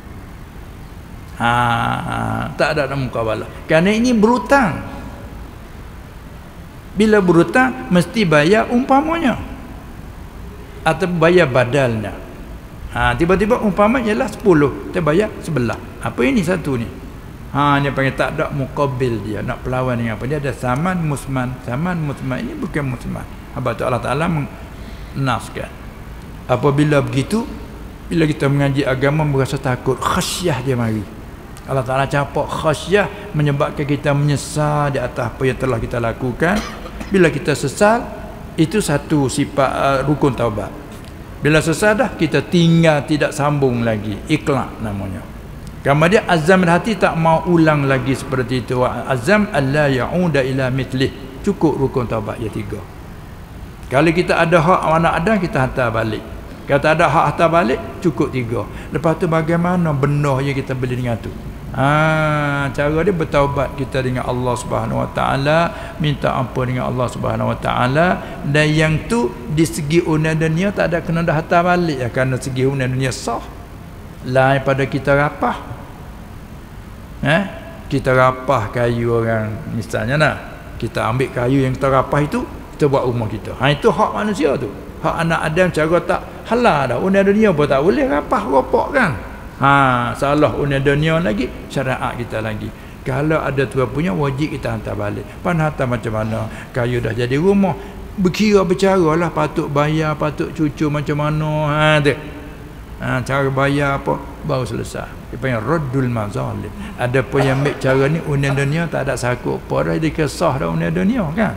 Tak ada nak mukabalah. Kerana ini berhutang. Bila berhutang mesti bayar umpamanya atau bayar badalnya. Tiba-tiba umpama ialah 10, kita bayar 11. Apa ini satu ni? Dia panggil tak ada muqabil, dia nak pelawan dengan apa? Dia ada saman musman. Saman musman ini bukan musman. Sebab tu Allah Taala menaskan. Apabila begitu, bila kita mengaji agama berasa takut, khasyah dia mari. Allah Taala capak khasyah menyebabkan kita menyesal di atas apa yang telah kita lakukan. Bila kita sesal, itu satu sifat rukun taubat. Bila sesal dah, kita tinggal tidak sambung lagi, ikhlas namanya. Kemudian azam hati tak mau ulang lagi seperti itu. Azam alla ya'uda ila mithlih. Cukup rukun taubat yang 3. Kalau kita ada hak anak ada, kita hantar balik. Kata ada hak hantar balik, cukup 3. Lepas tu bagaimana benar yang kita beli dengan tu? Cara dia bertaubat kita dengan Allah Subhanahu Wa Taala, minta ampun dengan Allah Subhanahu Wa Taala, dan yang tu di segi unia dunia tak ada kena dah hantar balik ya, kerana segi unia dunia sah. Lain pada kita rapah. Kita rapah kayu orang misalnya kita ambil kayu yang kita rapah itu, kita buat rumah kita. Itu hak manusia tu. Hak anak Adam cara tak halal dah. Unia dunia pun tak boleh rapah ropok kan. Salah unia dunia lagi, syariat kita lagi. Kalau ada tuan punya, wajib kita hantar balik. Hantar macam mana? Kayu dah jadi rumah, berkira bercara lah, patut bayar, patut cucu macam mana. Cara bayar apa, baru selesai. Dia panggil raddul mazalim. Ada pun yang ambil cara ni unia dunia tak ada sakut apa dah, dia kesah dah unia dunia kan.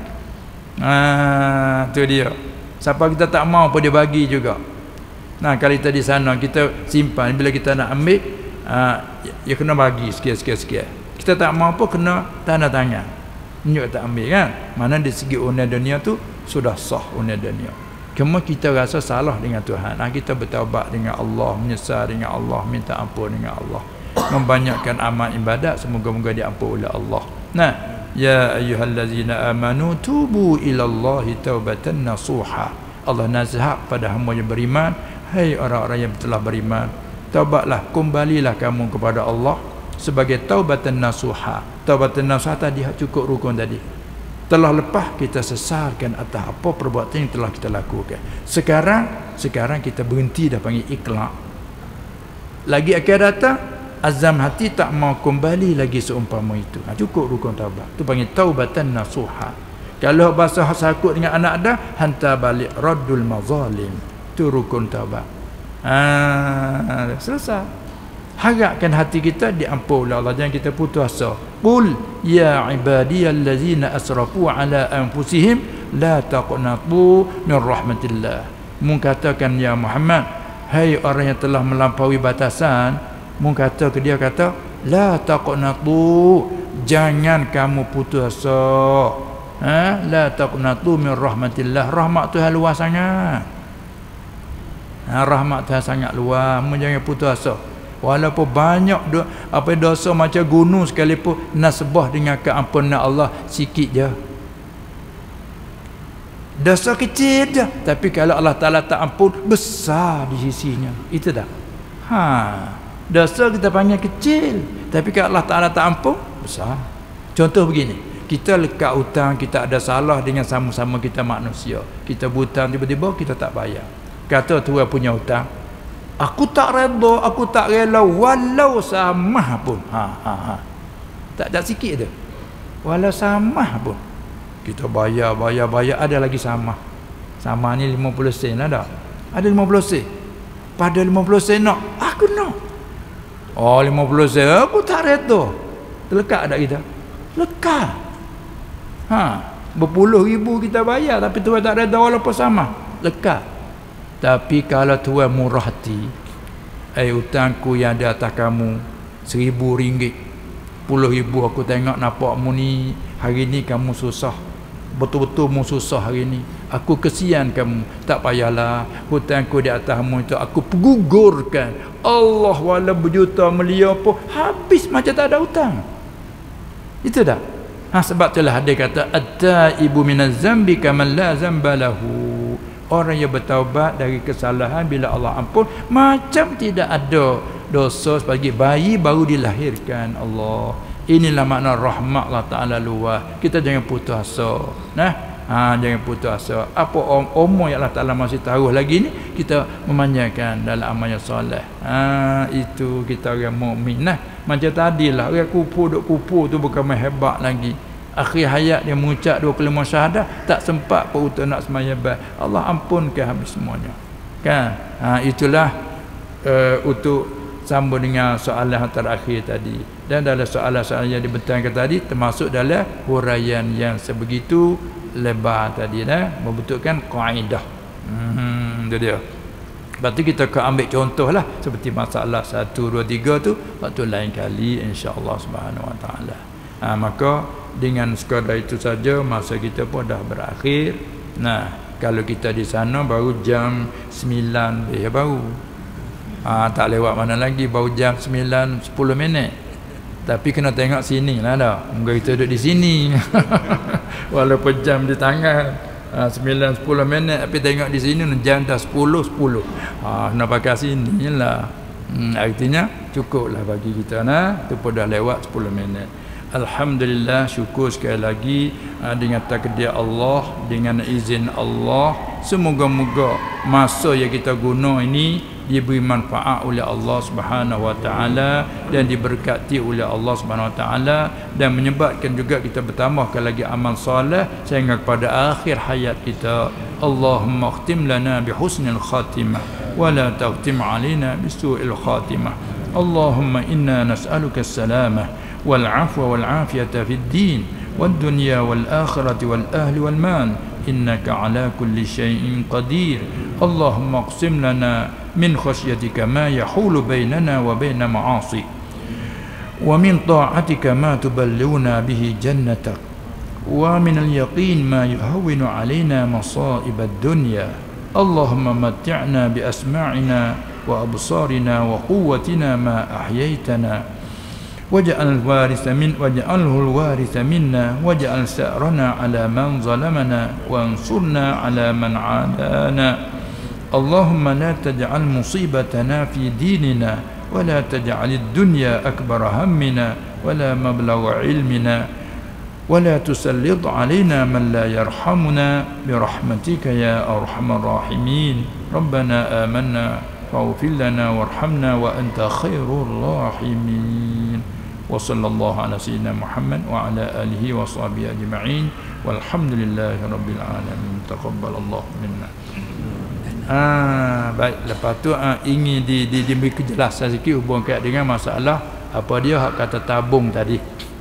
Tu dia. Siapa kita tak mau pun dia bagi juga. Kalau kita di sana kita simpan, bila kita nak ambil ya kena bagi sikit. Kita tak mau pun kena tanda tangan. Tunjuk tak ambil kan. Mana di segi unia dunia tu sudah sah unia dunia. Cuma kita rasa salah dengan Tuhan. Kita bertaubat dengan Allah, menyesal dengan Allah, minta ampun dengan Allah, membanyakkan amal ibadat, semoga-moga diampuni oleh Allah. Ya ayyuhallazina amanu tubu ilallahi taubatan nasuha. Allah nasihat pada hamba yang beriman, hai orang-orang yang telah beriman, taubatlah, kembalilah kamu kepada Allah sebagai taubatan nasuha. Taubatan nasuha tadi cukup rukun tadi. Telah lepas kita sesalkan atas apa perbuatan yang telah kita lakukan. Sekarang kita berhenti dah panggil ikhlas. Lagi akan datang azam hati tak mau kembali lagi seumpama itu. Cukup rukun taubat. Tu panggil taubatan nasuha. Kalau bahasa sakut dengan anak dah, hantar balik raddul mazalim. Tu rukun taubat. Selesai. Harapkan hati kita diampuni oleh Allah, jangan kita putus asa. Qul ya ibadiyallazina asrafu ala anfusihim la taqnatu min rahmatillah. Mengatakan ya Muhammad, hai orang yang telah melampaui batasan, kata ke dia kata la taqnatu, jangan kamu putus asa. La taqnatu min rahmatillah. Rahmat Tuhan luas sangat. Rahmat Tuhan sangat luas, jangan putus asa. Walaupun banyak dosa macam gunung sekalipun, nasbah dengan keampunan Allah sikit je. Dosa kecil je, tapi kalau Allah Taala tak ampun, besar di sisinya. Itu dah. Dosa kita panggil kecil, tapi kalau Allah Taala tak ampun, besar. Contoh begini, kita lekat hutang, kita ada salah dengan sama-sama kita manusia. Kita berhutang, tiba-tiba kita tak bayar. Kata tuan punya hutang, aku tak redha, aku tak rela walau samah pun. Tak sikit tu. Walau samah pun. Kita bayar, ada lagi samah. Samah ni 50 sen ada. Ada 50 sen. pada 50 sen nak, aku nak. Oh 50 sen aku tak reda. Terlekat tak kita? Lekat. Berpuluh ribu kita bayar tapi tuan tak reda walaupun sama. Lekat. Tapi kalau tuan murah hati, hutangku yang di atas kamu RM1,000, RM10,000 aku tengok nampakmu ni hari ni kamu susah, betul-betul mu susah hari ni, aku kesian kamu, tak payahlah, hutangku di atasmu itu aku gugurkan. Allah wala berjuta miliar pun habis macam tak ada hutang. Itu dah. Sebab itulah dia kata at-taibu minaz zambi kaman la zamba lahu. Orang yang bertaubat dari kesalahan bila Allah ampun, macam tidak ada dosa sebagai bayi baru dilahirkan Allah. Inilah makna rahmat Allah Ta'ala luas. Kita jangan putus asa. Jangan putus asa. Apa umur yang Allah Ta'ala masih taruh lagi ni, kita memanjakan dalam amal yang soleh. Itu kita orang mukmin. Macam tadilah orang kupu duk kupu tu bukan main hebat lagi. Akhir hayat dia mengucap 2 kalimah syahadah, tak sempat pun untuk nak sembahyang. Allah ampunkan habis semuanya. Kan? Itulah untuk sambung dengan soalan yang terakhir tadi. Dan dalam soalan-soalan yang dibentangkan tadi termasuk dalam huraian yang sebegitu lebar tadi, membentukkan kaedah. Itu dia. Lepas tu kita akan ambil contoh lah, seperti masalah 1, 2, 3 tu waktu lain kali insya-Allah Subhanahu Wa Taala. Maka dengan sekadar itu saja masa kita pun dah berakhir. Kalau kita di sana baru jam 9 lebih baru. Tak lewat mana lagi, baru jam 9 10 minit. Tapi kena tengok sini lah dah. Mungkin kita duduk di sini. Walaupun jam di tangan 9 10 minit, tapi tengok di sini jam dah 10 10. Nak pakai sini lah. Artinya cukuplah bagi kita. Itu pun dah lewat 10 minit. Alhamdulillah, syukur sekali lagi dengan takdir Allah, dengan izin Allah. Semoga-moga masa yang kita guna ini diberi manfaat oleh Allah Subhanahu Wa Taala dan diberkati oleh Allah Subhanahu Wa Taala, dan menyebabkan juga kita bertambahkan lagi amal soleh sehingga pada akhir hayat kita. Allahumma khtim lana bi husnil khatimah wa la takhtim alaina bi su'il khatimah. Allahumma inna nas'aluka as-salamah wal 'afwa wal 'afiyata fid din wad dunya wal akhirati wal ahli wal mal. إنك على كل شيء قدير. اللهم اقسم لنا من خشيتك ما يحول بيننا وبين معاصيك، ومن طاعتك ما تبلغنا به جنتك، ومن اليقين ما يهون علينا مصائب الدنيا. اللهم متعنا بأسماعنا وأبصارنا وقوتنا ما أحييتنا، واجعله الوارث منا، واجعل ثأرنا على من ظلمنا، وانصرنا على من عادانا. اللهم لا تجعل مصيبتنا في ديننا، ولا تجعل الدنيا أكبر همنا ولا مبلغ علمنا، ولا تسلط علينا من لا يرحمنا برحمتك يا أرحم الراحمين. ربنا آمنا فاغفر لنا وارحمنا وأنت خير الراحمين. وصلى الله على سيدنا محمد وعلى آله وصحبه أجمعين والحمد لله رب العالمين. تقبل الله منا. Baik, lepas tu ingin diberi kejelasan sikit hubungkan dengan masalah apa dia hak kata tabung tadi.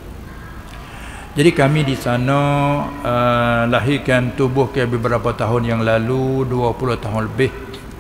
Jadi kami di sana lahirkan tubuh ke beberapa tahun yang lalu, 20 tahun lebih.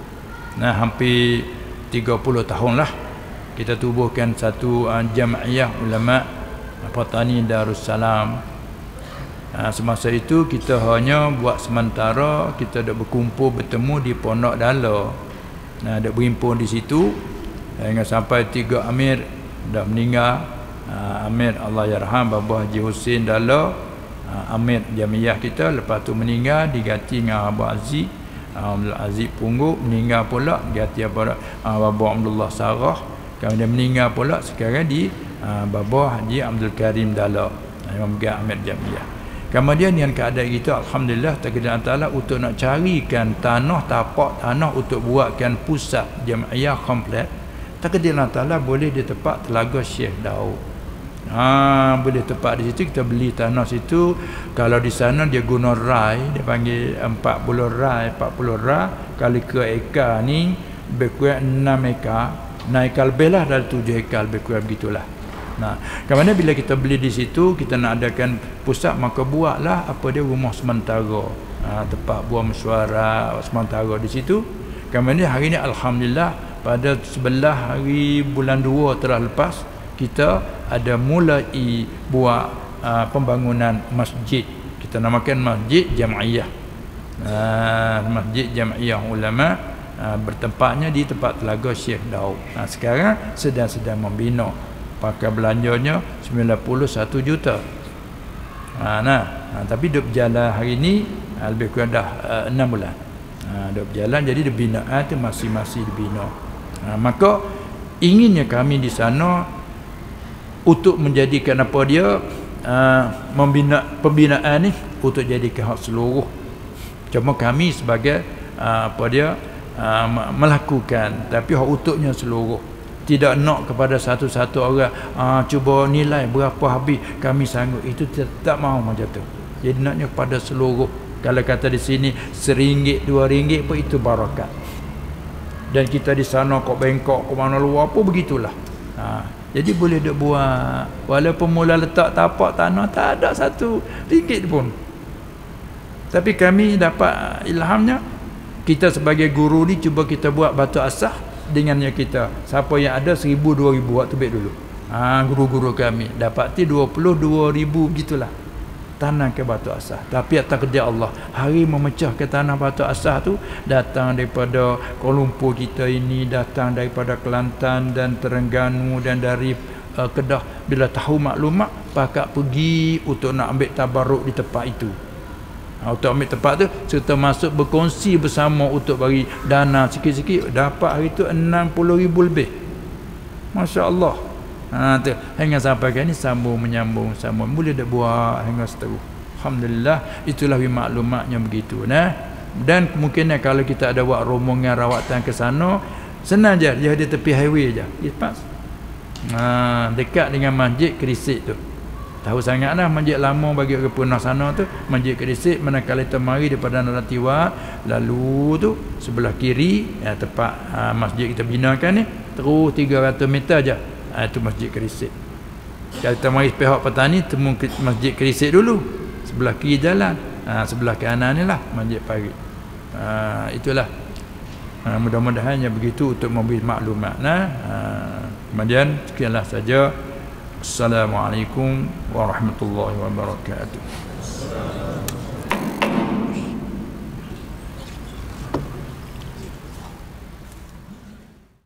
Hampir 30 tahun lah kita tubuhkan satu jamiah ulama Petani Darussalam. Semasa itu kita hanya buat sementara, kita dah berkumpul bertemu di Pondok Dala. Dah berhimpun di situ hingga sampai 3 amir dah meninggal. Amir Allahyarham Baba Haji Hussein Dala, amir jamiah kita, lepas tu meninggal diganti dengan Abah Aziz. Abdul Aziz Pungguk meninggal pula, diganti Baba Abdullah Sarah. Kemudian meninggal pula sekarang di Baba Haji Abdul Karim Dala, yang memegang amir jamiah. Kemudian dengan keadaan itu, alhamdulillah takdir Allah Taala untuk nak carikan tanah, tapak tanah untuk buatkan pusat jamiah komplek. Takdir Allah Taala boleh di tempat Telaga Syekh Daud. Boleh tempat di situ, kita beli tanah situ. Kalau di sana dia guna rai, dia panggil 40 rai kali ke ekar ni lebih kurang 6 ekar, 6 ekar lebih lah, dari 7 ekar lebih kurang begitulah. Nah, kerana bila kita beli di situ, kita nak adakan pusat, maka buatlah apa dia, rumah sementara, tempat buah mesyuarat sementara di situ. Kerana hari ni alhamdulillah pada 11 hari bulan 2 telah lepas, kita ada mulai buat pembangunan masjid. Kita namakan Masjid Jam'iyah. Masjid Jam'iyah Ulama, bertempatnya di tempat Telaga Syekh Daud. Sekarang sedang membina. Pakai belanjanya 91 juta. Tapi duk berjalan hari ni lebih kurang dah 6 bulan. Duk berjalan, jadi binaan tu masih dibina. Maka inginnya kami di sana untuk menjadikan apa dia, membina pembinaan ni untuk jadikan hak seluruh. Cuma kami sebagai apa dia, melakukan, tapi hak untuknya seluruh. Tidak nak kepada satu-satu orang cuba nilai berapa habis kami sanggup, itu tak mau macam tu. Jadi naknya kepada seluruh. Kalau kata di sini RM1, RM2 pun itu barakat. Dan kita di sana kok Bangkok, kok mana luar pun begitulah. Jadi boleh duk buat, walaupun mula letak tapak tanah tak ada RM1 pun. Tapi kami dapat ilhamnya, kita sebagai guru ni cuba kita buat batu asah dengannya kita. Siapa yang ada 1,000-2,000 waktu baik dulu. Guru-guru kami dapat 22,000 gitulah. Tanam ke batu asah. Tapi atas kerja Allah, hari memecah ke tanah batu asah tu datang daripada Kuala Lumpur kita ini, datang daripada Kelantan dan Terengganu dan dari Kedah. Bila tahu maklumat, pakak pergi untuk nak ambil tabarruk di tempat itu. Untuk ambil tempat tu, serta masuk berkongsi bersama untuk bagi dana sikit-sikit. Dapat hari tu 60,000 lebih. Masya Allah. Tu hingga sampai kali ni sambung menyambung, boleh dah buat hingga seterus. Alhamdulillah, itulah maklumatnya begitu. Dan kemungkinan kalau kita ada buat rombongan rawatan ke sana, senang je, dia di tepi highway je. Pas. Dekat dengan Masjid Kerisik tu. Tahu sangatlah masjid lama bagi orang punah sana tu, Masjid Kerisik. Manakala kita mari daripada Naratiwa, lalu tu sebelah kiri tempat masjid kita binakan ni, terus 300 meter je. Itu Masjid Kerisik. Kalau kita mari pihak petani, temu Masjid Kerisik dulu. Sebelah kiri jalan. Sebelah kanan ni lah Masjid Parit. Itulah. Mudah-mudahannya begitu untuk memberi maklumat. Kemudian sekianlah saja. Assalamualaikum warahmatullahi wabarakatuh.